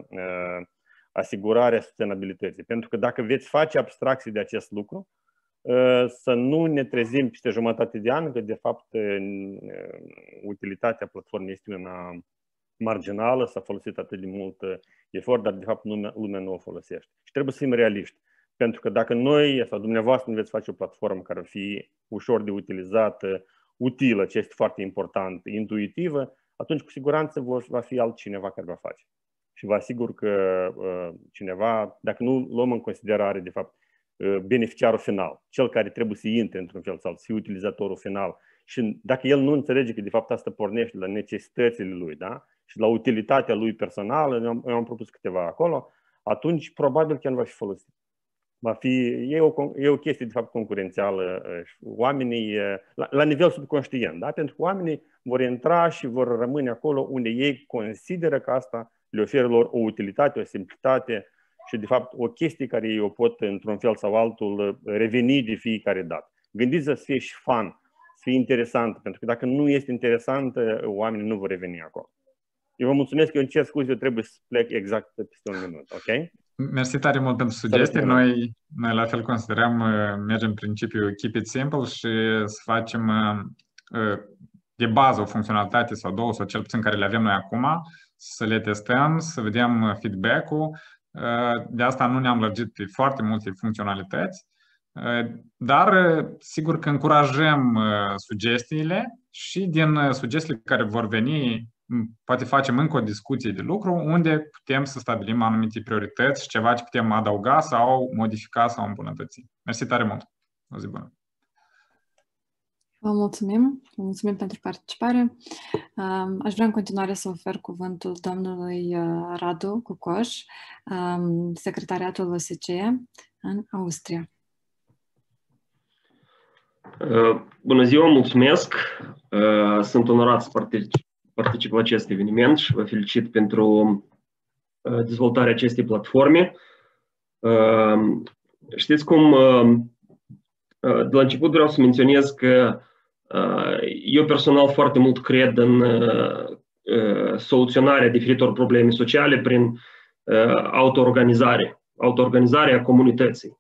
Speaker 1: asigurare a sustenabilității. Pentru că dacă veți face abstracții de acest lucru, să nu ne trezim peste jumătate de an că, de fapt, utilitatea platformei este una marginală, s-a folosit atât de mult efort, dar, de fapt, lumea nu o folosește. Și trebuie să fim realiști. Pentru că dacă noi sau dumneavoastră nu veți face o platformă care va fi ușor de utilizată, utilă, ce este foarte important, intuitivă, atunci cu siguranță va fi altcineva care va face. Și vă asigur că cineva, dacă nu luăm în considerare, de fapt, beneficiarul final, cel care trebuie să intre într-un fel sau să fie utilizatorul final, și dacă el nu înțelege că de fapt asta pornește la necesitățile lui, da? Și la utilitatea lui personală, eu am propus câteva acolo, atunci probabil chiar nu va fi folosit. E o chestie de fapt concurențială. Oamenii, la nivel subconștient, da? Pentru că oamenii vor intra și vor rămâne acolo unde ei consideră că asta le oferă lor o utilitate, o simplitate și de fapt o chestie care ei o pot într-un fel sau altul reveni de fiecare dată. Gândiți-vă să fie și fun, să fie interesant, pentru că dacă nu este interesant, oamenii nu vor reveni acolo. Eu vă mulțumesc, eu încerc scuze, eu trebuie să plec exact peste un minut, ok?
Speaker 2: Mersi tare mult pentru sugestii. Noi la fel considerăm, mergem în principiu keep it simple și să facem de bază o funcționalitate sau două, sau cel puțin care le avem noi acum, să le testăm, să vedem feedback-ul. De asta nu ne-am lărgit pe foarte multe funcționalități, dar sigur că încurajăm sugestiile și din sugestiile care vor veni poate facem încă o discuție de lucru unde putem să stabilim anumite priorități și ceva ce putem adăuga sau modifica sau îmbunătăți. Mersi tare mult! O zi bună!
Speaker 4: Vă mulțumim pentru participare. Aș vrea în continuare să ofer cuvântul domnului Radu Cucoș, secretariatul OSCE în Austria.
Speaker 13: Bună ziua, mulțumesc! Sunt onorat să particip la acest eveniment și vă felicit pentru dezvoltarea acestei platforme. Știți cum, de la început vreau să menționez că eu personal foarte mult cred în soluționarea diferitor probleme sociale prin autoorganizarea comunității.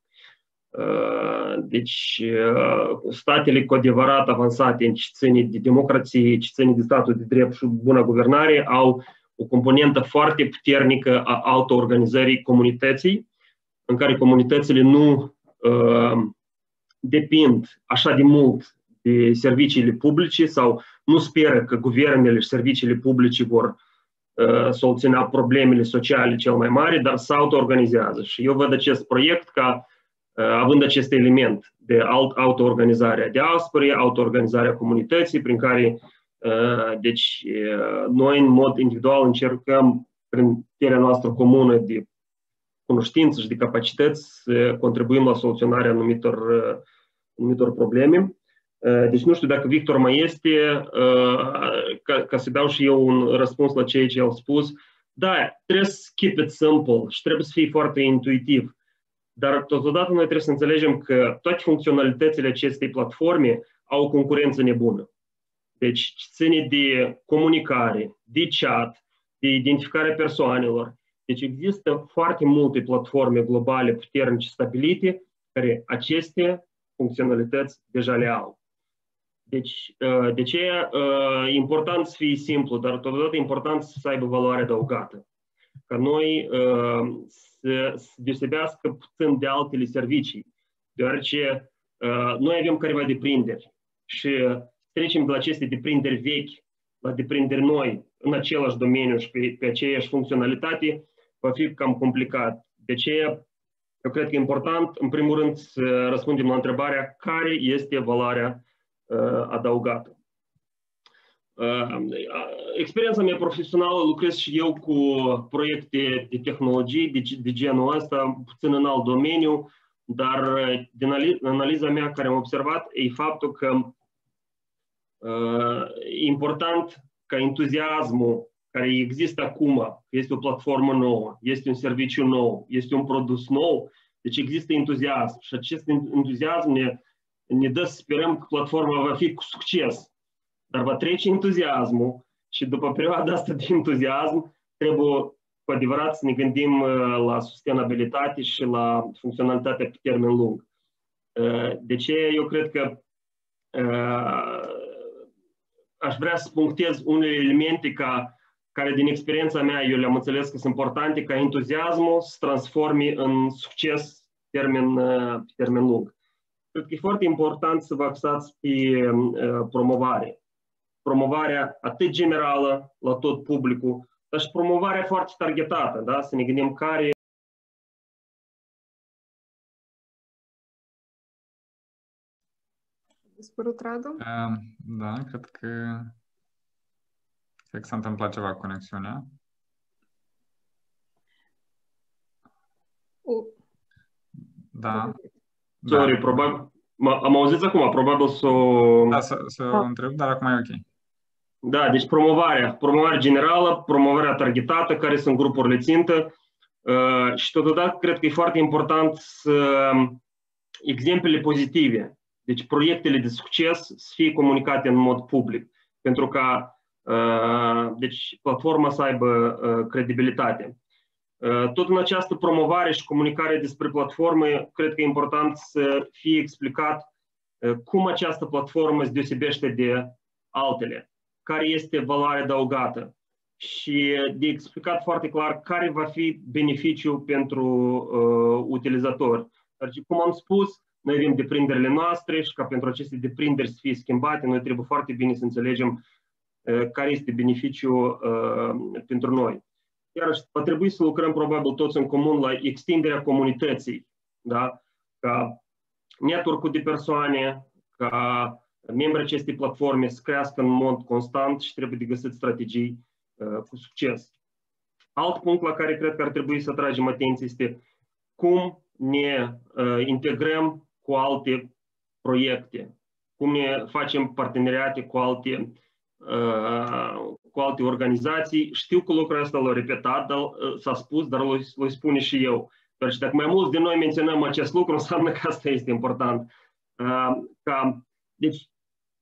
Speaker 13: Deci, statele cu adevărat avansate în ce ține de democrație, ce ține de statul de drept și bună guvernare, au o componentă foarte puternică a autoorganizării comunității, în care comunitățile nu depind așa de mult de serviciile publice sau nu speră că guvernele și serviciile publice vor soluționa problemele sociale cel mai mari, dar se autoorganizează. Și eu văd acest proiect ca având acest element de autoorganizare a diasporei, autoorganizarea comunității, prin care deci, noi în mod individual încercăm prin cheia noastră comună de cunoștință și de capacități, să contribuim la soluționarea anumitor probleme. Deci nu știu dacă Victor mai este, ca să dau și eu un răspuns la ceea ce el a spus. Da, trebuie să keep it simple și trebuie să fie foarte intuitiv. Dar totodată noi trebuie să înțelegem că toate funcționalitățile acestei platforme au o concurență nebună. Deci ține de comunicare, de chat, de identificarea persoanelor. Deci există foarte multe platforme globale puternice stabilite care aceste funcționalități deja le au. Deci, de ce e important să fie simplu, dar totodată e important să aibă valoare adăugată. Ca noi să deosebească puțin de altele servicii, deoarece noi avem careva deprinderi și trecem de la aceste deprinderi vechi la deprinderi noi în același domeniu și pe aceeași funcționalitate va fi cam complicat. De aceea, eu cred că e important, în primul rând, să răspundem la întrebarea care este valoarea adăugată. Experiența mea profesională, lucrez și eu cu proiecte de tehnologii de genul ăsta, puțin în alt domeniu, dar din analiza mea care am observat e faptul că e important ca entuziasmul care există acum, este o platformă nouă, este un serviciu nou, este un produs nou, deci există entuziasm și acest entuziasm ne dă să sperăm că platforma va fi cu succes. Dar va trece entuziasmul și după perioada asta de entuziasm trebuie cu adevărat să ne gândim la sustenabilitate și la funcționalitatea pe termen lung. De ce eu cred că aș vrea să punctez unele elemente care din experiența mea eu le-am înțeles că sunt importante ca entuziasmul să se transforme în succes pe termen lung. Cred că e foarte important să vă axați pe promovare. Promovarea atât generală la tot publicul, dar și promovarea foarte targetată, da? Să ne gândim care
Speaker 12: dispărut, Radu?
Speaker 2: Da, cred că s-a întâmplat ceva cu conexiunea. Da.
Speaker 13: Sorry, probabil. Am auzit acum, probabil
Speaker 2: să o întreb, dar acum e ok.
Speaker 13: Da, deci promovarea generală, promovarea targetată, care sunt grupurile țintă și totodată cred că e foarte important exemplele pozitive, deci proiectele de succes să fie comunicate în mod public, pentru ca deci platforma să aibă credibilitate. Tot în această promovare și comunicare despre platformă, cred că e important să fie explicat cum această platformă se deosebește de altele, care este valoarea adăugată și de explicat foarte clar care va fi beneficiul pentru utilizator. Dar, cum am spus, noi avem deprinderile noastre și ca pentru aceste deprinderi să fie schimbate, noi trebuie foarte bine să înțelegem care este beneficiul pentru noi. Iarăși, va trebui să lucrăm probabil toți în comun la extinderea comunității, da? Ca network-ul de persoane, ca membrii acestei platforme să crească în mod constant și trebuie de găsit strategii cu succes. Alt punct la care cred că ar trebui să tragem atenție este cum ne integrăm cu alte proiecte, cum ne facem parteneriate cu alte organizații. Știu că lucrul ăsta l-a repetat, s-a spus, dar l-o spune și eu. Deci dacă mai mulți de noi menționăm acest lucru, înseamnă că asta este important. Deci,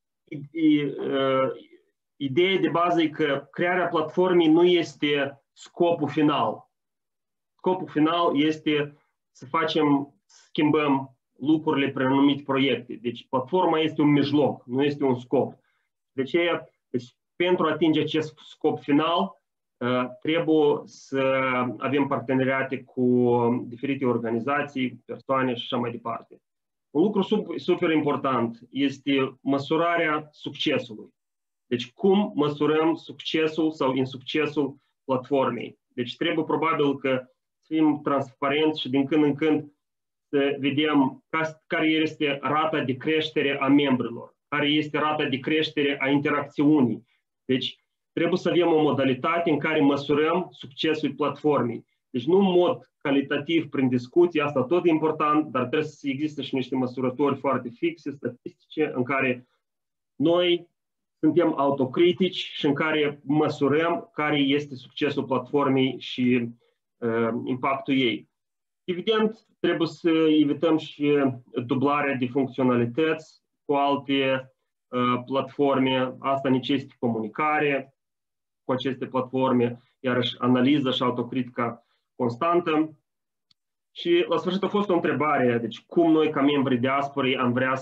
Speaker 13: ideea de bază e că crearea platformei nu este scopul final. Scopul final este să schimbăm lucrurile prin anumite proiecte. Deci platforma este un mijloc, nu este un scop. Deci pentru a atinge acest scop final, trebuie să avem parteneriate cu diferite organizații, persoane și așa mai departe. Un lucru super important este măsurarea succesului. Deci cum măsurăm succesul sau insuccesul platformei. Deci trebuie probabil că să fim transparenți și din când în când să vedem care este rata de creștere a membrilor, care este rata de creștere a interacțiunii. Deci trebuie să avem o modalitate în care măsurăm succesul platformei. Deci nu în mod calitativ prin discuții, asta tot e important, dar trebuie să existe și niște măsurători foarte fixe, statistice, în care noi suntem autocritici și în care măsurăm care este succesul platformei și impactul ei. Evident, trebuie să evităm și dublarea de funcționalități cu alte platforme. Asta necesită comunicare cu aceste platforme, iarăși analiză și autocritica constantă. Și la sfârșit a fost o întrebare, deci cum noi ca membri diasporei am vrea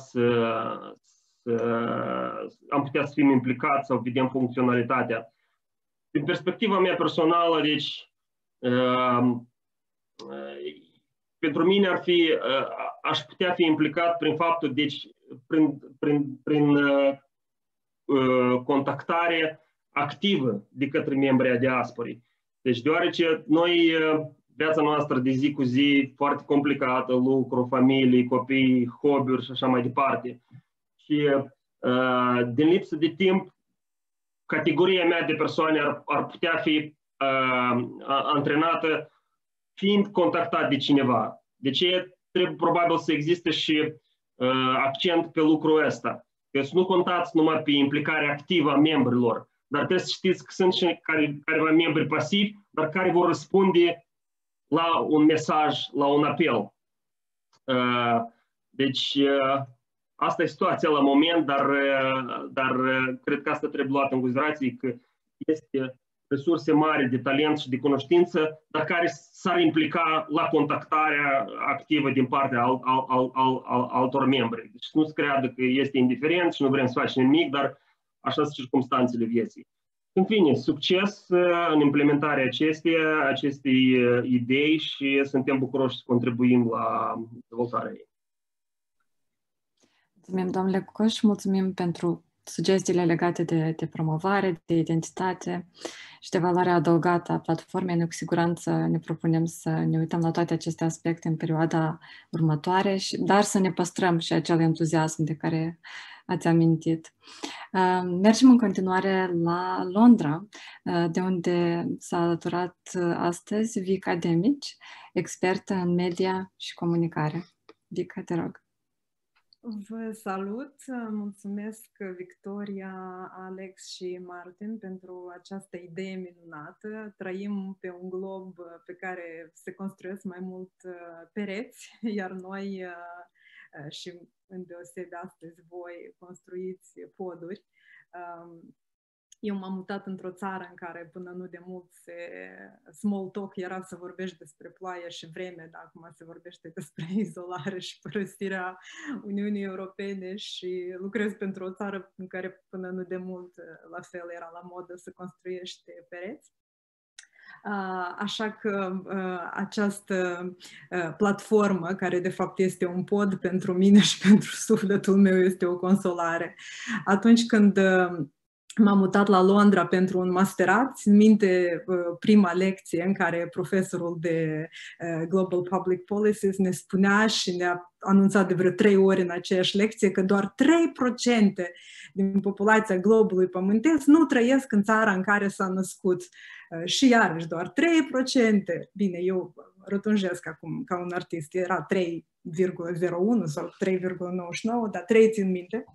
Speaker 13: am putea să fim implicați sau vedem funcționalitatea. Din perspectiva mea personală, deci pentru mine aș putea fi implicat prin faptul, deci prin contactare activă de către membrii a diasporei. Deci deoarece noi, viața noastră de zi cu zi, foarte complicată, lucru, familie, copii, hobby-uri și așa mai departe. Și din lipsă de timp, categoria mea de persoane ar putea fi antrenată fiind contactat de cineva. De ce trebuie probabil să existe și accent pe lucrul ăsta? Că să nu contați numai pe implicarea activă a membrilor, dar trebuie să știți că sunt și careva membri pasivi, dar care vor răspunde la un mesaj, la un apel. Deci asta e situația la moment, dar cred că asta trebuie luat în considerație, că este resurse mari de talent și de cunoștință, dar care s-ar implica la contactarea activă din partea altor membri. Deci nu se creadă că este indiferent și nu vrem să facem nimic, dar așa sunt circumstanțele vieții. În fine, succes în implementarea acestei idei și suntem bucuroși să contribuim la dezvoltarea ei.
Speaker 4: Mulțumim, domnule Coș, mulțumim pentru sugestiile legate de promovare, de identitate și de valoarea adăugată a platformei. Noi cu siguranță ne propunem să ne uităm la toate aceste aspecte în perioada următoare, dar să ne păstrăm și acel entuziasm de care ați amintit. Mergem în continuare la Londra, de unde s-a alăturat astăzi Vica Demici, expertă în media și comunicare. Vica, te rog.
Speaker 14: Vă salut! Mulțumesc Victoria, Alex și Martin pentru această idee minunată. Trăim pe un glob pe care se construiesc mai mult pereți, iar noi și îndeosebi astăzi voi construiți poduri. Eu m-am mutat într-o țară în care până nu de mult small talk era să vorbești despre ploaie și vreme, dar acum se vorbește despre izolare și părăsirea Uniunii Europene și lucrez pentru o țară în care până nu de mult la fel era la modă să construiești pereți. Așa că această platformă, care de fapt este un pod pentru mine și pentru sufletul meu, este o consolare. Atunci când m-am mutat la Londra pentru un masterat, țin minte prima lecție în care profesorul de Global Public Policies ne spunea și ne-a anunțat de vreo 3 ori în aceeași lecție că doar 3% din populația globului pământesc nu trăiesc în țara în care s-a născut. Și iarăși doar 3%. Bine, eu rotunjesc acum ca un artist, era 3,01 sau 3,99, dar 3 țin minte.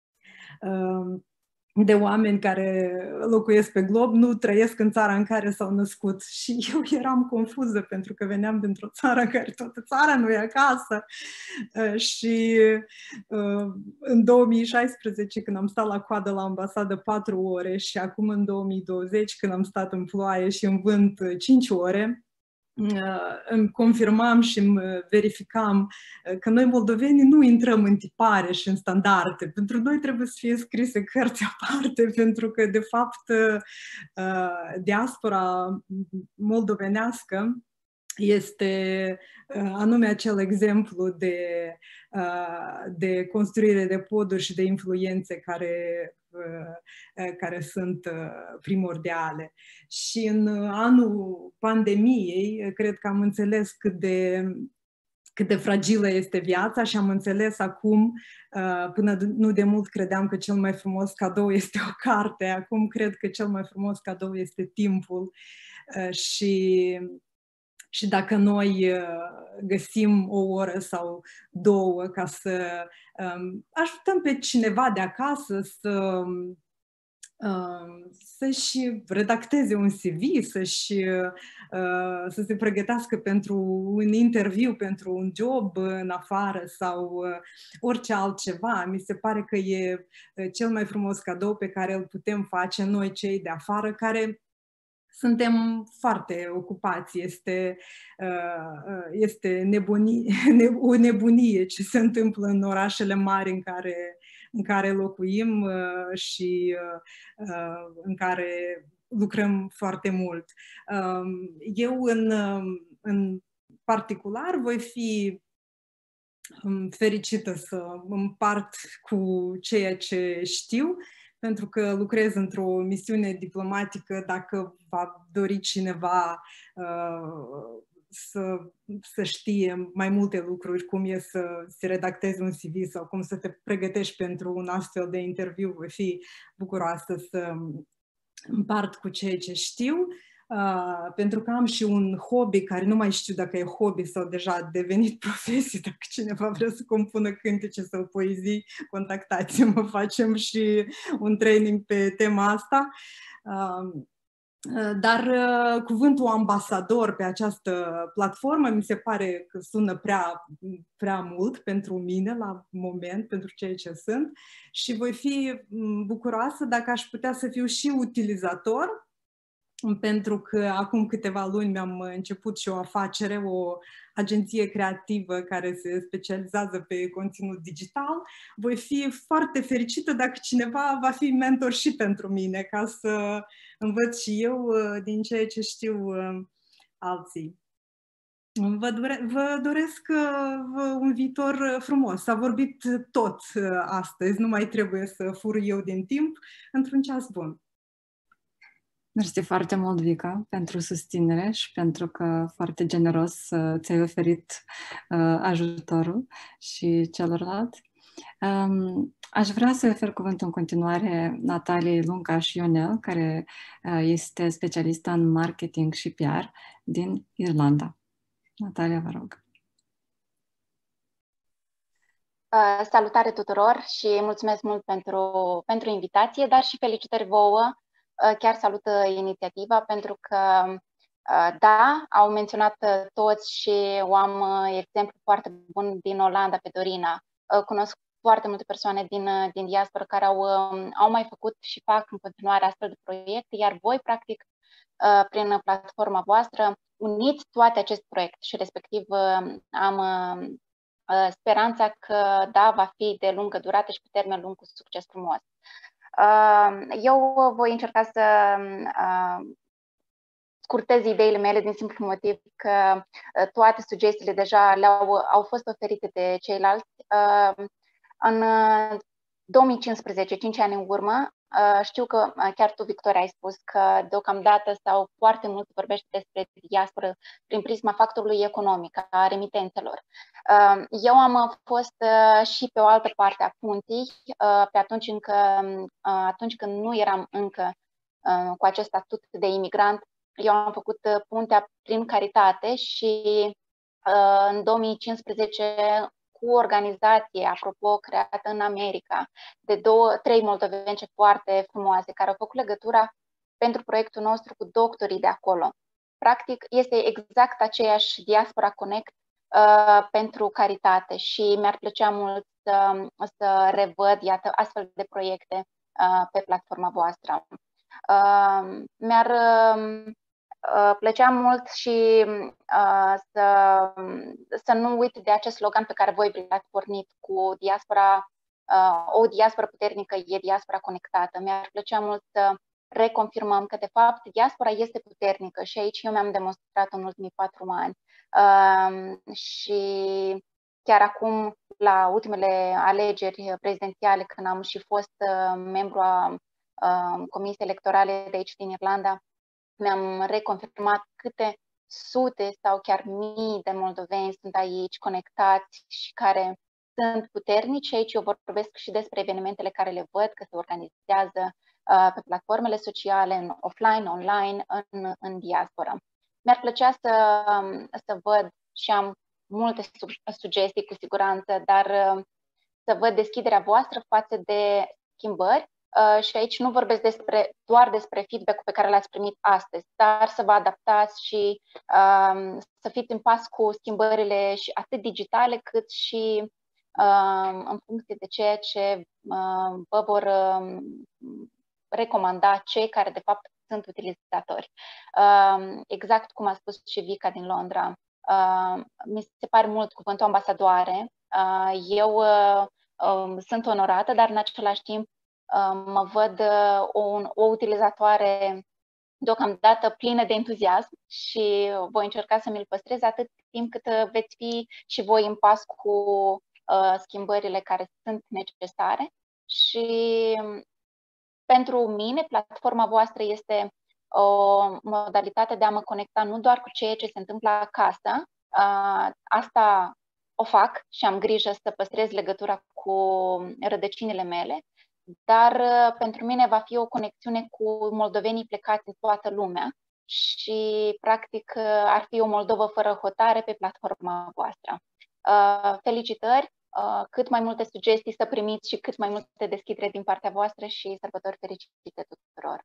Speaker 14: De oameni care locuiesc pe glob nu trăiesc în țara în care s-au născut. Și eu eram confuză pentru că veneam dintr-o țară în care toată țara nu e acasă. Și în 2016, când am stat la coadă la ambasadă 4 ore și acum în 2020, când am stat în ploaie și în vânt 5 ore, îmi confirmam și îmi verificam că noi moldovenii nu intrăm în tipare și în standarde. Pentru noi trebuie să fie scrise cărți aparte, pentru că, de fapt, diaspora moldovenească este anume acel exemplu de construire de poduri și de influențe care sunt primordiale. Și în anul pandemiei, cred că am înțeles cât de cât de fragilă este viața și am înțeles acum, până nu de mult credeam că cel mai frumos cadou este o carte, acum cred că cel mai frumos cadou este timpul și dacă noi găsim o oră sau două ca să ajutăm pe cineva de acasă să-și redacteze un CV, să se pregătească pentru un interviu, pentru un job în afară sau orice altceva. Mi se pare că e cel mai frumos cadou pe care îl putem face noi cei de afară, care suntem foarte ocupați. Este o nebunie ce se întâmplă în orașele mari în care locuim și în care lucrăm foarte mult. Eu, în particular, voi fi fericită să împart cu ceea ce știu, pentru că lucrez într-o misiune diplomatică. Dacă va dori cineva să știe mai multe lucruri, cum e să se redacteze un CV sau cum să te pregătești pentru un astfel de interviu, voi fi bucuroasă să împart cu ceea ce știu, pentru că am și un hobby care nu mai știu dacă e hobby sau deja a devenit profesie. Dacă cineva vrea să compună cântece sau poezii, contactați-mă, facem și un training pe tema asta. Dar cuvântul ambasador pe această platformă mi se pare că sună prea mult pentru mine la moment, pentru ceea ce sunt, și voi fi bucuroasă dacă aș putea să fiu și utilizator, pentru că acum câteva luni mi-am început și o afacere, o agenție creativă care se specializează pe conținut digital. Voi fi foarte fericită dacă cineva va fi mentor și pentru mine, ca să învăț și eu din ceea ce știu alții. Vă doresc un viitor frumos. S-a vorbit tot astăzi, nu mai trebuie să fur eu din timp, într-un ceas bun.
Speaker 4: Mersi foarte mult, Vica, pentru susținere și pentru că foarte generos ți-ai oferit ajutorul și celorlalți. Aș vrea să ofer cuvântul în continuare Nataliei Luncaș-Ionel, care este specialistă în marketing și PR din Irlanda. Natalia, vă rog.
Speaker 15: Salutare tuturor și mulțumesc mult pentru invitație, dar și felicitări vouă. Chiar salut inițiativa pentru că, da, au menționat toți și o am exemplu foarte bun din Olanda pe Dorina. Cunosc foarte multe persoane din diaspora care au mai făcut și fac în continuare astfel de proiecte, iar voi, practic, prin platforma voastră, uniți toate acest proiect și respectiv am speranța că, da, va fi de lungă durată și pe termen lung cu succes frumos. Eu voi încerca să scurtez ideile mele din simplu motiv că toate sugestiile deja au fost oferite de ceilalți. În 2015, 5 ani în urmă, știu că chiar tu, Victoria, ai spus că deocamdată sau foarte mult vorbește despre diasporă prin prisma factorului economic, a remitențelor. Eu am fost și pe o altă parte a punții, pe atunci când nu eram încă cu acest statut de imigrant. Eu am făcut puntea prin caritate și în 2015 cu o organizație, apropo, creată în America, de 3 moldoveni foarte frumoase, care au făcut legătura pentru proiectul nostru cu doctorii de acolo. Practic, este exact aceeași Diaspora Connect pentru caritate și mi-ar plăcea mult să revăd, iată, astfel de proiecte pe platforma voastră. Mi-ar plăcea mult și să nu uit de acest slogan pe care voi l-ați pornit cu diaspora, o diaspora puternică e diaspora conectată. Mi-ar plăcea mult să reconfirmăm că de fapt diaspora este puternică și aici eu mi-am demonstrat în ultimii 4 ani. Și chiar acum, la ultimele alegeri prezidențiale, când am și fost membru a Comisiei Electorale de aici din Irlanda, mi-am reconfirmat câte sute sau chiar mii de moldoveni sunt aici conectați și care sunt puternici. Aici eu vorbesc și despre evenimentele care le văd că se organizează pe platformele sociale, în offline, online, în diaspora. Mi-ar plăcea să văd și am multe sugestii cu siguranță, dar să văd deschiderea voastră față de schimbări. Și aici nu vorbesc doar despre feedback-ul pe care l-ați primit astăzi, dar să vă adaptați și să fiți în pas cu schimbările și atât digitale cât și în funcție de ceea ce vă vor recomanda cei care de fapt sunt utilizatori. Exact cum a spus și Vica din Londra, mi se pare mult cuvântul ambasadoare. Eu sunt onorată, dar în același timp mă văd o utilizatoare deocamdată plină de entuziasm și voi încerca să mi-l păstrez atât timp cât veți fi și voi în pas cu schimbările care sunt necesare. Și pentru mine, platforma voastră este o modalitate de a mă conecta nu doar cu ceea ce se întâmplă acasă, asta o fac și am grijă să păstrez legătura cu rădăcinile mele, dar pentru mine va fi o conexiune cu moldovenii plecați în toată lumea și practic ar fi o Moldovă fără hotare pe platforma voastră. Felicitări, cât mai multe sugestii să primiți și cât mai multe deschidere din partea voastră și sărbători fericite tuturor!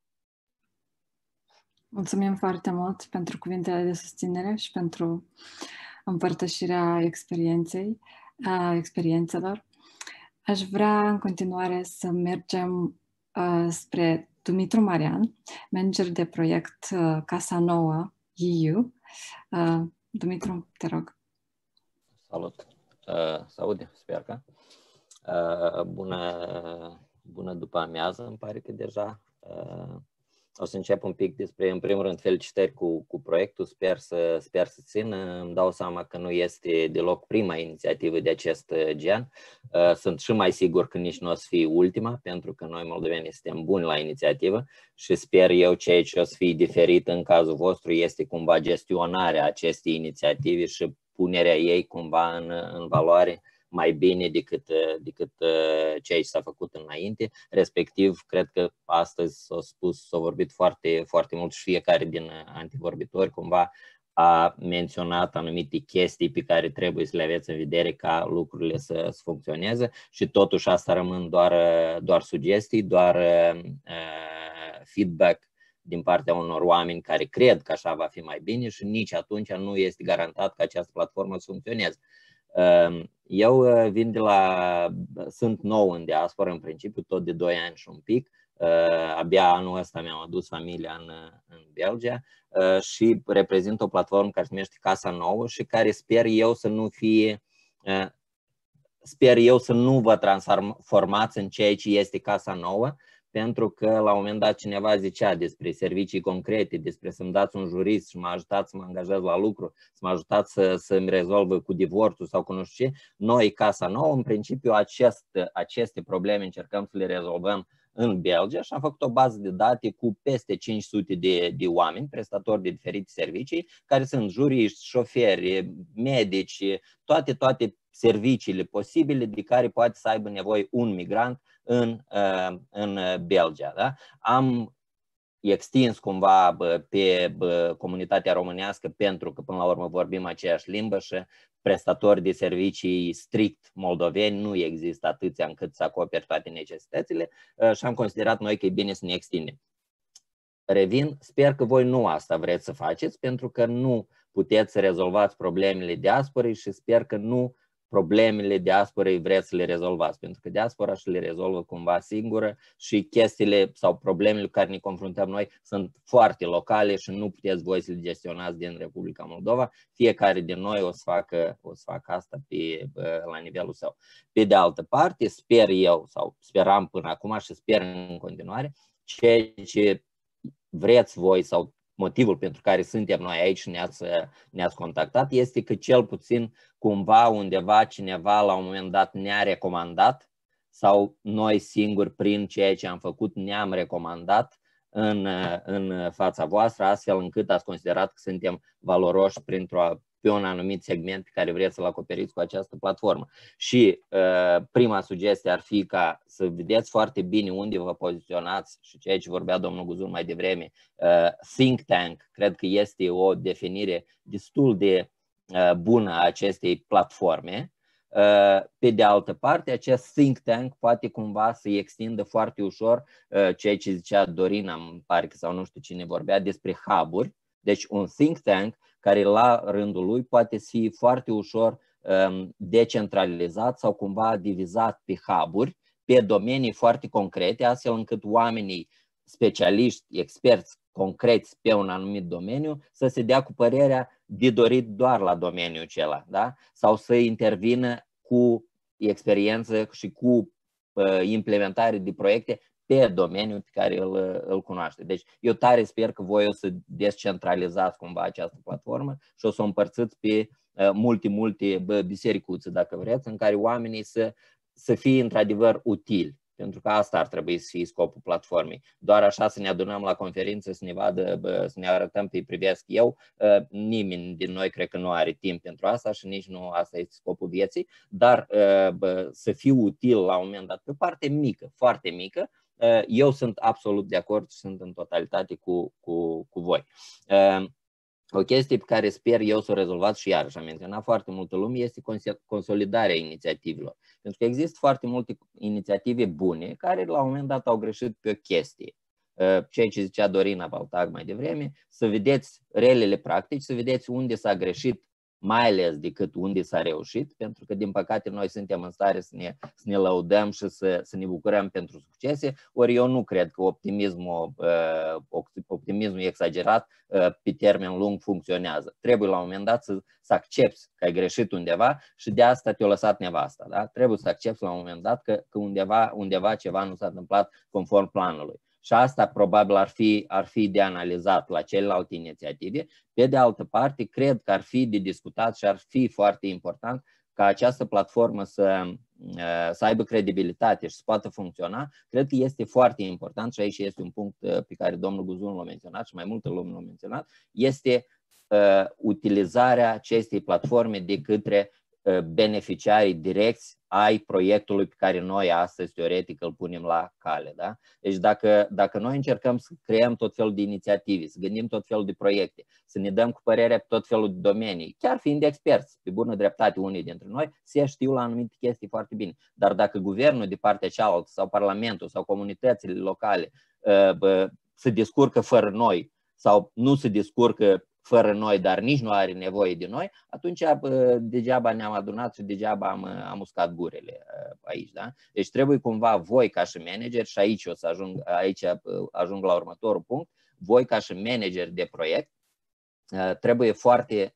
Speaker 4: Mulțumim foarte mult pentru cuvintele de susținere și pentru împărtășirea experiențelor. Aș vrea în continuare să mergem spre Dumitru Marian, manager de proiect Casa Nouă EU. Dumitru, te rog.
Speaker 16: Salut! Se aude, sper că. Bună după amiază, îmi pare că deja. O să încep un pic despre, în primul rând, felicitări cu proiectul, sper să țină. Îmi dau seama că nu este deloc prima inițiativă de acest gen. Sunt și mai sigur că nici nu o să fie ultima, pentru că noi moldovenii suntem buni la inițiativă și sper eu ceea ce o să fie diferit în cazul vostru este cumva gestionarea acestei inițiative și punerea ei cumva în valoare mai bine decât ceea ce s-a făcut înainte. Respectiv, cred că astăzi s-a vorbit foarte, foarte mult și fiecare din antivorbitori cumva a menționat anumite chestii pe care trebuie să le aveți în vedere ca lucrurile să funcționeze și totuși asta rămân doar sugestii, doar feedback din partea unor oameni care cred că așa va fi mai bine și nici atunci nu este garantat că această platformă să funcționeze. Eu sunt nou în diaspora, în principiu, tot de 2 ani și un pic. Abia anul ăsta mi-am adus familia în Belgia și reprezint o platformă care se numește Casa Nouă și care sper eu să nu vă transformați în ceea ce este Casa Nouă, pentru că la un moment dat cineva zicea despre servicii concrete, despre să-mi dați un jurist și mă ajutați să mă angajez la lucru, să mă ajutați să-mi rezolvă cu divorțul sau cu nu știu ce. Noi, Casa Nouă, în principiu, aceste probleme încercăm să le rezolvăm în Belgia și am făcut o bază de date cu peste 500 de oameni, prestatori de diferite servicii, care sunt juriști, șoferi, medici, toate serviciile posibile de care poate să aibă nevoie un migrant în Belgia. Da? Am extins cumva pe comunitatea românească pentru că până la urmă vorbim aceeași limbă și prestatori de servicii strict moldoveni nu există atâția încât să acoperi toate necesitățile și am considerat noi că e bine să ne extindem. Revin, sper că voi nu asta vreți să faceți pentru că nu puteți să rezolvați problemele diasporei și sper că nu problemele diasporei vreți să le rezolvați, pentru că diaspora și le rezolvă cumva singură și chestiile sau problemele cu care ne confruntăm noi sunt foarte locale și nu puteți voi să le gestionați din Republica Moldova. Fiecare din noi o să facă asta la nivelul său. Pe de altă parte, sper eu sau speram până acum și sper în continuare, ceea ce vreți voi sau motivul pentru care suntem noi aici și ne-ați contactat este că cel puțin cumva undeva cineva la un moment dat ne-a recomandat sau noi singuri prin ceea ce am făcut ne-am recomandat în fața voastră, astfel încât ați considerat că suntem valoroși pe un anumit segment pe care vreți să-l acoperiți cu această platformă. Și prima sugestie ar fi ca să vedeți foarte bine unde vă poziționați și ceea ce vorbea domnul Guzun mai devreme. Think tank, cred că este o definire destul de bună a acestei platforme. Pe de altă parte, acest think tank poate cumva să extindă foarte ușor ceea ce zicea Dorina, îmi pare că sau nu știu cine vorbea, despre hub-uri. Deci un think tank care la rândul lui poate fi foarte ușor decentralizat sau cumva divizat pe hub-uri, pe domenii foarte concrete, astfel încât oamenii specialiști, experți concreți pe un anumit domeniu să se dea cu părerea de dorit doar la domeniul acela, da? Sau să intervină cu experiență și cu implementare de proiecte pe domeniul pe care îl cunoaște. Deci eu tare sper că voi o să descentralizați cumva această platformă și o să o împărțiți pe multe bisericuțe, dacă vreți, în care oamenii să fie într-adevăr utili. Pentru că asta ar trebui să fie scopul platformei. Doar așa să ne adunăm la conferință, să ne vadă, să ne arătăm pe privesc eu. Nimeni din noi cred că nu are timp pentru asta și nici nu asta este scopul vieții. Dar să fiu util la un moment dat, pe parte mică, foarte mică, eu sunt absolut de acord și sunt în totalitate cu voi. O chestie pe care sper eu să o rezolvați și iarăși am menționat foarte multă lume este consolidarea inițiativelor. Pentru că există foarte multe inițiative bune care la un moment dat au greșit pe o chestie. Ceea ce zicea Dorina Baltag mai devreme, să vedeți relele practici, să vedeți unde s-a greșit mai ales decât unde s-a reușit, pentru că din păcate noi suntem în stare să ne lăudăm și să ne bucurăm pentru succese, ori eu nu cred că optimismul exagerat pe termen lung funcționează. Trebuie la un moment dat să accepti că ai greșit undeva și de asta te-a lăsat nevasta. Da? Trebuie să accepti la un moment dat că undeva ceva nu s-a întâmplat conform planului. Și asta probabil ar fi de analizat la celelalte inițiative. Pe de altă parte, cred că ar fi de discutat și ar fi foarte important ca această platformă să aibă credibilitate și să poată funcționa. Cred că este foarte important și aici este un punct pe care domnul Guzun l-a menționat și mai multă lume l-a menționat, este utilizarea acestei platforme de către beneficiarii direcți ai proiectului pe care noi astăzi teoretic îl punem la cale. Da? Deci dacă noi încercăm să creăm tot felul de inițiative, să gândim tot felul de proiecte, să ne dăm cu părerea pe tot felul de domenii, chiar fiind experți, pe bună dreptate unii dintre noi, se știu la anumite chestii foarte bine. Dar dacă guvernul de partea cealaltă sau parlamentul sau comunitățile locale se descurcă fără noi sau nu se descurcă fără noi, dar nici nu are nevoie de noi, atunci degeaba ne-am adunat și degeaba am uscat gurile aici. Da? Deci trebuie cumva voi ca și manager, și aici ajung la următorul punct, voi ca și manager de proiect trebuie foarte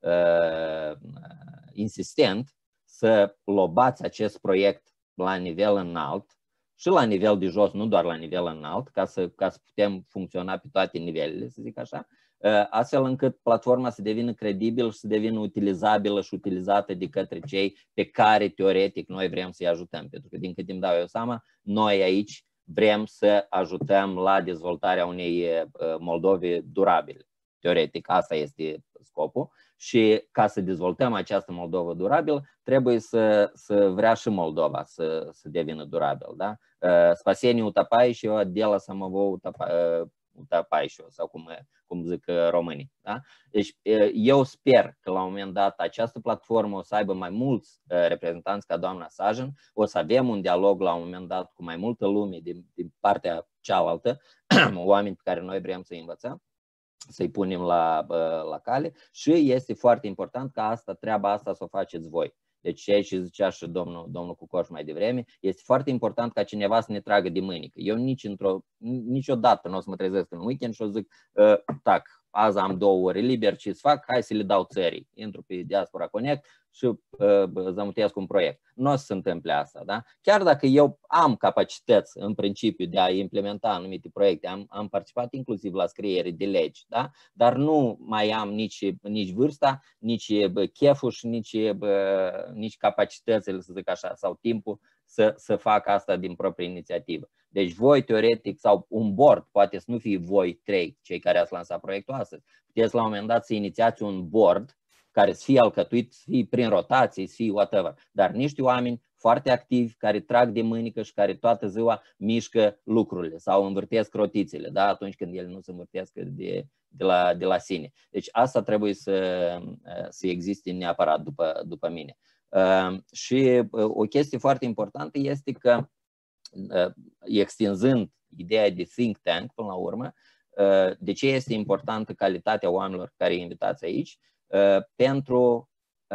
Speaker 16: insistent să lobați acest proiect la nivel înalt și la nivel de jos, nu doar la nivel înalt, ca să putem funcționa pe toate nivelele, să zic așa, astfel încât platforma să devină credibilă și să devină utilizabilă și utilizată de către cei pe care teoretic noi vrem să-i ajutăm. Pentru că din cât îmi dau eu seama, noi aici vrem să ajutăm la dezvoltarea unei Moldove durabile. Teoretic, asta este scopul. Și ca să dezvoltăm această Moldovă durabilă, trebuie să vrea și Moldova să devină durabil. Da? Spasenie utapaișio, dela samovo utapaișio, sau cum zic românii. Da? Deci eu sper că la un moment dat această platformă o să aibă mai mulți reprezentanți ca doamna Sajan, o să avem un dialog la un moment dat cu mai multă lume din partea cealaltă, oameni pe care noi vrem să învățăm, să-i punem la cale și este foarte important ca treaba asta să o faceți voi. Deci ceea ce zicea și domnul Cucoș mai devreme, este foarte important ca cineva să ne tragă de mânică. Eu niciodată nu o să mă trezesc în weekend și o zic, tac, azi am 2 ore liber, ce-ți fac? Hai să le dau țării. Intru pe Diaspora Connect și zămutesc un proiect. Nu o să se întâmple asta. Da? Chiar dacă eu am capacități în principiu de a implementa anumite proiecte, am participat inclusiv la scriere de legi, da? Dar nu mai am nici vârsta, nici cheful și nici capacitățile, să zic așa, sau timpul să fac asta din proprie inițiativă. Deci voi, teoretic, sau un board, poate să nu fie voi 3 cei care ați lansat proiectul astăzi. Puteți la un moment dat să inițiați un board care să fie alcătuit, să fie prin rotații, să fie whatever. Dar niște oameni foarte activi, care trag de mânică și care toată ziua mișcă lucrurile sau învârtesc rotițele, da? Atunci când ele nu se învârtesc de la sine. Deci asta trebuie să existe neapărat după mine. Și o chestie foarte importantă este că, extinzând ideea de think tank până la urmă, de ce este importantă calitatea oamenilor care îi invitați aici? Pentru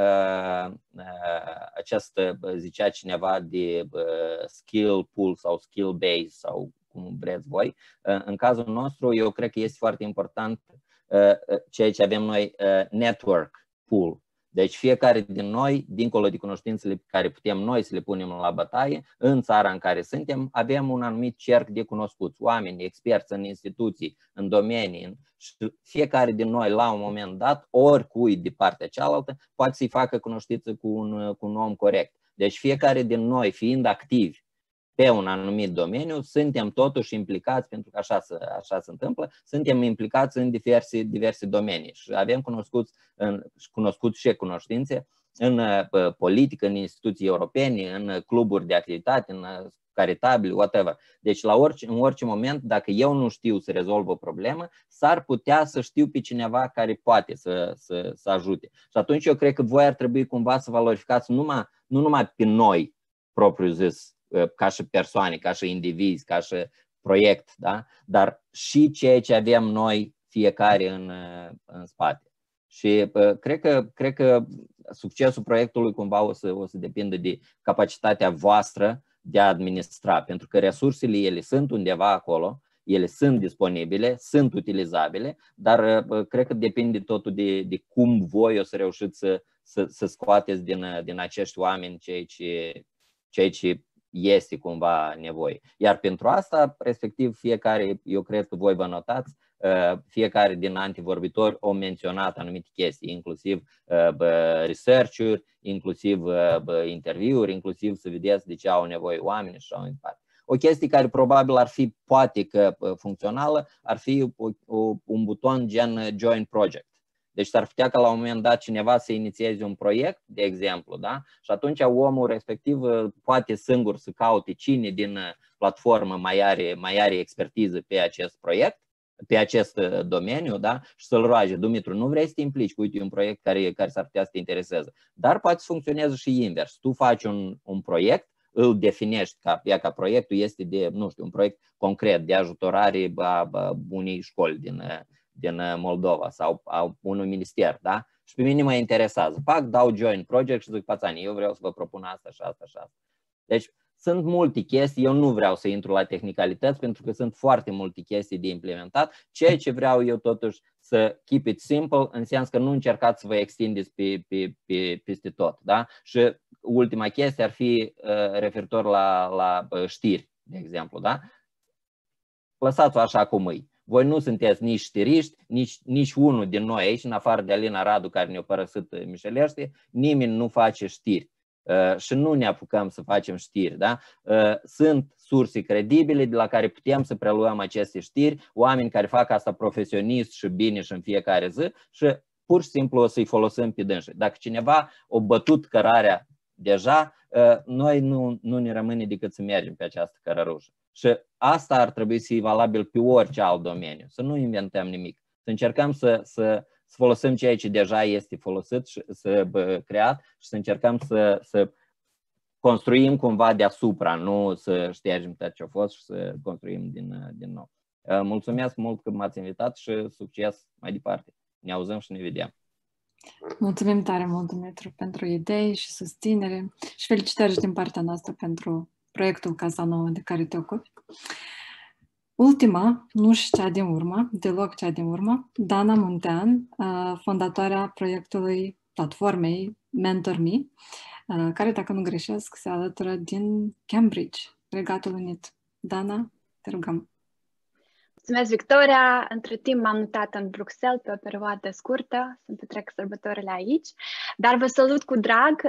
Speaker 16: această, zicea cineva, de skill pool sau skill base sau cum vreți voi. În cazul nostru, eu cred că este foarte important ceea ce avem noi, network pool. Deci fiecare din noi, dincolo de cunoștințele pe care putem noi să le punem la bătaie, în țara în care suntem, avem un anumit cerc de cunoscuți, oameni, experți în instituții, în domenii. Și fiecare din noi, la un moment dat, oricui de partea cealaltă, poate să-i facă cunoștință cu un om corect. Deci fiecare din noi, fiind activi pe un anumit domeniu, suntem totuși implicați, pentru că așa se întâmplă, suntem implicați în diverse domenii și avem cunoscuți și cunoștințe în politică, în instituții europene, în cluburi de activitate, în caritabile, whatever. Deci în orice moment, dacă eu nu știu să rezolv o problemă, s-ar putea să știu pe cineva care poate să ajute. Și atunci eu cred că voi ar trebui cumva să valorificați nu numai pe noi, propriu zis, ca și persoane, ca și indivizi, ca și proiect, da? Dar și ceea ce avem noi fiecare în spate. Și cred că succesul proiectului cumva o să depindă de capacitatea voastră de a administra, pentru că resursele ele sunt undeva acolo, ele sunt disponibile, sunt utilizabile, dar cred că depinde totul de cum voi o să reușiți să scoateți din acești oameni ceea ce este cumva nevoie. Iar pentru asta, respectiv, fiecare, eu cred că voi vă notați, fiecare din antivorbitori au menționat anumite chestii, inclusiv research-uri, inclusiv interviuri, inclusiv să vedeți de ce au nevoie oameni și așa mai departe. O chestie care probabil ar fi poate că funcțională, ar fi un buton gen Join Project. Deci s-ar putea ca la un moment dat cineva să inițieze un proiect, de exemplu, da? Și atunci omul respectiv poate singur să caute cine din platformă mai are expertiză pe acest proiect, pe acest domeniu, da? Și să-l roage: Dumitru, nu vrei să te implici cu un proiect care s-ar putea să te intereseze. Dar poate să funcționeze și invers. Tu faci un proiect, îl definești ca proiectul este de, nu știu, un proiect concret de ajutorare a unei școli din Moldova sau a unui minister, da? Și pe mine mă interesează. Dau Join Project și zic: Pațani, eu vreau să vă propun asta și asta și asta. Deci sunt multe chestii, eu nu vreau să intru la tehnicalități pentru că sunt foarte multe chestii de implementat. Ceea ce vreau eu totuși să keep it simple, în sens că nu încercați să vă extindeți peste tot, da? Și ultima chestie ar fi referitor la știri, de exemplu, da? Lăsați-o așa cum e. Voi nu sunteți nici știriști, nici unul din noi aici, în afară de Alina Radu, care ne-a părăsit mișelește, nimeni nu face știri. Și nu ne apucăm să facem știri, da? Sunt surse credibile de la care putem să preluăm aceste știri, oameni care fac asta profesionist și bine și în fiecare zi și pur și simplu o să-i folosim pe dânsi. Dacă cineva a bătut cărarea deja, noi nu ne rămâne decât să mergem pe această cărărușă. Și asta ar trebui să fie valabil pe orice alt domeniu, să nu inventăm nimic, să încercăm să folosim ceea ce deja este folosit și să creat și să încercăm să construim cumva deasupra, nu să ștergem tot ce a fost și să construim din nou. Mulțumesc mult că m-ați invitat și succes mai departe. Ne auzim și ne vedem.
Speaker 4: Mulțumim tare mult, Dumitru, pentru idei și susținere și felicitări din partea noastră pentru proiectul Casa Nouă de care te ocupi. Ultima, nu și cea din urmă, deloc cea din urmă, Dana Muntean, fondatoarea proiectului platformei MentorMe, care, dacă nu greșesc, se alătură din Cambridge, Regatul Unit. Dana, te rugăm.
Speaker 17: Mulțumesc, Victoria! Între timp m-am mutat în Bruxelles pe o perioadă scurtă, să petrec sărbătorile aici, dar vă salut cu drag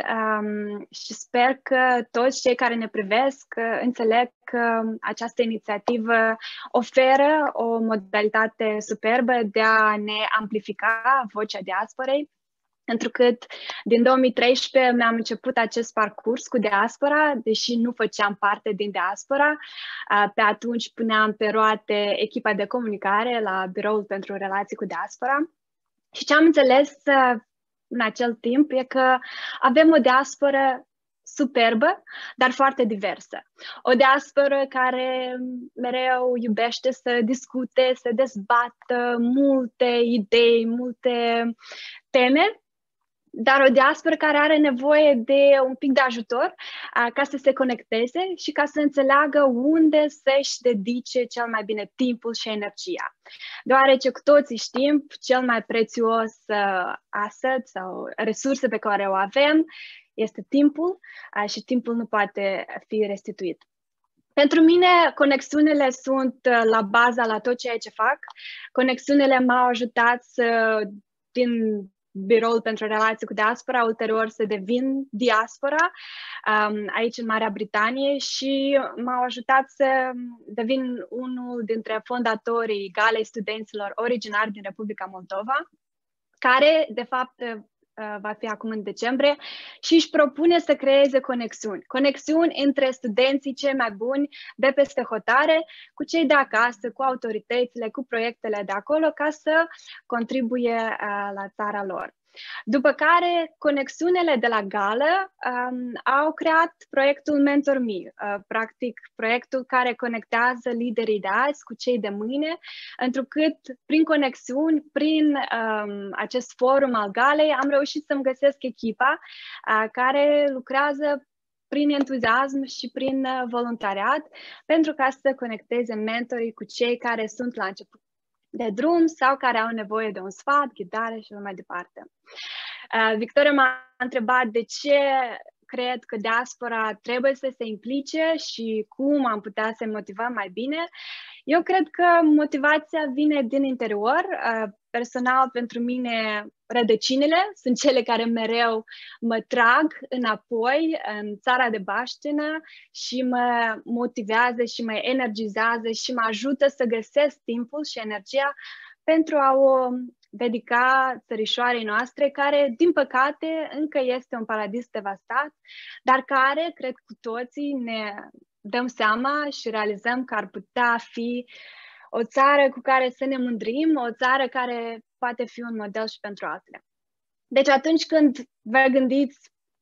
Speaker 17: și sper că toți cei care ne privesc înțeleg că această inițiativă oferă o modalitate superbă de a ne amplifica vocea diasporei, întrucât din 2013 mi-am început acest parcurs cu diaspora, deși nu făceam parte din diaspora. Pe atunci puneam pe roate echipa de comunicare la Biroul pentru Relații cu Diaspora. Și ce am înțeles în acel timp e că avem o diasporă superbă, dar foarte diversă. O diasporă care mereu iubește să discute, să dezbată multe idei, multe teme, dar o diasporă care are nevoie de un pic de ajutor ca să se conecteze și ca să înțeleagă unde să-și dedice cel mai bine timpul și energia. Deoarece cu toții știm, cel mai prețios asset sau resursă pe care o avem este timpul și timpul nu poate fi restituit. Pentru mine, conexiunile sunt la baza la tot ceea ce fac. Conexiunile m-au ajutat din Biroul pentru Relații cu Diaspora, ulterior să devin diaspora aici în Marea Britanie și m-au ajutat să devin unul dintre fondatorii Galei Studenților originari din Republica Moldova, care, de fapt, va fi acum în decembrie, și își propune să creeze conexiuni între studenții cei mai buni de peste hotare, cu cei de acasă, cu autoritățile, cu proiectele de acolo, ca să contribuie la țara lor. După care, conexiunile de la Gală au creat proiectul Mentor Me, practic proiectul care conectează liderii de azi cu cei de mâine, întrucât prin conexiuni, prin acest forum al Galei, am reușit să-mi găsesc echipa care lucrează prin entuziasm și prin voluntariat, pentru ca să conecteze mentorii cu cei care sunt la început de drum sau care au nevoie de un sfat, ghidare și mai departe. Victoria m-a întrebat de ce cred că diaspora trebuie să se implice și cum am putea să-i motivăm mai bine. Eu cred că motivația vine din interior. Personal, pentru mine, rădăcinile sunt cele care mereu mă trag înapoi în țara de baștină și mă motivează și mă energizează și mă ajută să găsesc timpul și energia pentru a o dedica țărișoarei noastre, care, din păcate, încă este un paradis devastat, dar care, cred cu toții, ne dăm seama și realizăm că ar putea fi o țară cu care să ne mândrim, o țară care poate fi un model și pentru altele. Deci atunci când vă gândiți,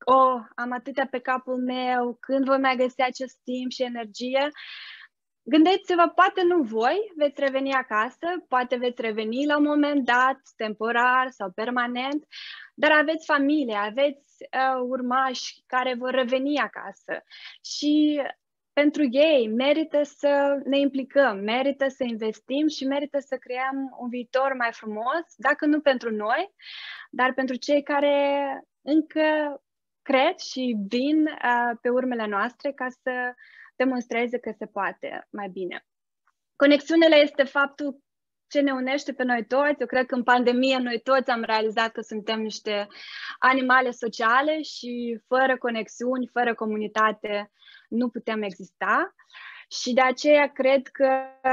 Speaker 17: am atâtea pe capul meu, când voi mai găsi acest timp și energie, gândiți-vă, poate nu voi veți reveni acasă, poate veți reveni la un moment dat, temporar sau permanent, dar aveți familie, aveți urmași care vor reveni acasă și pentru ei merită să ne implicăm, merită să investim și merită să creăm un viitor mai frumos, dacă nu pentru noi, dar pentru cei care încă cred și vin pe urmele noastre ca să demonstreze că se poate mai bine. Conexiunile este faptul ce ne unește pe noi toți. Eu cred că în pandemie noi toți am realizat că suntem niște animale sociale și fără conexiuni, fără comunitate nu putem exista. Și de aceea cred că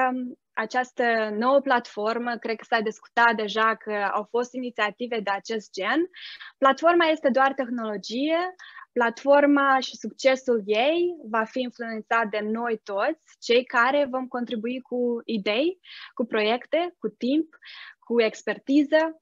Speaker 17: această nouă platformă, cred că s-a discutat deja că au fost inițiative de acest gen. Platforma este doar tehnologie. Platforma și succesul ei va fi influențat de noi toți, cei care vom contribui cu idei, cu proiecte, cu timp, cu expertiză.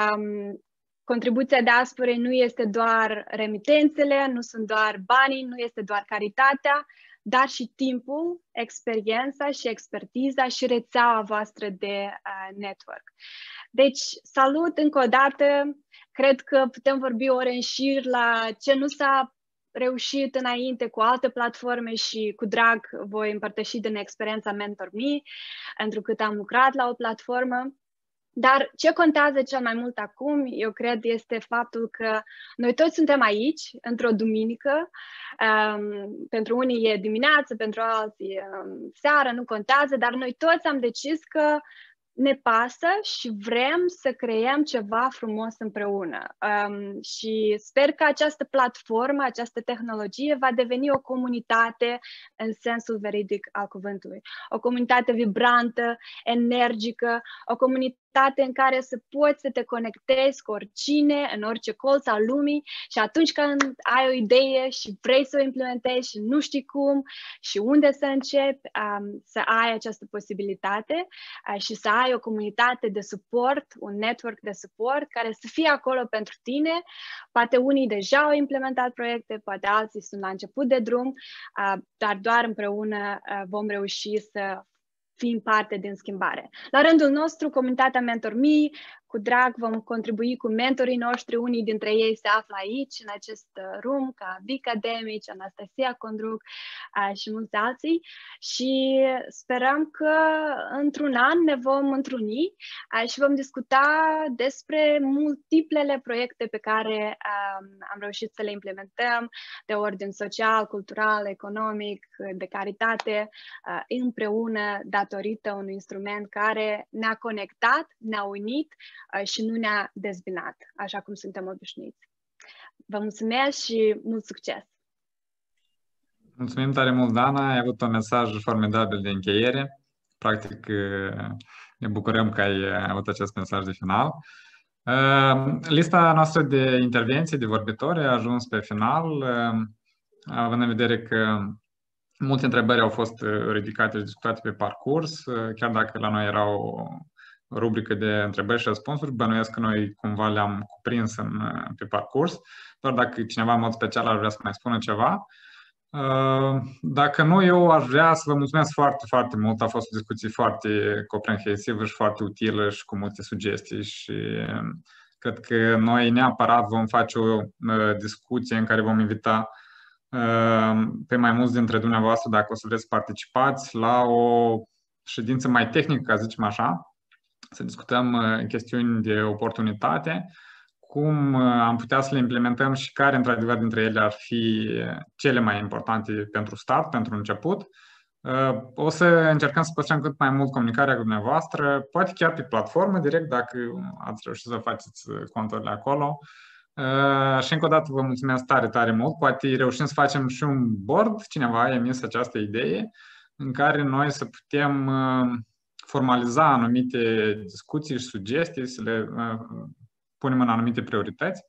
Speaker 17: Contribuția diasporei nu este doar remitențele, nu sunt doar banii, nu este doar caritatea, dar și timpul, experiența și expertiza și rețeaua voastră de network. Deci, salut încă o dată. Cred că putem vorbi ore în șir la ce nu s-a reușit înainte cu alte platforme și cu drag voi împărtăși din experiența Mentor Me, pentru că am lucrat la o platformă. Dar ce contează cel mai mult acum, eu cred, este faptul că noi toți suntem aici, într-o duminică. Pentru unii e dimineață, pentru alții seară, nu contează, dar noi toți am decis că ne pasă și vrem să creăm ceva frumos împreună. Și sper că această platformă, această tehnologie va deveni o comunitate în sensul veridic al cuvântului. O comunitate vibrantă, energică, o comunitate în care să poți să te conectezi cu oricine, în orice colț al lumii, și atunci când ai o idee și vrei să o implementezi și nu știi cum și unde să începi, să ai această posibilitate și să ai o comunitate de suport, un network de suport care să fie acolo pentru tine. Poate unii deja au implementat proiecte, poate alții sunt la început de drum, dar doar împreună vom reuși să fim parte din schimbare. La rândul nostru, comunitatea MentorMe, cu drag vom contribui cu mentorii noștri, unii dintre ei se află aici, în acest room, ca Vica Demici, Anastasia Condruc și mulți alții, și sperăm că într-un an ne vom întruni și vom discuta despre multiplele proiecte pe care am reușit să le implementăm, de ordin social, cultural, economic, de caritate, împreună, datorită unui instrument care ne-a conectat, ne-a unit și nu ne-a dezbinat, așa cum suntem obișnuiți. Vă mulțumesc și mult succes!
Speaker 2: Mulțumim tare mult, Dana. Ai avut un mesaj formidabil de încheiere. Practic, ne bucurăm că ai avut acest mesaj de final. Lista noastră de intervenții, de vorbitori, a ajuns pe final, având în vedere că multe întrebări au fost ridicate și discutate pe parcurs, chiar dacă la noi era o rubrică de întrebări și răspunsuri, bănuiesc că noi cumva le-am cuprins pe parcurs, doar dacă cineva în mod special ar vrea să mai spună ceva. Dacă nu, eu aș vrea să vă mulțumesc foarte, foarte mult. A fost o discuție foarte comprehensivă și foarte utilă și cu multe sugestii și cred că noi neapărat vom face o discuție în care vom invita pe mai mulți dintre dumneavoastră, dacă o să vreți să participați, la o ședință mai tehnică, ca zicem așa, să discutăm chestiuni de oportunitate, cum am putea să le implementăm și care, într-adevăr, dintre ele ar fi cele mai importante pentru start, pentru început. O să încercăm să păstrăm cât mai mult comunicarea cu dumneavoastră, poate chiar pe platformă direct, dacă ați reușit să faceți conturile acolo. Și încă o dată vă mulțumesc tare, tare mult. Poate reușim să facem și un board, cineva a emis această idee, în care noi să putem formaliza anumite discuții și sugestii, să le punem în anumite priorități.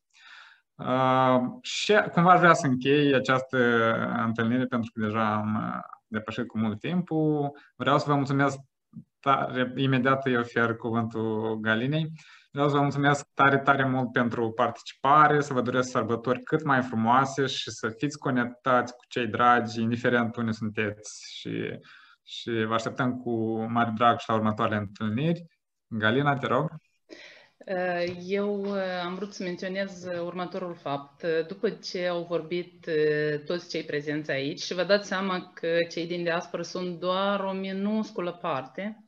Speaker 2: Și cumva aș vrea să închei această întâlnire, pentru că deja am depășit cu mult timpul. Vreau să vă mulțumesc tare, imediat îi ofer cuvântul Galinei. Vreau să vă mulțumesc tare, tare mult pentru participare, să vă doresc sărbători cât mai frumoase și să fiți conectați cu cei dragi, indiferent unde sunteți, și vă așteptăm cu mare drag și la următoarele întâlniri. Galina, te rog.
Speaker 5: Eu am vrut să menționez următorul fapt. După ce au vorbit toți cei prezenți aici și vă dați seama că cei din diaspora sunt doar o minusculă parte,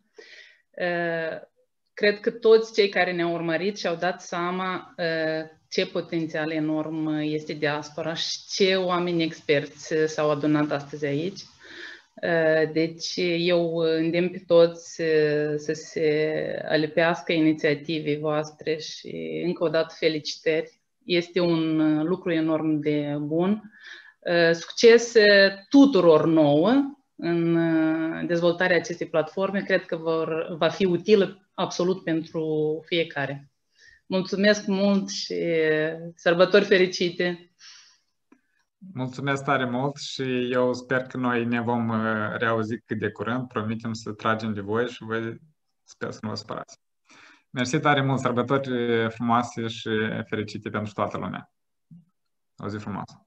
Speaker 5: cred că toți cei care ne-au urmărit și-au dat seama ce potențial enorm este diaspora și ce oameni experți s-au adunat astăzi aici. Deci eu îndemn pe toți să se alipească inițiativei voastre și încă o dată felicitări. Este un lucru enorm de bun. Succes tuturor nouă în dezvoltarea acestei platforme. Cred că va fi utilă absolut pentru fiecare. Mulțumesc mult și sărbători fericite!
Speaker 2: Mulțumesc tare mult și eu sper că noi ne vom reauzi cât de curând. Promitem să tragem de voi și voi sper să nu vă supărați. Mersi tare mult, sărbători frumoase și fericite pentru toată lumea. O zi frumoasă!